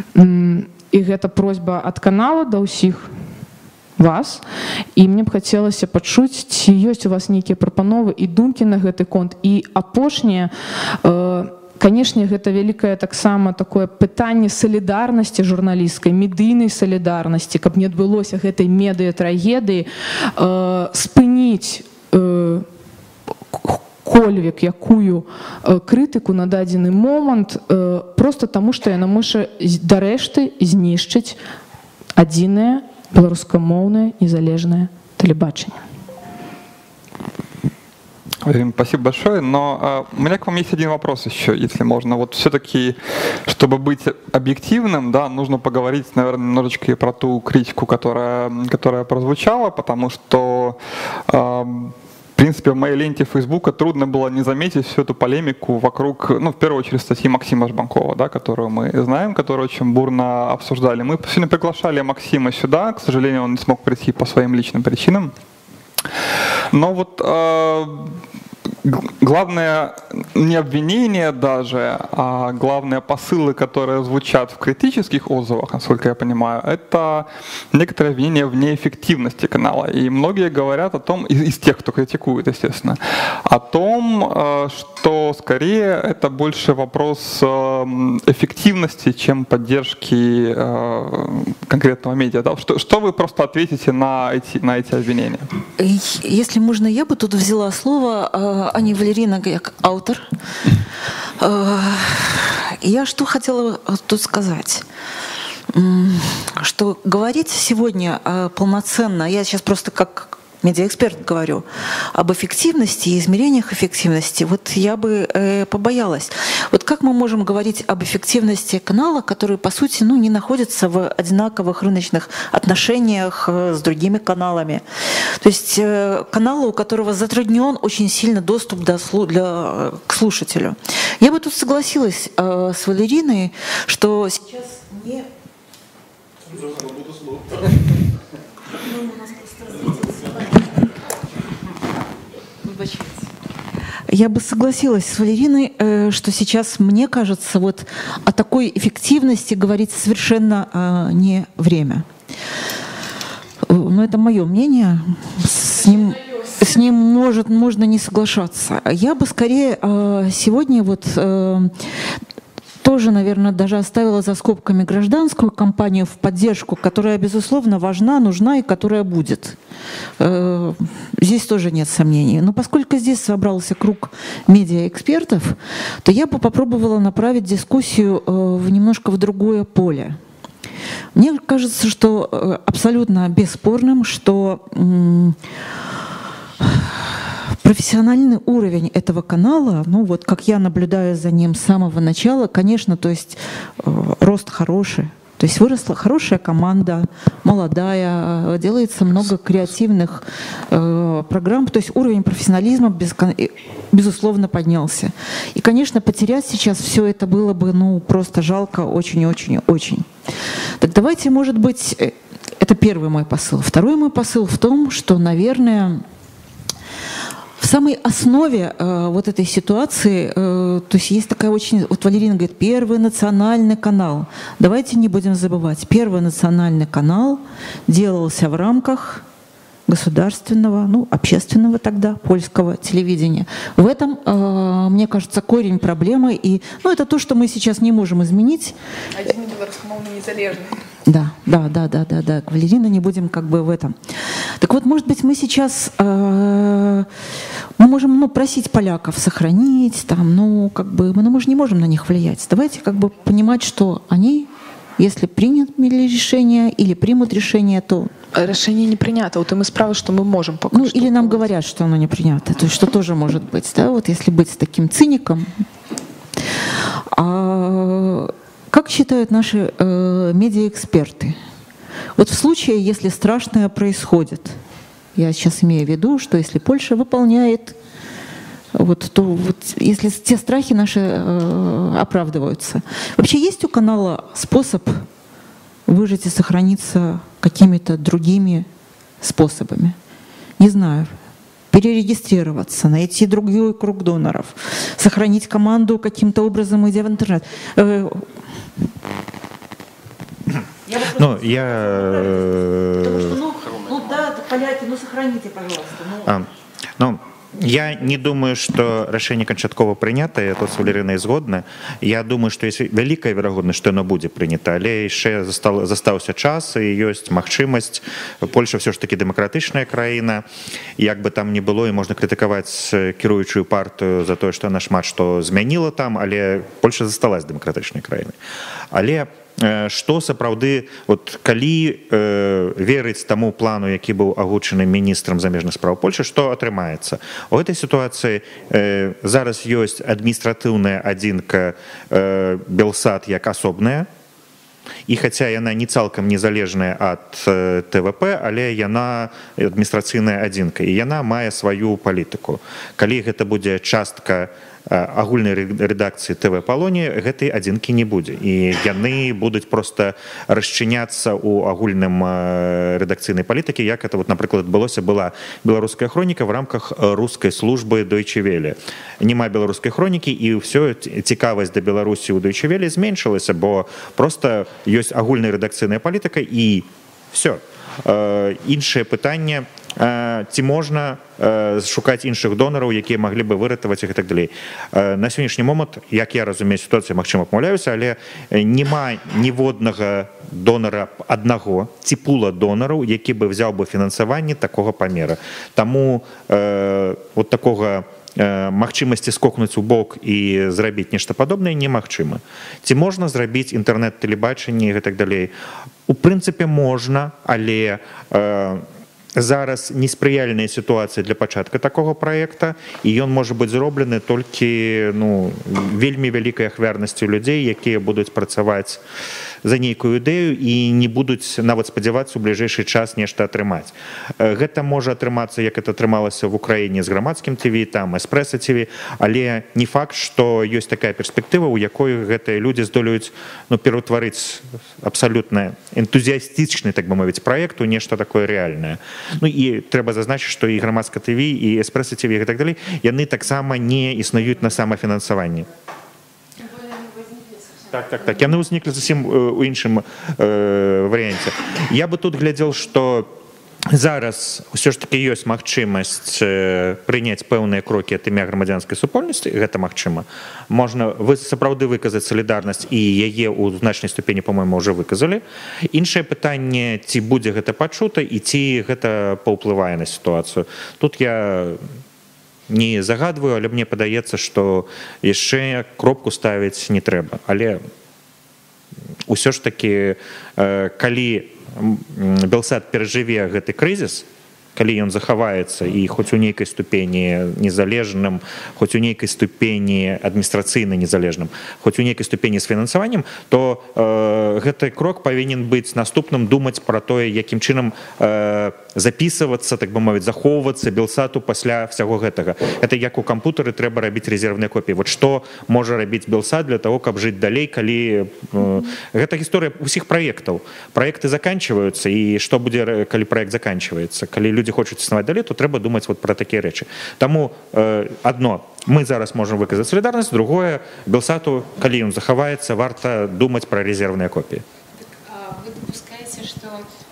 І гэта просьба ад канала да ўсіх вас. І мне б хацелася пачуць, ці ёсць у вас нейкія прапановы і думкі на гэты конт. І апошняе, Канешне, гэта вялікае таксама такое пытанне салідарнасці журналісцкай, медыйнай салідарнасці, каб не адбылося гэтай медыятрагедыі, спыніць кольвек якую крытыку на дадзены момант просто таму, што яна можа дарэшты знішчыць адзінае беларускамоўнае незалежнае тэлебачанне. Владимир, спасибо большое, но а, у меня к вам есть один вопрос еще, если можно. Вот все-таки, чтобы быть объективным, да, нужно поговорить, наверное, немножечко и про ту критику, которая, которая прозвучала, потому что а, в принципе, в моей ленте Фейсбука трудно было не заметить всю эту полемику вокруг, ну, в первую очередь, статьи Максима Жбанкова, да, которую мы знаем, которую очень бурно обсуждали. Мы сегодня приглашали Максима сюда, к сожалению, он не смог прийти по своим личным причинам. Но вот э, главное не обвинение даже, а главные посылы, которые звучат в критических отзывах, насколько я понимаю, это некоторые обвинения в неэффективности канала. И многие говорят о том, из, из тех, кто критикует, естественно, о том, что скорее это больше вопрос эффективности, чем поддержки конкретного медиа. Да? Что, что вы просто ответите на эти, на эти обвинения? Если можно, я бы тут взяла слово, а не Валерина как автор. Я что хотела тут сказать? Что говорить сегодня полноценно, я сейчас просто как медиаэксперт говорю, об эффективности и измерениях эффективности, вот я бы э, побоялась. Вот как мы можем говорить об эффективности канала, который, по сути, ну, не находится в одинаковых рыночных отношениях э, с другими каналами? То есть э, канала, у которого затруднен очень сильно доступ до, для, к слушателю. Я бы тут согласилась э, с Валериной, что сейчас не... Я бы согласилась с Валериной, что сейчас, мне кажется, вот о такой эффективности говорить совершенно не время. Но это мое мнение. С ним, с ним может, можно не соглашаться. Я бы скорее сегодня вот тоже, наверное, даже оставила за скобками гражданскую кампанию в поддержку, которая, безусловно, важна, нужна и которая будет. Здесь тоже нет сомнений. Но поскольку здесь собрался круг медиаэкспертов, то я бы попробовала направить дискуссию в немножко в другое поле. Мне кажется, что абсолютно бесспорным, что профессиональный уровень этого канала, ну вот как я наблюдаю за ним с самого начала, конечно, то есть э, рост хороший. То есть выросла хорошая команда, молодая, делается много креативных э, программ. То есть уровень профессионализма без, безусловно поднялся. И, конечно, потерять сейчас все это было бы ну, просто жалко очень-очень-очень. Так давайте, может быть, это первый мой посыл. Второй мой посыл в том, что, наверное, в самой основе э, вот этой ситуации, э, то есть есть такая очень, вот Валерина говорит, первый национальный канал. Давайте не будем забывать, первый национальный канал делался в рамках государственного, ну, общественного тогда, польского телевидения. В этом, э, мне кажется, корень проблемы. И, ну, это то, что мы сейчас не можем изменить. Один белорусскомовный незалежный. Да, да, да, да, да, да. Валерина, не будем как бы в этом. Так вот, может быть, мы сейчас э, мы можем ну, просить поляков сохранить, там, ну, как бы, ну, мы же не можем на них влиять. Давайте как бы понимать, что они, если приняли решение или примут решение, то... Решение не принято. Вот и мы справа, что мы можем пока ну, что. Или нам говорят, что оно не принято. То есть, что тоже может быть, да, вот если быть таким циником. А как считают наши э, медиаэксперты? Вот в случае, если страшное происходит, я сейчас имею в виду, что если Польша выполняет, вот, то вот, если те страхи наши э, оправдываются. Вообще есть у канала способ выжить и сохраниться какими-то другими способами? Не знаю. Перерегистрироваться, найти другой круг доноров, сохранить команду каким-то образом, идя в интернет. Ну, я... Ну, ну да, поляки, ну сохраните, пожалуйста. Ну, а, ну, Я не думаю, что решение канчаткова прынята, я тут с Валериной згодна. Я думаю, что есть великая вероятность, что оно будет принято, але еще застался час и есть магчымасць. Польша все ж таки демократичная краіна, як бы там ни было, и можно критиковать кіруючую партию за то, что она шмат что змяніла там, але Польша засталась демократичной краінай. Але што сапраўды вот калі э, верыць таму плану, які быў агучаны міністрам замежных спраў Польши, што атрымаецца у этой сітуацыі э, зараз ёсць адміністратыўная адзінка э, Белсат як асобная, і хаця яна не цалкам незалежная ад э, ТВП, але яна адміністрацыйная адзінка і яна мае сваю палітыку. Калі гэта будзе частка агульнай рэдакцыі ТВ Палоні, гэтай адзінкі не будзе. І яны будуць проста расчыняцца ў агульным рэдакцыйнай палітыкі, як это, вот, напрыклад, адбылося, была беларуская хроніка в рамках рускай службы Deutsche Welle. Няма беларускай хронікі, і ўсё, цікавасць да Беларусі ў Deutsche Welle зменшылася, бо проста ёсць агульная рэдакцыйная палітыка, і все. Іншае пытанне, ці можна шукаць іншых донараў, якія маглі бы выратаваць іх і так далей. На сённяшні момант, як я разумею сітуацыю, магчыма, памыляюся, але няма ніводнага донара аднаго ці пула донараў, які бы взяў бы фінансаванне такога памера. Таму э, вот такога магчымасці скокнуць у бок і зрабіць нешта падобнае немагчыма. Ці можна зрабіць інтэрнэт-тэлебачанне і так далей? У прынцыпе можна, але э, зараз неспрыяльная сітуацыя для пачатка такога праекта, і ён можа быць зроблены толькі ну, вельмі вялікай ахвярнасцю людзей, якія будуць працаваць за нейкую ідэю і не будуць нават спадзявацца ў бліжэйшы час нешта атрымаць. Гэта можа атрымацца, як это атрымалася в Украіне з грамадскім ТВ, там Эспрэса ТВ, але не факт, што ёсць такая перспектыва, у якой гэтыя людзі здолеюць ну, пераўтварыць абсалютна энтузіастычны, так бы мовіць, праект у нешта такое рэальнае. Ну і трэба зазначыць, што і грамадска ТВ, і Эспрэса ТВ і так далей, яны таксама не існуюць на самафінансаванні. Так, так, так. Яны ўзніклі зусім у іншым э, варыянце. Я бы тут глядзеў, што зараз ўсё ж таки ёсць магчымасць э, прыняць пэўныя крокі ад імя грамадзянскай супольнасці, гэта магчыма. Можна вы, сапраўды выказаць салідарнасць, і яе ў значнай ступені, по-мойму, ўжо выказалі. Іншае пытанне, ці будзе гэта пачута, і ці гэта паўплывае на сітуацыю. Тут я не загадваю, але мне падаецца, што яшчэ кропку ставіць не трэба. Але ўсё ж такі, калі Белсат перажыве гэты крызіс, калі ён захаваецца і хоць у нейкай ступені незалежным, хоць у нейкай ступені адміністрацыйна незалежным, хоць у нейкай ступені з фінансаваннем, то э, гэты крок павінен быць наступным, думаць пра тое, якім чынам э, записываться, так бы мовіць, захоўвацца Белсату пасля всяго гэтага. Это як у кампутары трэба рабіць резервныя копіі. Вот што можа рабіць Белсат для того, каб жыць далей, калі... Э, гэта гісторыя ўсіх праектаў. Праекты заканчиваюцца, і што будзе, калі праект заканчиваецца? Калі людзі хочуць існаваць далей, то трэба думаць вот пра такія рэчы. Таму э, адно, мы зараз можам выказаць салідарнасць, другое, Белсату, калі ён захаваецца, варта думаць пра резервныя копіі. Вы допускаете, что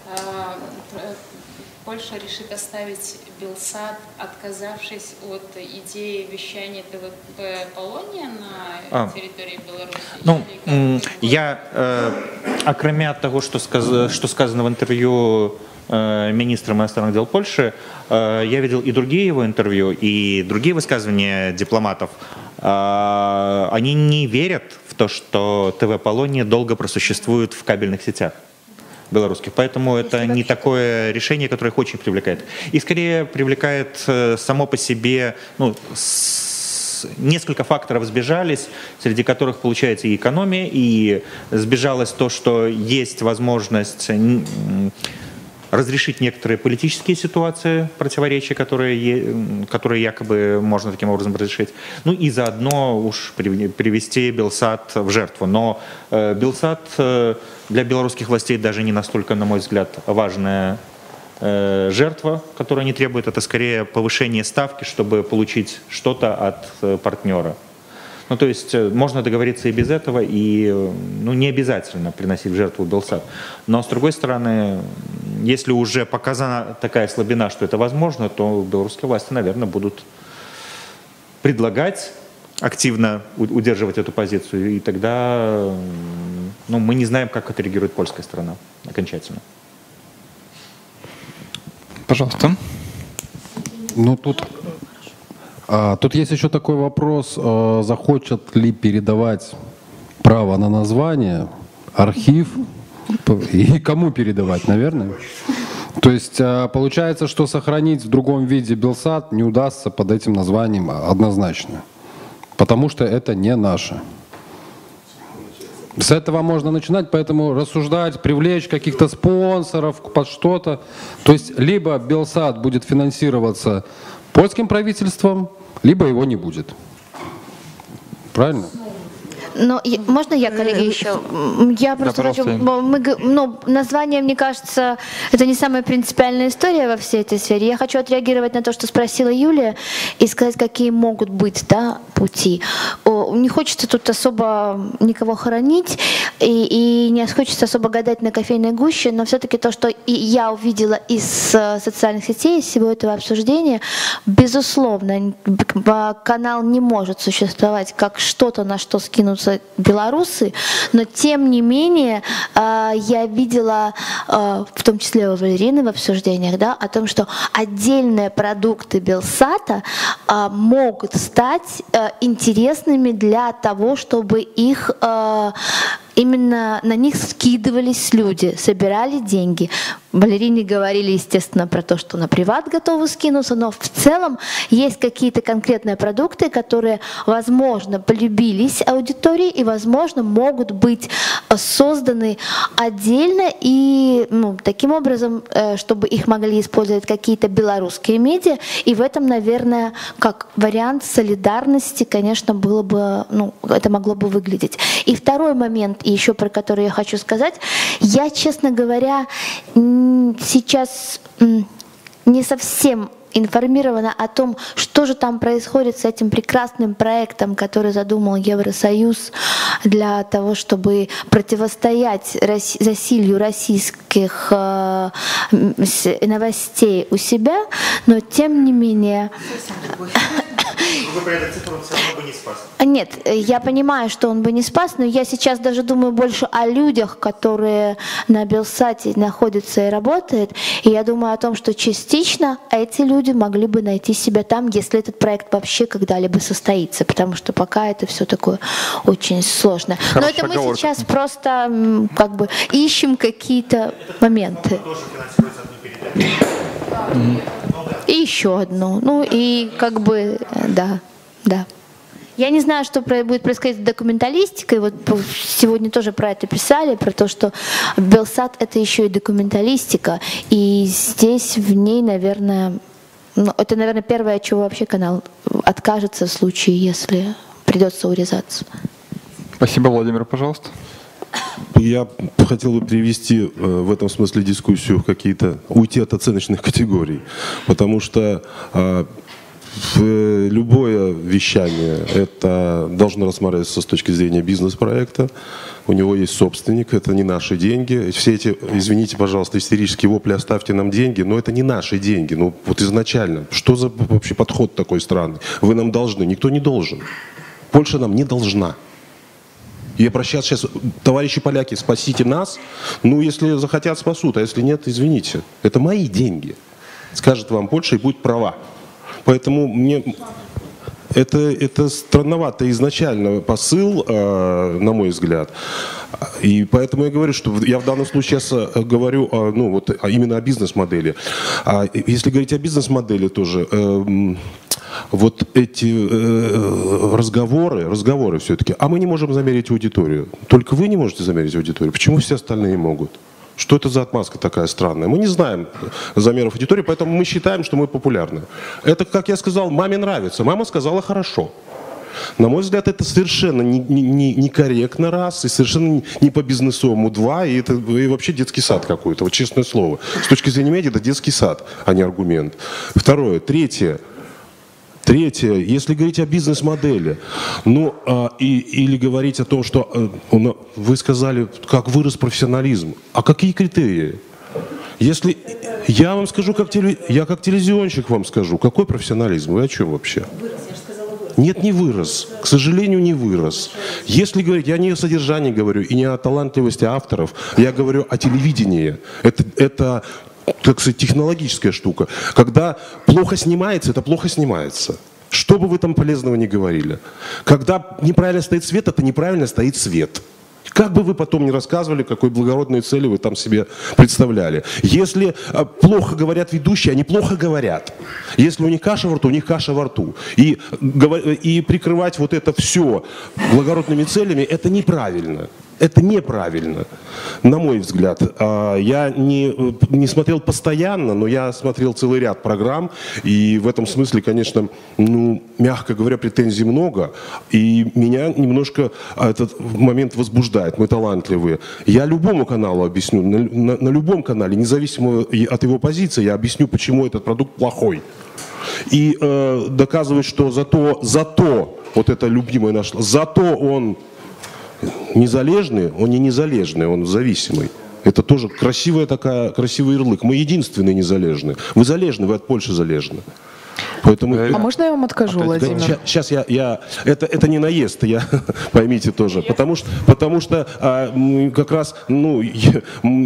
Польша решит оставить Белсат, отказавшись от идеи вещания ТВ Палония на а. территории Беларуси? Ну, я, э, акрамя того, что, сказ, что сказано в интервью э, министра иностранных дел Польши, э, я видел и другие его интервью, и другие высказывания дипломатов. Э, они не верят в то, что ТВ Палония долго просуществует в кабельных сетях белорусских. Поэтому это не такое решение, которое их очень привлекает. И скорее привлекает само по себе, ну, с, несколько факторов сбежались, среди которых получается и экономия, и сбежалось то, что есть возможность разрешить некоторые политические ситуации, противоречия, которые, которые якобы можно таким образом разрешить. Ну и заодно уж привести Белсат в жертву. Но э, Белсат э, для белорусских властей даже не настолько, на мой взгляд, важная э, жертва, которая не требует. Это скорее повышение ставки, чтобы получить что-то от э, партнера. Ну, то есть можно договориться и без этого, и ну, не обязательно приносить в жертву Белсат. Но, с другой стороны, если уже показана такая слабина, что это возможно, то белорусские власти, наверное, будут предлагать активно удерживать эту позицию, и тогда ну, мы не знаем, как отреагирует польская сторона окончательно. Пожалуйста. Ну, тут, а, тут есть еще такой вопрос, а, захочет ли передавать право на название, архив, и кому передавать, наверное? То есть а, получается, что сохранить в другом виде Белсат не удастся под этим названием однозначно. Потому что это не наше. С этого можно начинать, поэтому рассуждать, привлечь каких-то спонсоров под что-то. То есть либо Белсат будет финансироваться польским правительством, либо его не будет. Правильно? Но можно я, коллеги, еще? Я просто да, хочу... Мы, ну, название, мне кажется, это не самая принципиальная история во всей этой сфере. Я хочу отреагировать на то, что спросила Юлия, и сказать, какие могут быть, да, пути. Не хочется тут особо никого хоронить, и, и не хочется особо гадать на кофейной гуще, но все-таки то, что и я увидела из социальных сетей, из всего этого обсуждения, безусловно, канал не может существовать как что-то, на что скинуться белорусы, но тем не менее я видела, в том числе у Валерины в обсуждениях, да, о том, что отдельные продукты Белсата могут стать интересными для того, чтобы их именно на них скидывались люди, собирали деньги. Балерине говорили, естественно, про то, что на приват готовы скинуться, но в целом есть какие-то конкретные продукты, которые, возможно, полюбились аудитории и, возможно, могут быть созданы отдельно и ну, таким образом, чтобы их могли использовать какие-то белорусские медиа. И в этом, наверное, как вариант солидарности, конечно, было бы, ну, это могло бы выглядеть. И второй момент, и еще про который я хочу сказать, я, честно говоря, сейчас не совсем информирована о том, что же там происходит с этим прекрасным проектом, который задумал Евросоюз для того, чтобы противостоять засилью российских э, новостей у себя, но тем не менее... Вы про этот цифр он все равно бы не спас. Нет, я понимаю, что он бы не спас, но я сейчас даже думаю больше о людях, которые на Белсате находятся и работают. И я думаю о том, что частично эти люди могли бы найти себя там, если этот проект вообще когда-либо состоится, потому что пока это все такое очень сложно. Хорошая но это мы оговорка. Сейчас просто как бы ищем какие-то моменты. И еще одну. Ну и как бы, да, да. Я не знаю, что будет происходить с документалистикой. Вот сегодня тоже про это писали, про то, что Белсат — это еще и документалистика. И здесь в ней, наверное, ну, это, наверное, первое, от чего вообще канал откажется в случае, если придется урезаться. Спасибо, Владимир, пожалуйста. Я хотел бы привести в этом смысле дискуссию в какие-то, уйти от оценочных категорий, потому что любое вещание это должно рассматриваться с точки зрения бизнес-проекта. У него есть собственник, это не наши деньги. Все эти, извините, пожалуйста, истерические вопли «оставьте нам деньги», но это не наши деньги. Ну вот изначально, что за вообще подход такой странный? Вы нам должны, никто не должен. Польша нам не должна. Я обращаюсь сейчас, товарищи поляки, спасите нас. Ну, если захотят, спасут, а если нет, извините. Это мои деньги. Скажет вам Польша и будет права. Поэтому мне это, это странновато изначально посыл, э, на мой взгляд. И поэтому я говорю, что я в данном случае сейчас говорю ну, вот, именно о бизнес-модели. А если говорить о бизнес-модели тоже... Э, вот эти э, разговоры, разговоры все-таки, а мы не можем замерить аудиторию. Только вы не можете замерить аудиторию. Почему все остальные могут? Что это за отмазка такая странная? Мы не знаем замеров аудитории, поэтому мы считаем, что мы популярны. Это, как я сказал, маме нравится. Мама сказала хорошо. На мой взгляд, это совершенно некорректно, не, не раз, и совершенно не по-бизнесовому, два, и это и вообще детский сад какой-то, вот честное слово. С точки зрения медиа, это детский сад, а не аргумент. Второе. Третье. Третье, если говорить о бизнес-модели, ну, а, и, или говорить о том, что а, вы сказали, как вырос профессионализм, а какие критерии? Если я вам скажу, как теле, я как телевизионщик вам скажу, какой профессионализм, вы о чем вообще? Вырос, я же сказала вырос. Нет, не вырос. К сожалению, не вырос. Если говорить, я не о содержании говорю и не о талантливости авторов, я говорю о телевидении. Это, это как сказать, технологическая штука. Когда плохо снимается, это плохо снимается. Что бы вы там полезного ни говорили. Когда неправильно стоит свет, это неправильно стоит свет. Как бы вы потом не рассказывали, какой благородные цели вы там себе представляли. Если а, плохо говорят ведущие, они плохо говорят. Если у них каша во рту, у них каша во рту. И, и прикрывать вот это все благородными целями, это неправильно. Это неправильно, на мой взгляд. Я не, не смотрел постоянно, но я смотрел целый ряд программ, и в этом смысле, конечно, ну, мягко говоря, претензий много, и меня немножко этот момент возбуждает. Мы талантливые. Я любому каналу объясню, на, на, на любом канале, независимо от его позиции, я объясню, почему этот продукт плохой. И э, доказывать, что зато, зато, вот это любимое наше, зато он незалежный, он не незалежный, он зависимый. Это тоже красивая такая, красивый ярлык. Мы единственные незалежные. Вы залежны, вы от Польши залежны. Поэтому... А можно я вам откажу, Владимир? Сейчас, сейчас я, я это, это не наезд, я, поймите тоже, потому что, потому что а, как раз, ну, я,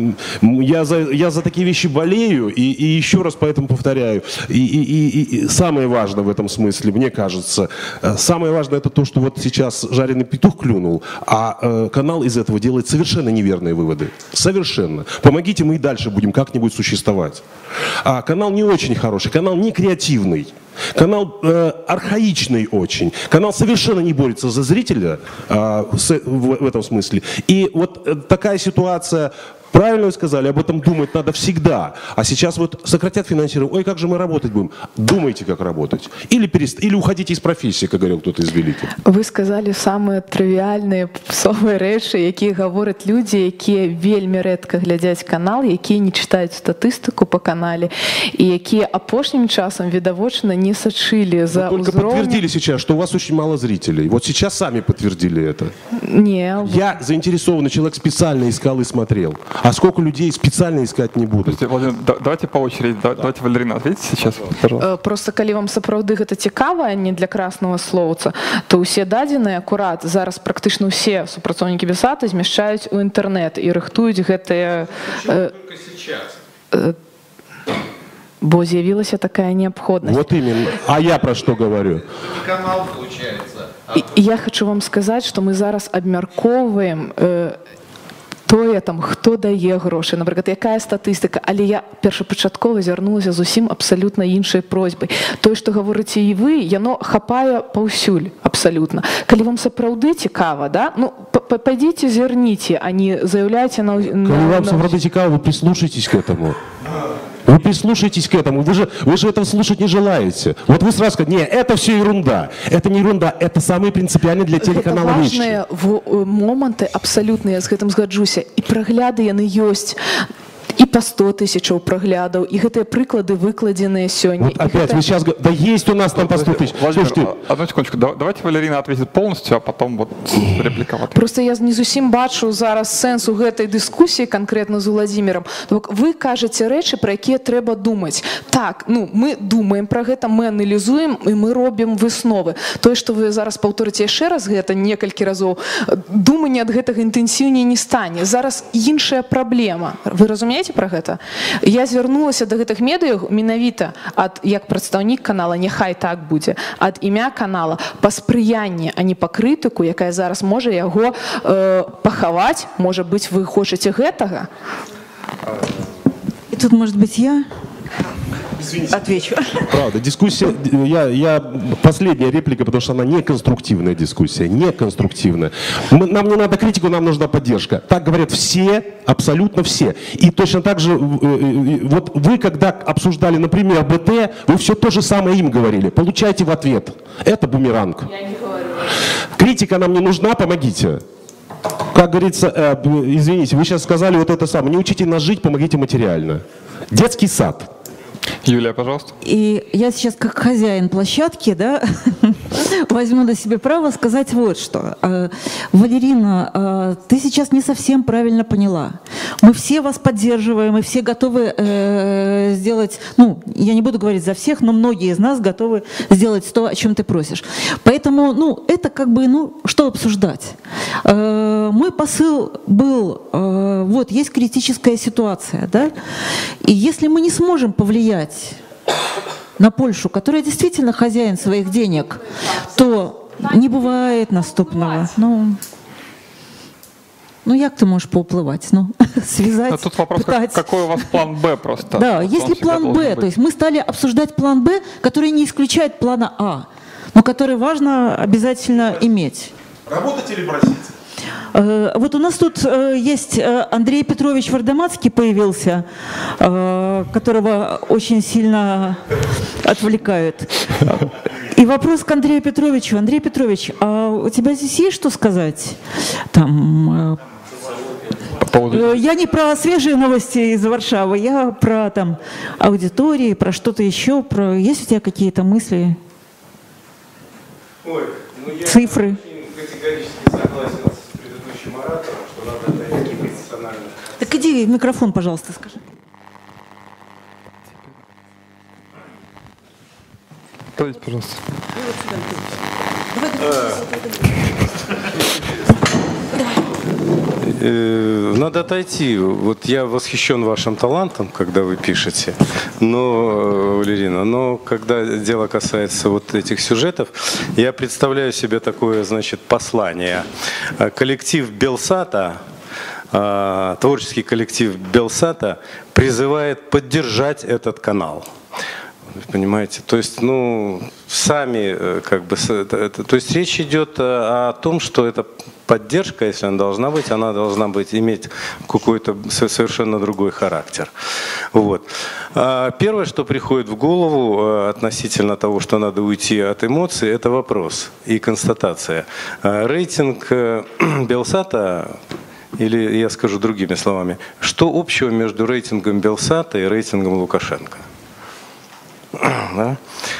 я, за, я за такие вещи болею, и, и еще раз поэтому повторяю, и, и, и, и самое важное в этом смысле, мне кажется, самое важное это то, что вот сейчас жареный петух клюнул, а э, канал из этого делает совершенно неверные выводы, совершенно. Помогите, мы и дальше будем как-нибудь существовать. А канал не очень хороший, канал не креативный. Канал э, архаичный очень. Канал совершенно не борется за зрителя э, с, в, в этом смысле. И вот э, такая ситуация, правильно вы сказали, об этом думать надо всегда. А сейчас вот сократят финансирование. Ой, как же мы работать будем? Думайте, как работать. Или, перест... Или уходите из профессии, как говорил кто-то из великих. Вы сказали самые тривіальныя псовыя рэчы, якія гавораць людзі, якія вельмі рэдка глядзяць канал, якія не читаюць статыстыку по канале і якія апошнім часам відавочна не сачылі за Вы только узроўнем... подтвердили сейчас, что у вас очень мало зрителей. Вот сейчас сами подтвердили это. Не. Я заинтересованный человек, специально искал и смотрел. А сколько людей специально искать не буду. Владимир, давайте по очереди. Давайте Валерина ответить сейчас. Пожалуйста. Просто калі вам сапраўды гэта цікава, а не для краснага слоўца, то ўсе дадзеныя акурат зараз практычна ўсе супрацоўнікі Бесата змяшчаюць у інтэрнэт і рыхтуюць гэтыя... Э, э, бо з'явілася такая неабходнасць. Вот именно. А я про что говорю? Канал получается. І, і я хочу вам сказаць, што мы зараз абмяркоўваем э, тое, там, хто дае грошы, напрыклад, якая статыстыка, але я першапачаткова звярнулася зусім абсалютна іншай просьбай. Тое, што гаворыце і вы, яно хапае паўсюль абсалютна. Калі вам сапраўды цікава, да? Ну, пойдите, зверните, а не заяўляйце на... Калі вам сапраўды цікава, вы прислушайтесь к этому. Вы прислушайтесь к этому, вы же, вы же этого слушать не желаете. Вот вы сразу скажете, не, это все ерунда. Это не ерунда, это самые принципиальные для телеканала вещи. Это важные моменты, абсолютно, я с этим сгаджуся. И прогляды яны ёсць. И по сто тысячаў проглядаў, и гэтыя прыклады выкладзеныя сёння. Вот опять, гэта... вы сейчас... Да есть у нас там по сто тысяч. Слушайте, одну секундочку, давайте Валерина ответит полностью, а потом вот репликовать. Просто я не зусім бачу зараз сэнс у гэтай дыскусіі конкретно з Владимиром. Вы кажаце рэчы, пра якія трэба думаць. Так, ну, мы думаем пра гэта, мы аналізуем, і мы робім высновы. Тое, што вы зараз паўторыце яшчэ раз гэта некалькі разоў, думанне ад гэтага інтэнсіўней не стане. Зараз іншая праблема. Вы разумееце про гэта? Я звярнулася да гэтых медыяў менавіта ад як прадстаўнік канала, няхай так будзе, ад імя канала па спрыянні, а не па крытыку, якая зараз можа яго э, пахаваць. Можа быць, вы хочаце гэтага? И тут, может быть, я Извините. Отвечу. Правда, дискуссия, я, я, последняя реплика, потому что она не конструктивная дискуссия, не конструктивная. Мы, нам не надо критику, нам нужна поддержка. Так говорят все, абсолютно все. И точно так же, вот вы, когда обсуждали, например, БТ, вы все то же самое им говорили. Получайте в ответ. Это бумеранг. Я не говорю. Критика нам не нужна, помогите. Как говорится, э, извините, вы сейчас сказали вот это самое. Не учите нас жить, помогите материально. Детский сад. Юлия, пожалуйста. И я сейчас как хозяин площадки, да, возьму на себе право сказать вот что. Валерина, ты сейчас не совсем правильно поняла. Мы все вас поддерживаем, мы все готовы э, сделать, ну, я не буду говорить за всех, но многие из нас готовы сделать то, о чем ты просишь. Поэтому, ну, это как бы, ну, что обсуждать? Э, мой посыл был, э, вот, есть критическая ситуация, да, и если мы не сможем повлиять на Польшу, которая действительно хозяин своих денег, то не бывает наступного. Ну, ну як ты можешь поуплывать? Ну, связать, Но тут вопрос, пытать. Как, какой у вас план Б просто? Да, вот если план Б, то есть мы стали обсуждать план Б, который не исключает плана А, но который важно обязательно иметь. Работать или бросить? Вот у нас тут есть Андрей Петрович Вардамацкий появился, которого очень сильно отвлекают. И вопрос к Андрею Петровичу. Андрей Петрович, а у тебя здесь есть что сказать? Там, я не про свежие новости из Варшавы, я про там аудитории, про что-то еще. Про... Есть у тебя какие-то мысли? Ой, ну я цифры? Категорически согласен с предыдущим оратором, что надо отойти профессионально. Так иди в микрофон, пожалуйста, скажи. Давайте, пожалуйста. Надо отойти. Вот я восхищен вашим талантом, когда вы пишете, но, Валерина, но когда дело касается вот этих сюжетов, я представляю себе такое, значит, послание. Коллектив Белсата, творческий коллектив Белсата призывает поддержать этот канал. Понимаете, то есть, ну, сами, как бы, то есть речь идет о том, что это поддержка, если она должна быть, она должна быть, иметь какой-то совершенно другой характер. Вот. Первое, что приходит в голову относительно того, что надо уйти от эмоций, это вопрос и констатация. Рейтинг Белсата, или я скажу другими словами, что общего между рейтингом Белсата и рейтингом Лукашенко? Да?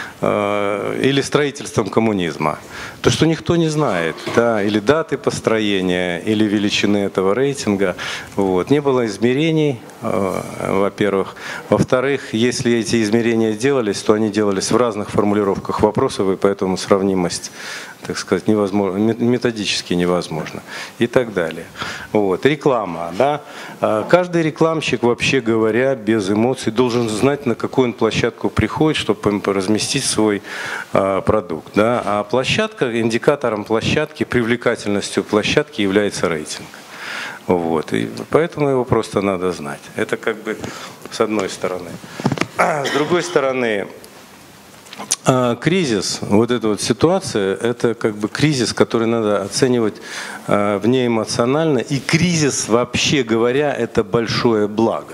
Или строительством коммунизма. То, что никто не знает, да, или даты построения, или величины этого рейтинга. Вот. Не было измерений, во-первых. Во-вторых, если эти измерения делались, то они делались в разных формулировках вопросов, и поэтому сравнимость, так сказать, невозможно, методически невозможно. И так далее. Вот. Реклама. Да? Каждый рекламщик, вообще говоря, без эмоций, должен знать, на какую он площадку приходит, чтобы разместить свой а, продукт. Да? А площадка, индикатором площадки, привлекательностью площадки является рейтинг. Вот. И поэтому его просто надо знать. Это как бы с одной стороны. А с другой стороны, а, кризис, вот эта вот ситуация, это как бы кризис, который надо оценивать а, внеэмоционально. И кризис, вообще говоря, это большое благо.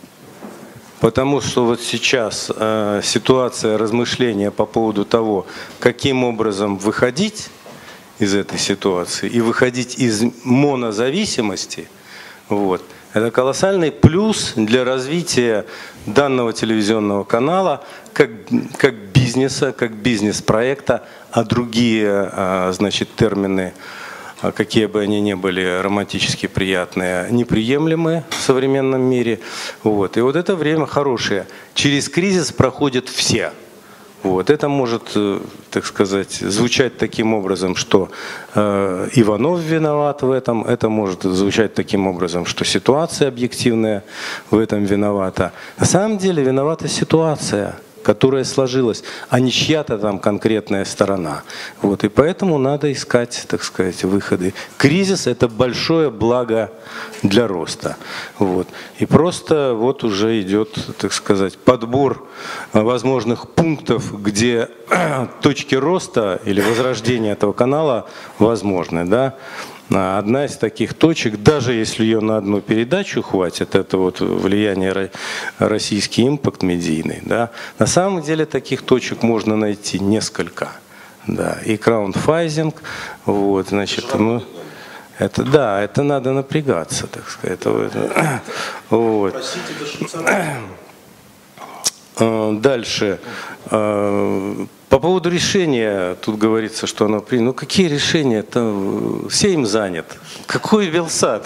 Потому что вот сейчас э, ситуация размышления по поводу того, каким образом выходить из этой ситуации и выходить из монозависимости, вот, это колоссальный плюс для развития данного телевизионного канала как, как бизнеса, как бизнес-проекта, а другие э, значит, термины, какие бы они ни были романтически приятные, неприемлемые в современном мире. Вот. И вот это время хорошее. Через кризис проходят все. Вот. Это может, так сказать, звучать таким образом, что э, Иванов виноват в этом. Это может звучать таким образом, что ситуация объективная в этом виновата. На самом деле виновата ситуация, которая сложилась, а не чья-то там конкретная сторона. Вот. И поэтому надо искать, так сказать, выходы. Кризис – это большое благо для роста. Вот. И просто вот уже идет, так сказать, подбор возможных пунктов, где точки роста или возрождения этого канала возможны. Да? Одна из таких точек, даже если ее на одну передачу хватит, это вот влияние российский импакт медийный, да, на самом деле таких точек можно найти несколько. Да, и краундфайзинг, вот, значит, мы, это, да, это надо напрягаться, так сказать. Это, это, вот. Дальше. По поводу решения, тут говорится, что оно принято. Ну какие решения? Это все им занят. Какой Белсат?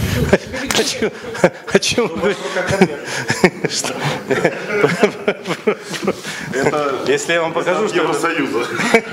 О чем вы? Если я вам покажу, что Евросоюза.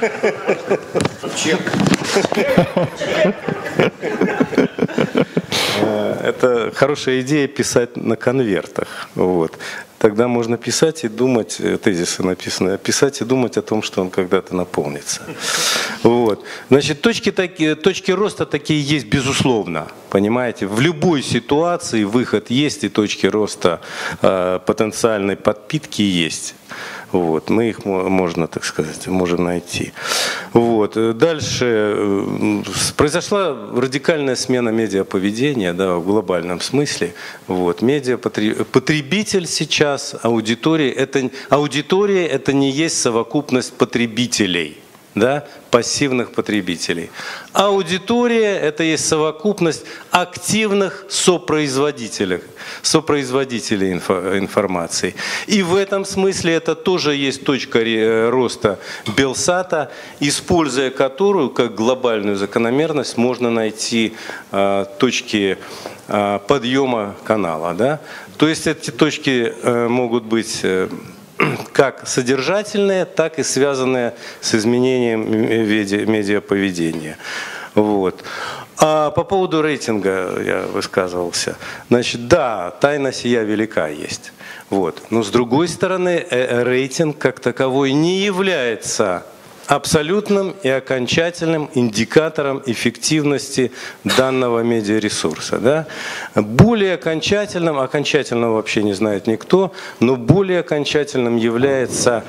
Это хорошая идея писать на конвертах. Вот. Тогда можно писать и думать, тезисы написаны, писать и думать о том, что он когда-то наполнится. Вот. Значит, точки, такие, точки роста такие есть, безусловно. Понимаете, в любой ситуации выход есть, и точки роста э, потенциальной подпитки есть. Вот, мы их можно, так сказать, можем найти. Вот. Дальше произошла радикальная смена медиаповедения, да, в глобальном смысле. Вот. Медиапотребитель сейчас, аудитория это, аудитория это не есть совокупность потребителей. Да, пассивных потребителей. Аудитория – это есть совокупность активных сопроизводителей, сопроизводителей инфо, информации. И в этом смысле это тоже есть точка роста Белсата, используя которую как глобальную закономерность можно найти э, точки э, подъема канала. Да? То есть эти точки э, могут быть э, как содержательные, так и связанные с изменением медиаповедения. Вот. А по поводу рейтинга я высказывался. Значит, да, тайна сия велика есть. Вот. Но с другой стороны, рейтинг как таковой не является абсолютным и окончательным индикатором эффективности данного медиаресурса. Да? Более окончательным, окончательного вообще не знает никто, но более окончательным является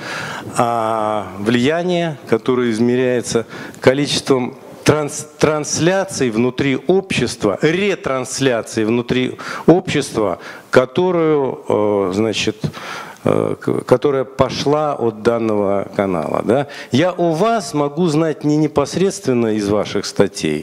а, влияние, которое измеряется количеством транс, трансляций внутри общества, ретрансляций внутри общества, которую, э, значит, которая пошла от данного канала. Да? Я у вас могу знать не непосредственно из ваших статей,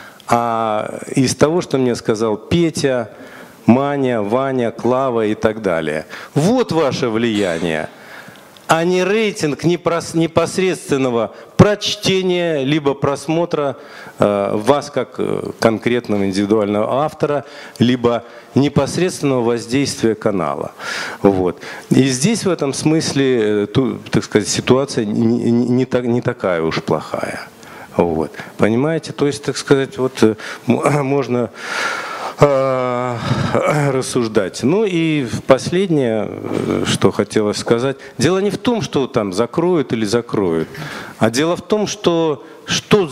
а из того, что мне сказал Петя, Маня, Ваня, Клава и так далее. Вот ваше влияние, а не рейтинг непосредственного прочтения либо просмотра э, вас как конкретного индивидуального автора, либо непосредственного воздействия канала. Вот. И здесь в этом смысле, так сказать, ситуация не, не, не, так, не такая уж плохая. Вот. Понимаете? То есть, так сказать, вот можно э, рассуждать. Ну и последнее, что хотелось сказать. Дело не в том, что там закроют или закроют, а дело в том, что, что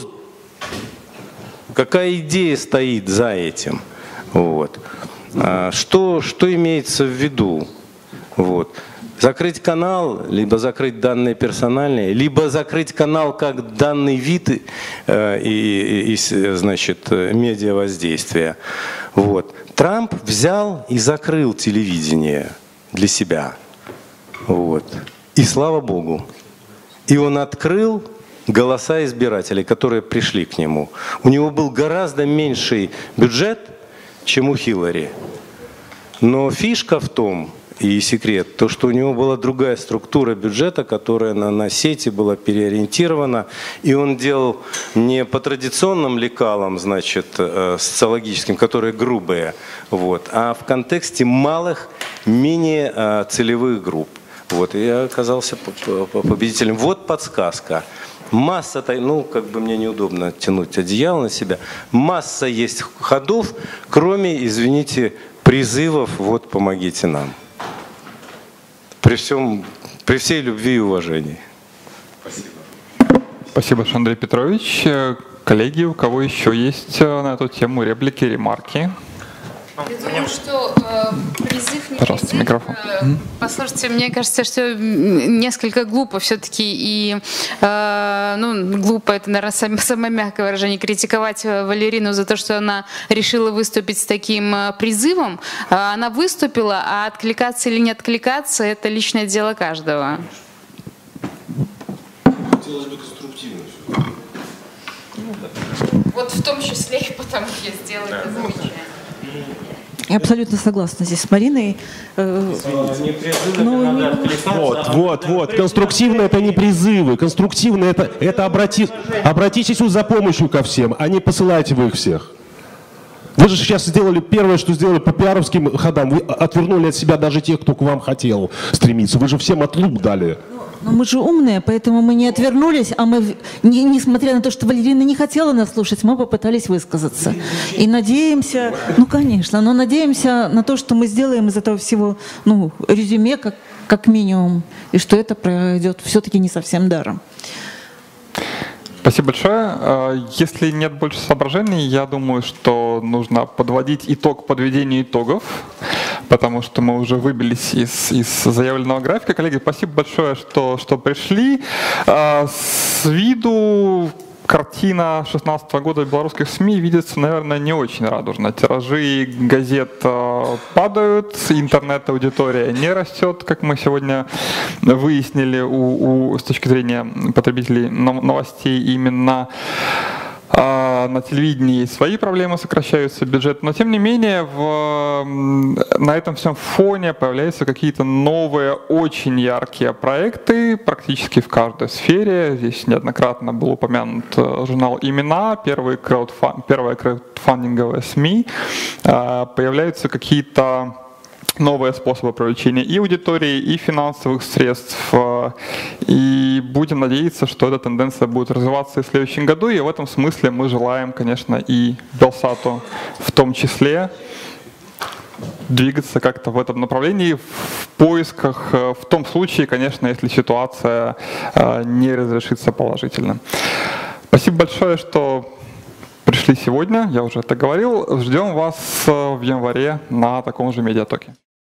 какая идея стоит за этим. Вот. Что, что имеется в виду? Вот. Закрыть канал, либо закрыть данные персональные, либо закрыть канал как данный вид э, и, и, значит, медиавоздействия. Вот. Трамп взял и закрыл телевидение для себя. Вот. И слава Богу. И он открыл голоса избирателей, которые пришли к нему. У него был гораздо меньший бюджет, чем у Хиллари. Но фишка в том, и секрет, то, что у него была другая структура бюджета, которая на, на сети была переориентирована, и он делал не по традиционным лекалам, значит, э, социологическим, которые грубые, вот, а в контексте малых, менее э, целевых групп. Вот, и я оказался победителем. Вот подсказка. Масса, ну, как бы мне неудобно тянуть одеяло на себя, масса есть ходов, кроме, извините, призывов, вот, помогите нам. При всем, при всей любви и уважении. Спасибо. Спасибо, Андрей Петрович. Коллеги, у кого еще есть на эту тему реплики, ремарки? Я думаю, что э, призыв не Пожалуйста, призыв. микрофон. Э, послушайте, мне кажется, что несколько глупо все-таки и э, ну, глупо, это, наверное, самое, самое мягкое выражение, критиковать Валерину за то, что она решила выступить с таким призывом. Она выступила, а откликаться или не откликаться – это личное дело каждого. Хотелось бы конструктивно. Вот в том числе и потому я сделала это замечание. Я абсолютно согласна здесь с Мариной. Ну, вот, вот, вот. Конструктивно это не призывы. Конструктивно это, это обрати, обратитесь за помощью ко всем, а не посылайте вы их всех. Вы же сейчас сделали первое, что сделали по пиаровским ходам. Вы отвернули от себя даже тех, кто к вам хотел стремиться. Вы же всем отлуп дали. Но мы же умные, поэтому мы не отвернулись, а мы, не, несмотря на то, что Валерина не хотела нас слушать, мы попытались высказаться. И надеемся, ну, конечно, но надеемся на то, что мы сделаем из этого всего, ну, резюме, как, как минимум, и что это пройдет все-таки не совсем даром. Спасибо большое. Если нет больше соображений, я думаю, что нужно подводить итог подведению итогов, потому что мы уже выбились из, из заявленного графика. Коллеги, спасибо большое, что, что пришли. С виду картина шестнадцатого года белорусских СМИ видится, наверное, не очень радужно. Тиражи газет падают, интернет-аудитория не растет, как мы сегодня выяснили у, у, с точки зрения потребителей новостей именно. На телевидении свои проблемы, сокращаются бюджет, но тем не менее в, на этом всем фоне появляются какие-то новые, очень яркие проекты практически в каждой сфере. Здесь неоднократно был упомянут журнал «Имена», первые краудфан, первые краудфандинговые СМИ. Появляются какие-то новые способы привлечения и аудитории, и финансовых средств. И будем надеяться, что эта тенденция будет развиваться и в следующем году. И в этом смысле мы желаем, конечно, и Белсату в том числе двигаться как-то в этом направлении, в поисках, в том случае, конечно, если ситуация не разрешится положительно. Спасибо большое, что пришли сегодня, я уже это говорил. Ждем вас в январе на таком же медиатоке.